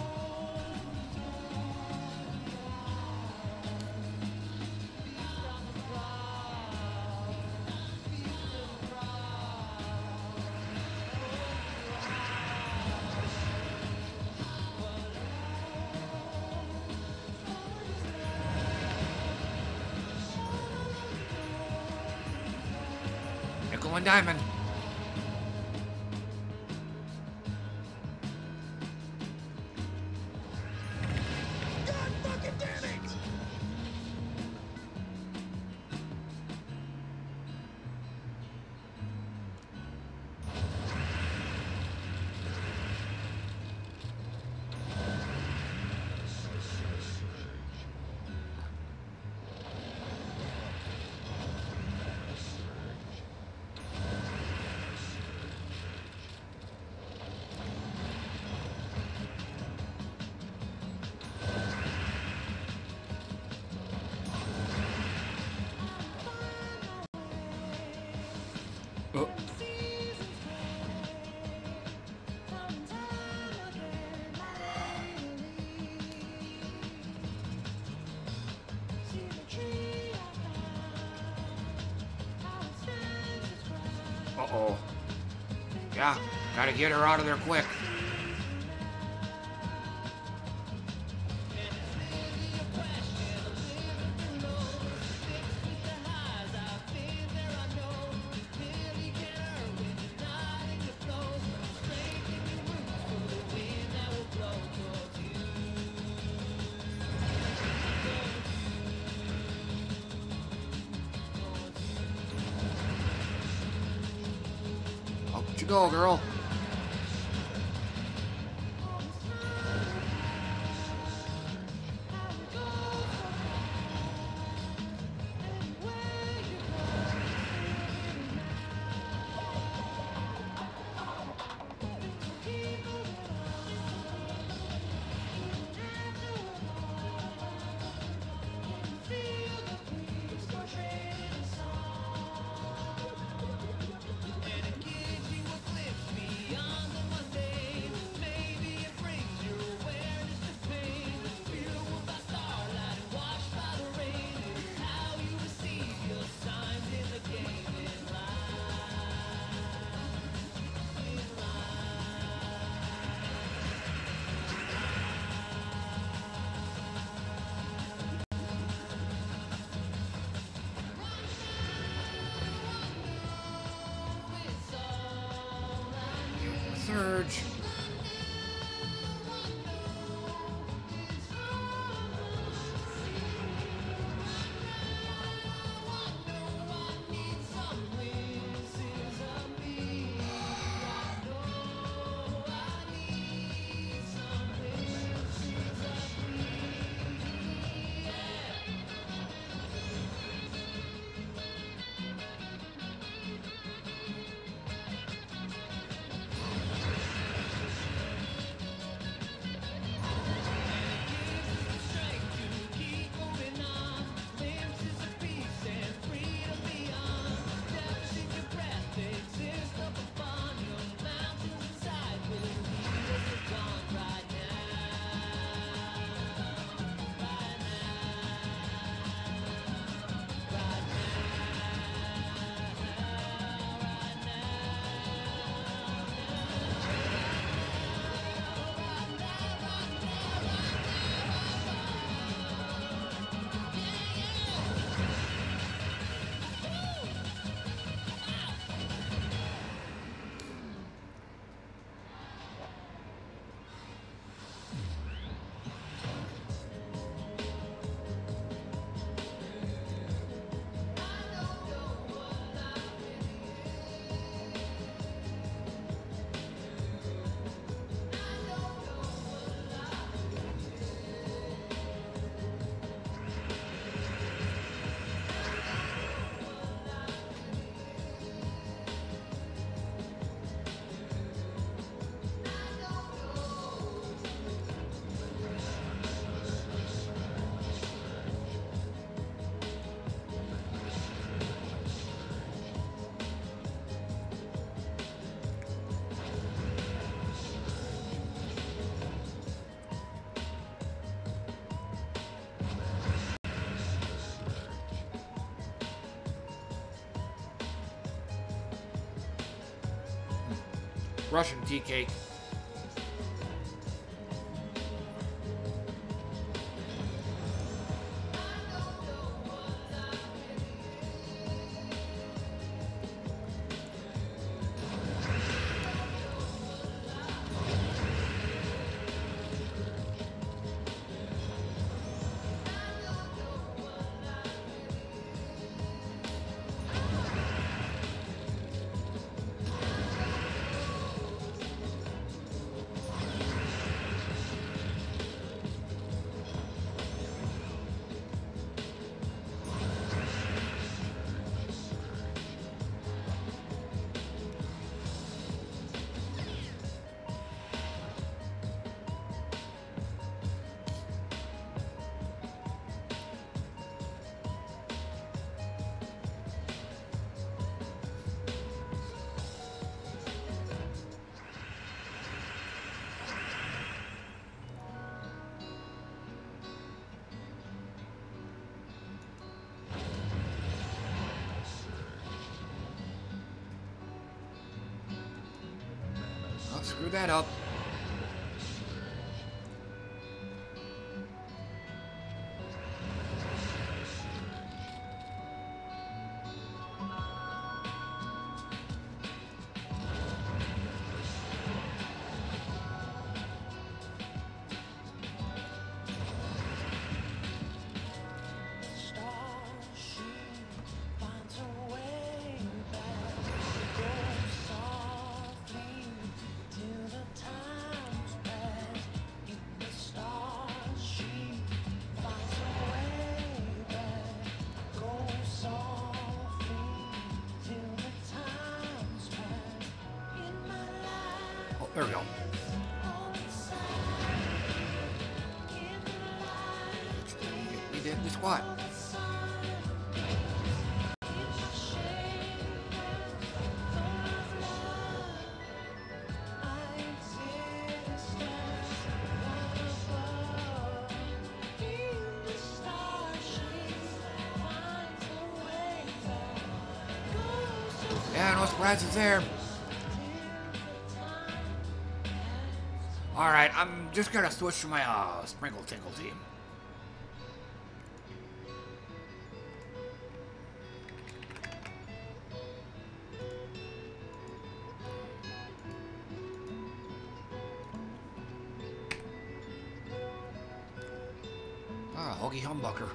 Nickel and diamond. Oh. Uh-oh. Yeah, gotta get her out of there quick. Up you go, girl. Surge. Russian tea cake. Screw that up. There we go. We did the squat. Yeah, no surprises there. Alright, I'm just gonna switch to my uh, Sprinkle Tinkle team. Hoggy Humbucker.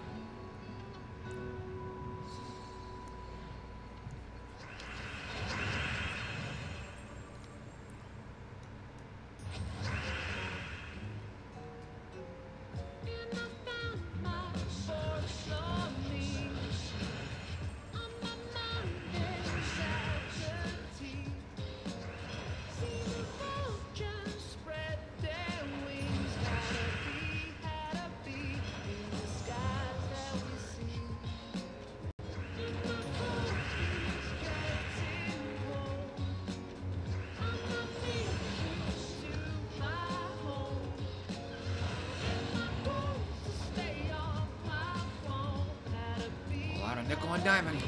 Nickel and diamond.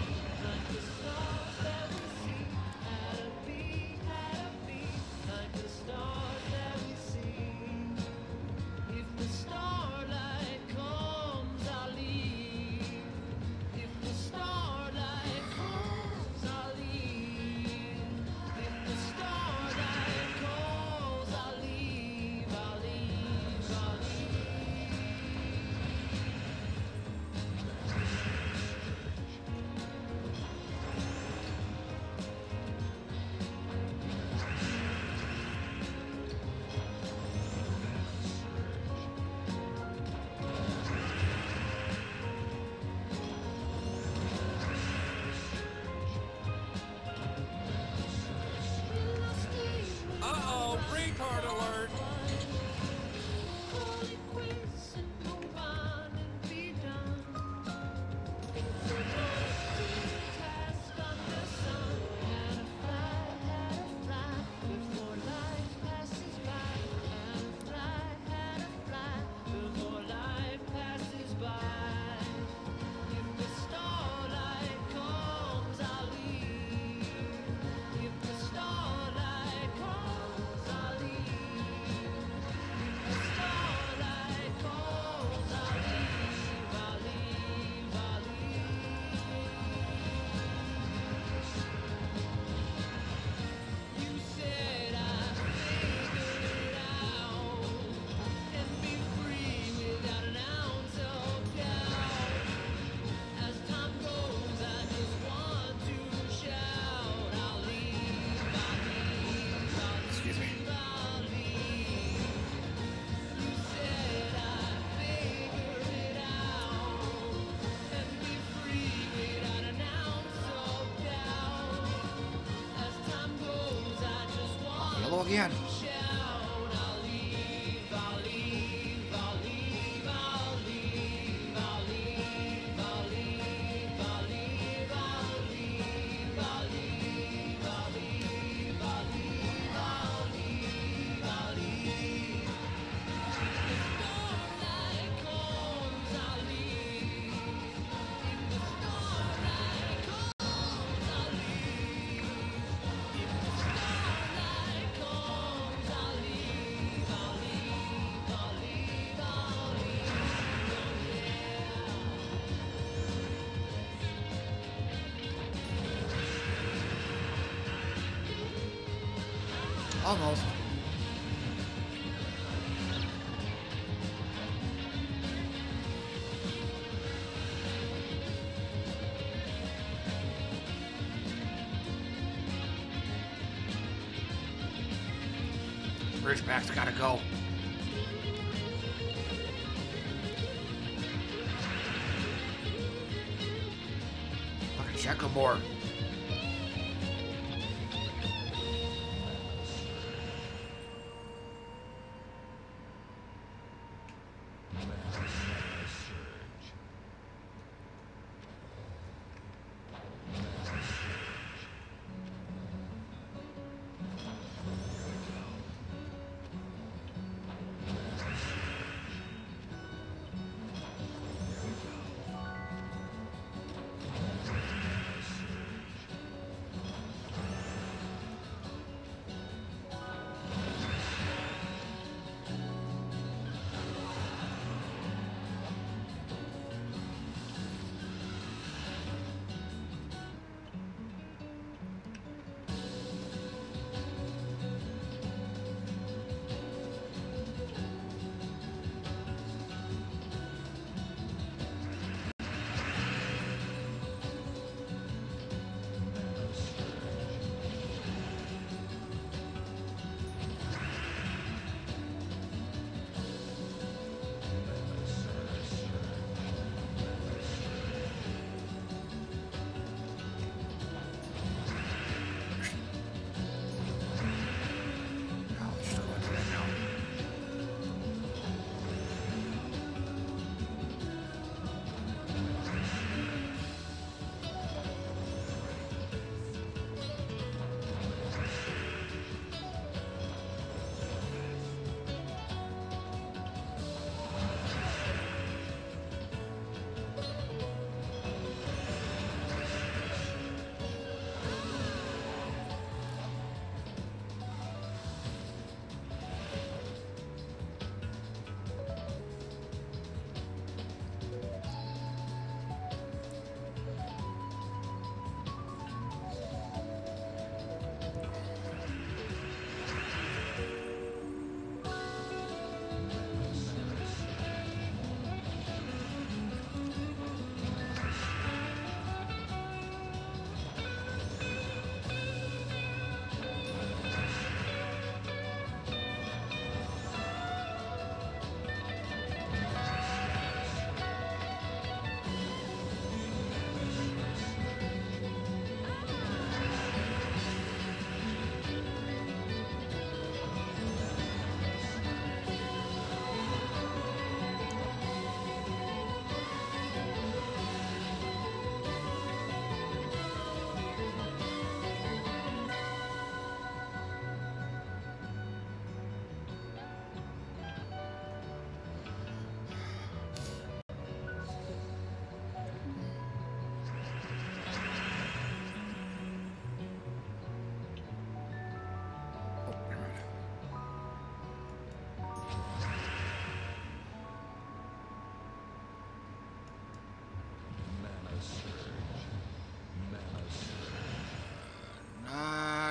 Again. Almost. Ridgeback's gotta go. Fucking checkerboard.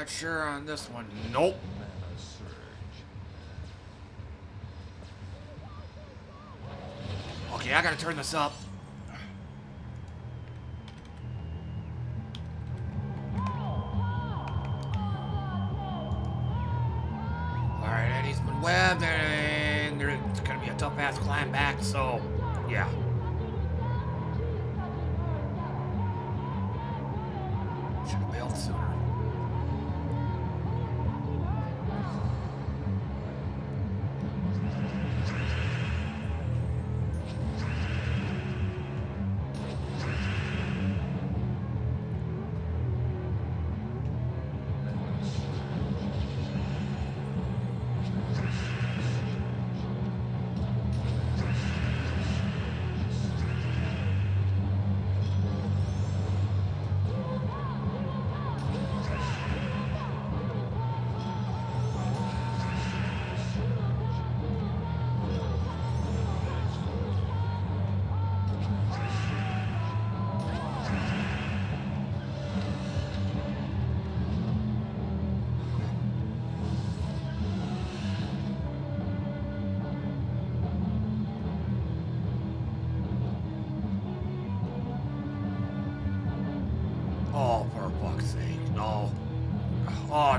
sure on this one. Nope. Okay, I gotta turn this up. Alright, Eddie's been webbed, and there's gonna be a tough ass climb back, so yeah. Should have bailed sooner. Oh, for fuck's sake, no. Oh.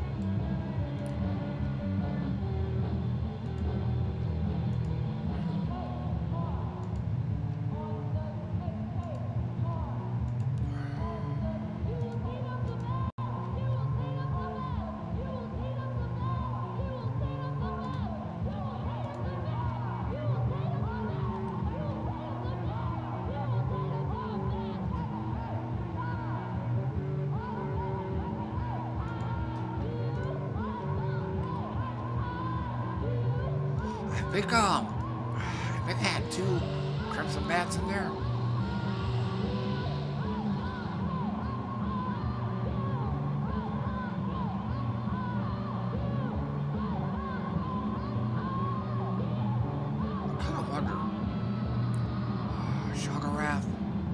I think, um, I think I had two Crimson Bats in there. I kind of wonder. Uh, Shoggorath.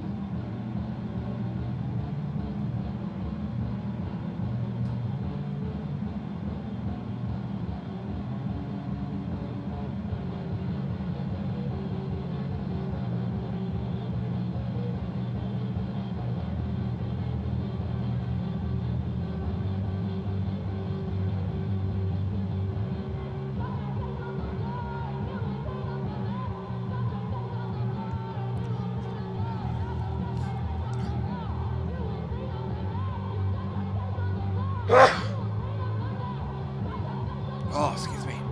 Oh, excuse me.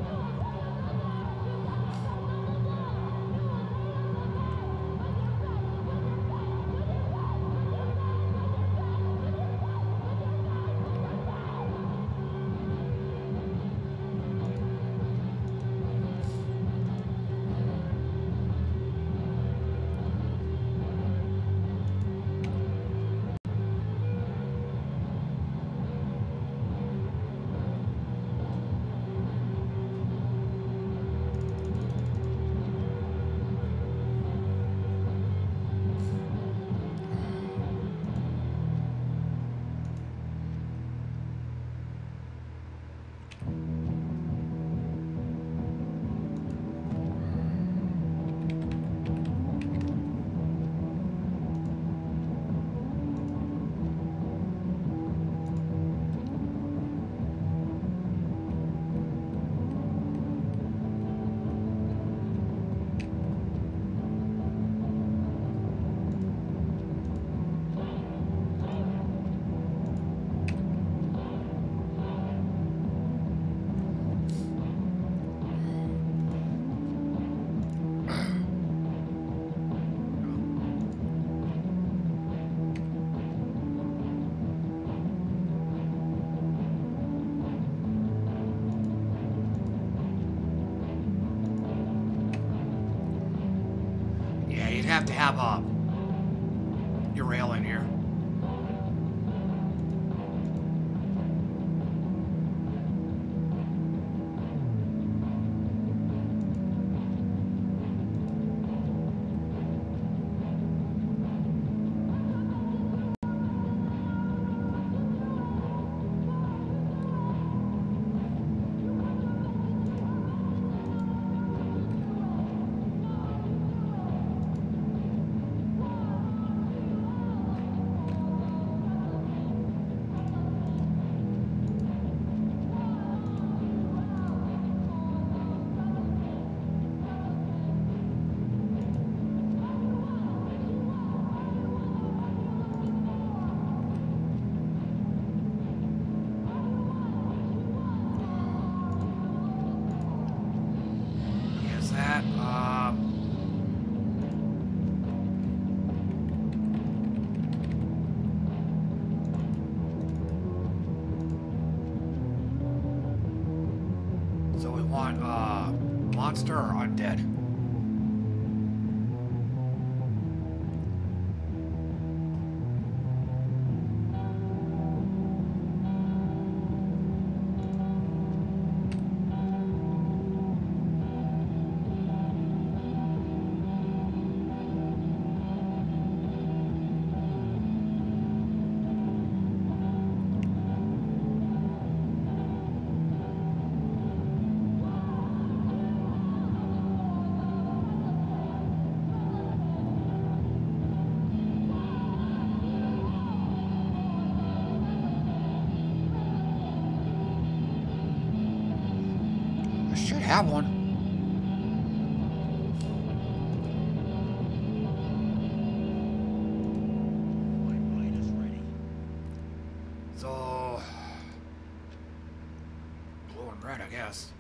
Have to have a your rail in here. So we want uh, monster or undead? Have one. My mind is ready. So, blue and red, I guess.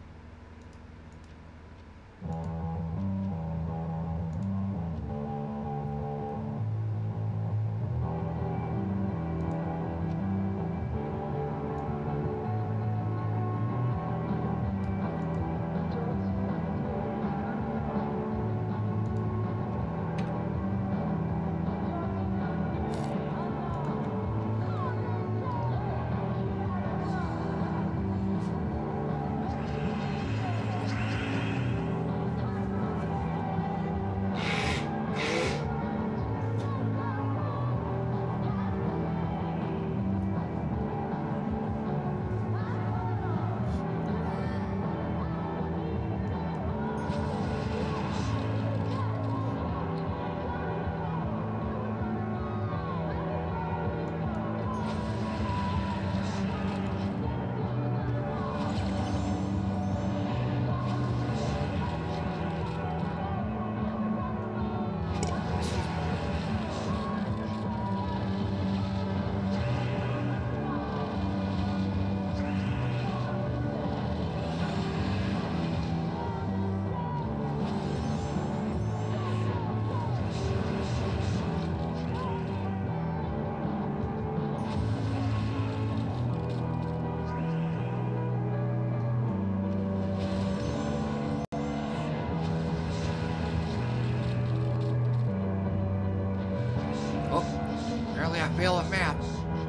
I fail at math.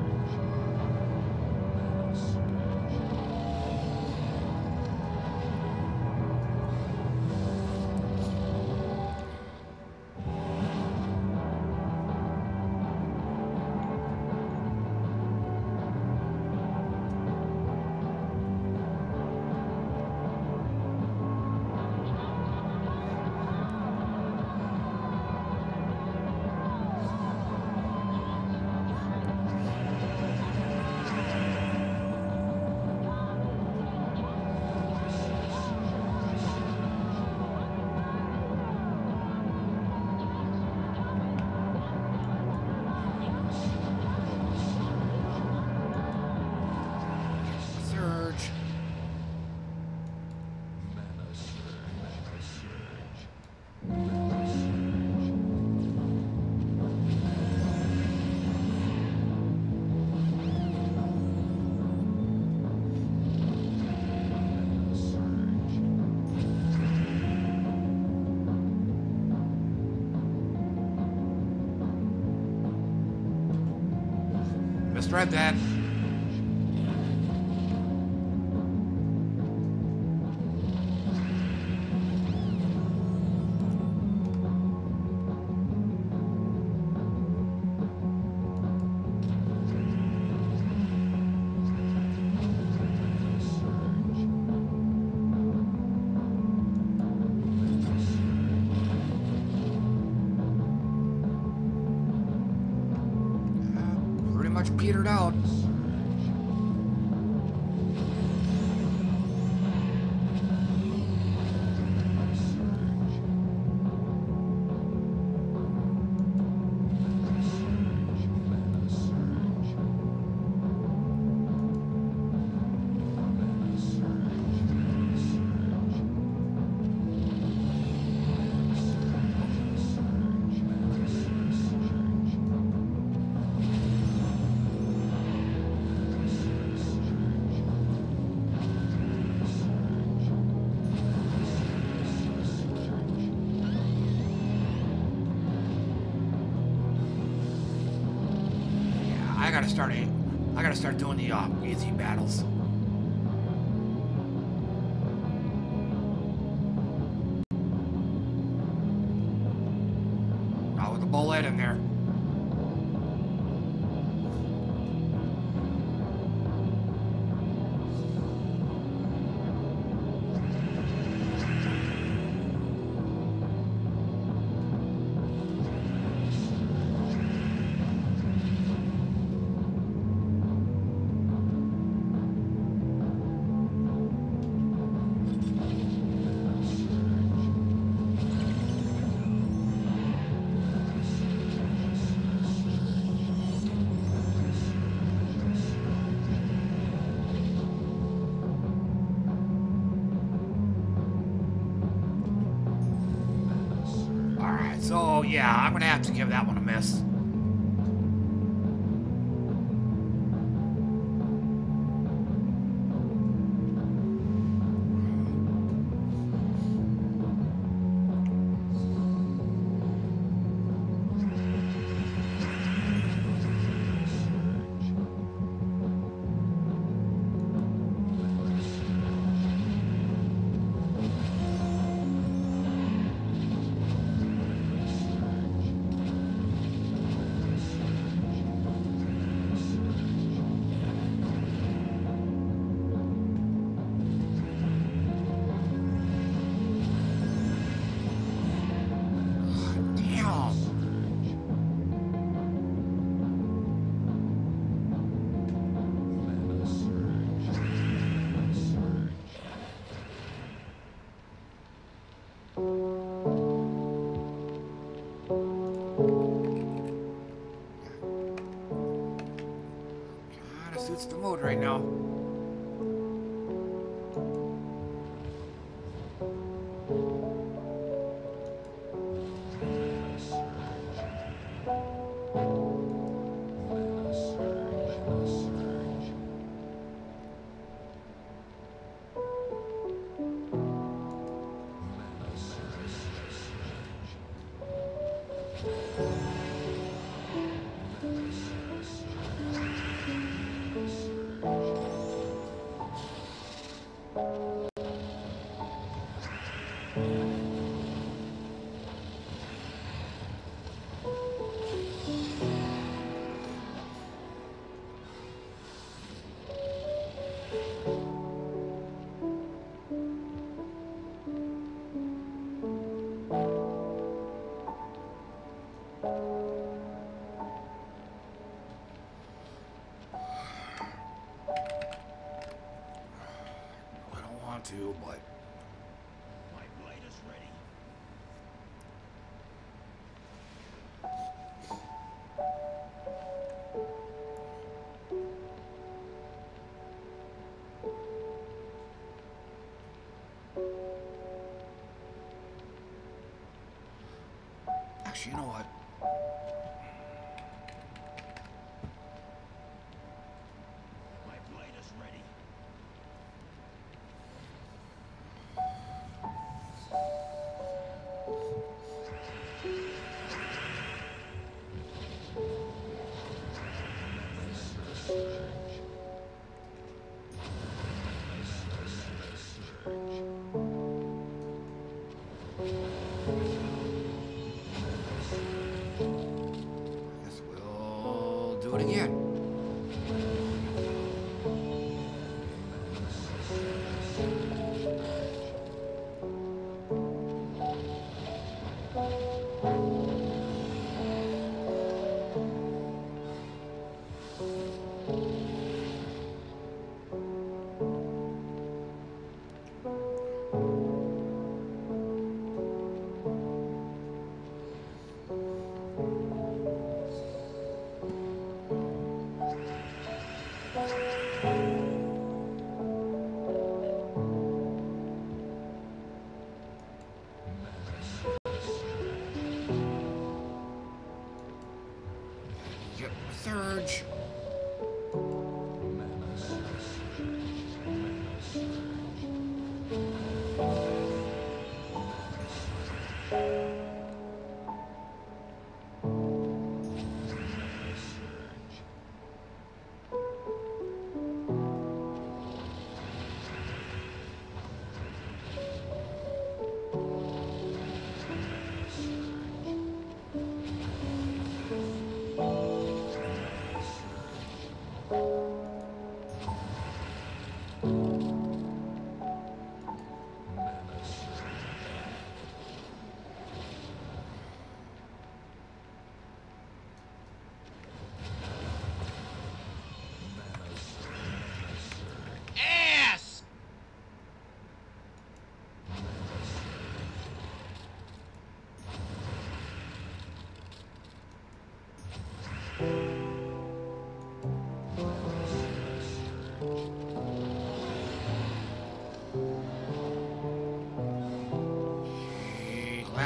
Misread that. Pretty much petered out. gotta start. A, I gotta start doing the uh, easy battles. Not with the bullet in there. So, yeah, I'm gonna have to give that one a miss. Suits the mood right now. To, but My blade is ready. actually, you know what? My blade is ready.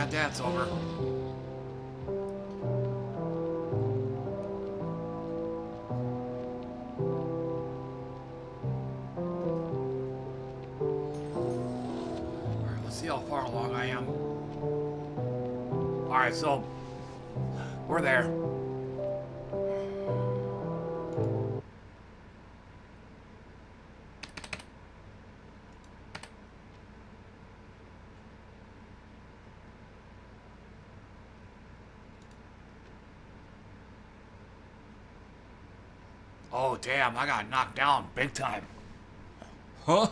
glad that's over. Alright, let's see how far along I am. Alright, so we're there. Oh, damn, I got knocked down big time. Huh?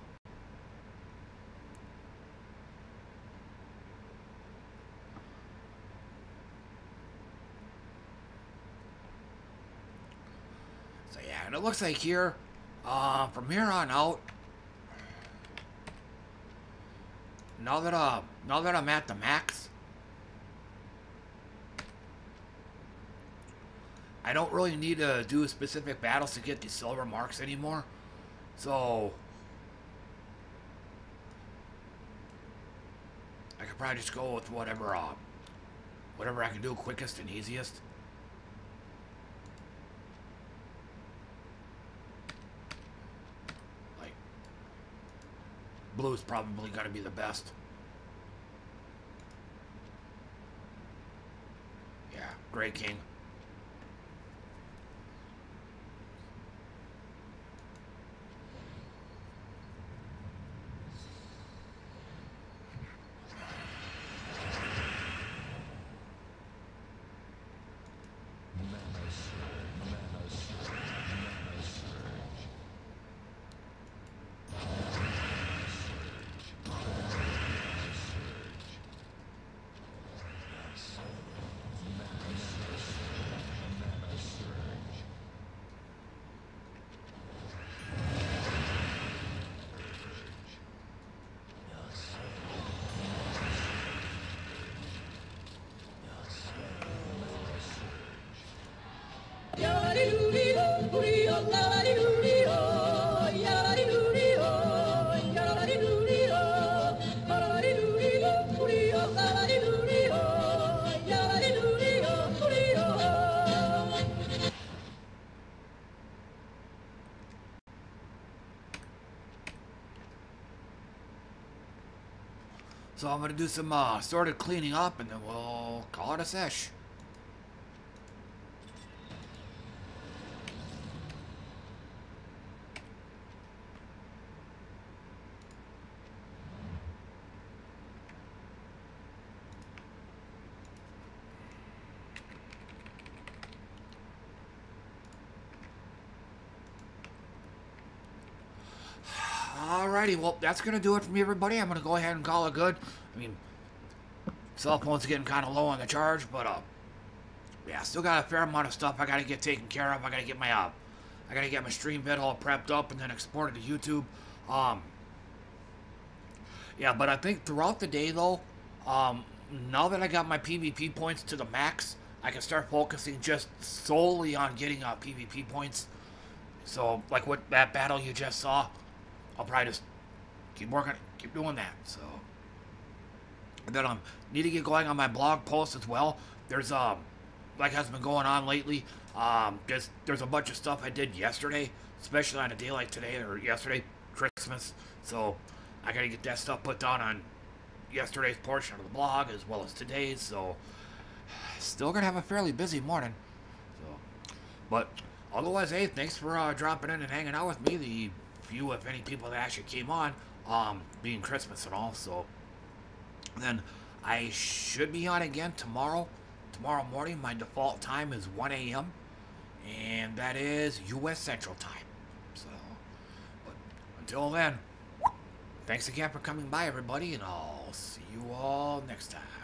So, yeah, and it looks like here, uh, from here on out, now that, uh, now that I'm at the max, I don't really need to do specific battles to get these silver marks anymore. So I could probably just go with whatever uh whatever I can do quickest and easiest. Like blue's probably gonna be the best. Yeah, Gray King. So I'm gonna do some uh, sort of cleaning up, and then we'll call it a sesh. Alrighty, well, that's going to do it for me, everybody. I'm going to go ahead and call it good. I mean, cell phone's getting kind of low on the charge, but, uh, yeah, still got a fair amount of stuff I got to get taken care of. I got to get my, uh, I got to get my stream bit all prepped up and then exported to YouTube. Um, yeah, but I think throughout the day, though, um, now that I got my PvP points to the max, I can start focusing just solely on getting, uh, PvP points. So, like what that battle you just saw, I'll probably just keep working, keep doing that. So, and then I um, need to get going on my blog post as well. There's um, like has been going on lately. Um, there's there's a bunch of stuff I did yesterday, especially on a day like today or yesterday, Christmas. So I gotta get that stuff put down on yesterday's portion of the blog as well as today's. So still gonna have a fairly busy morning. So, but otherwise, hey, thanks for uh, dropping in and hanging out with me. The few, if any, people that actually came on, um, being Christmas and all. So then I should be on again tomorrow. Tomorrow morning, my default time is one A M and that is U S Central Time. So, but until then, thanks again for coming by, everybody, and I'll see you all next time.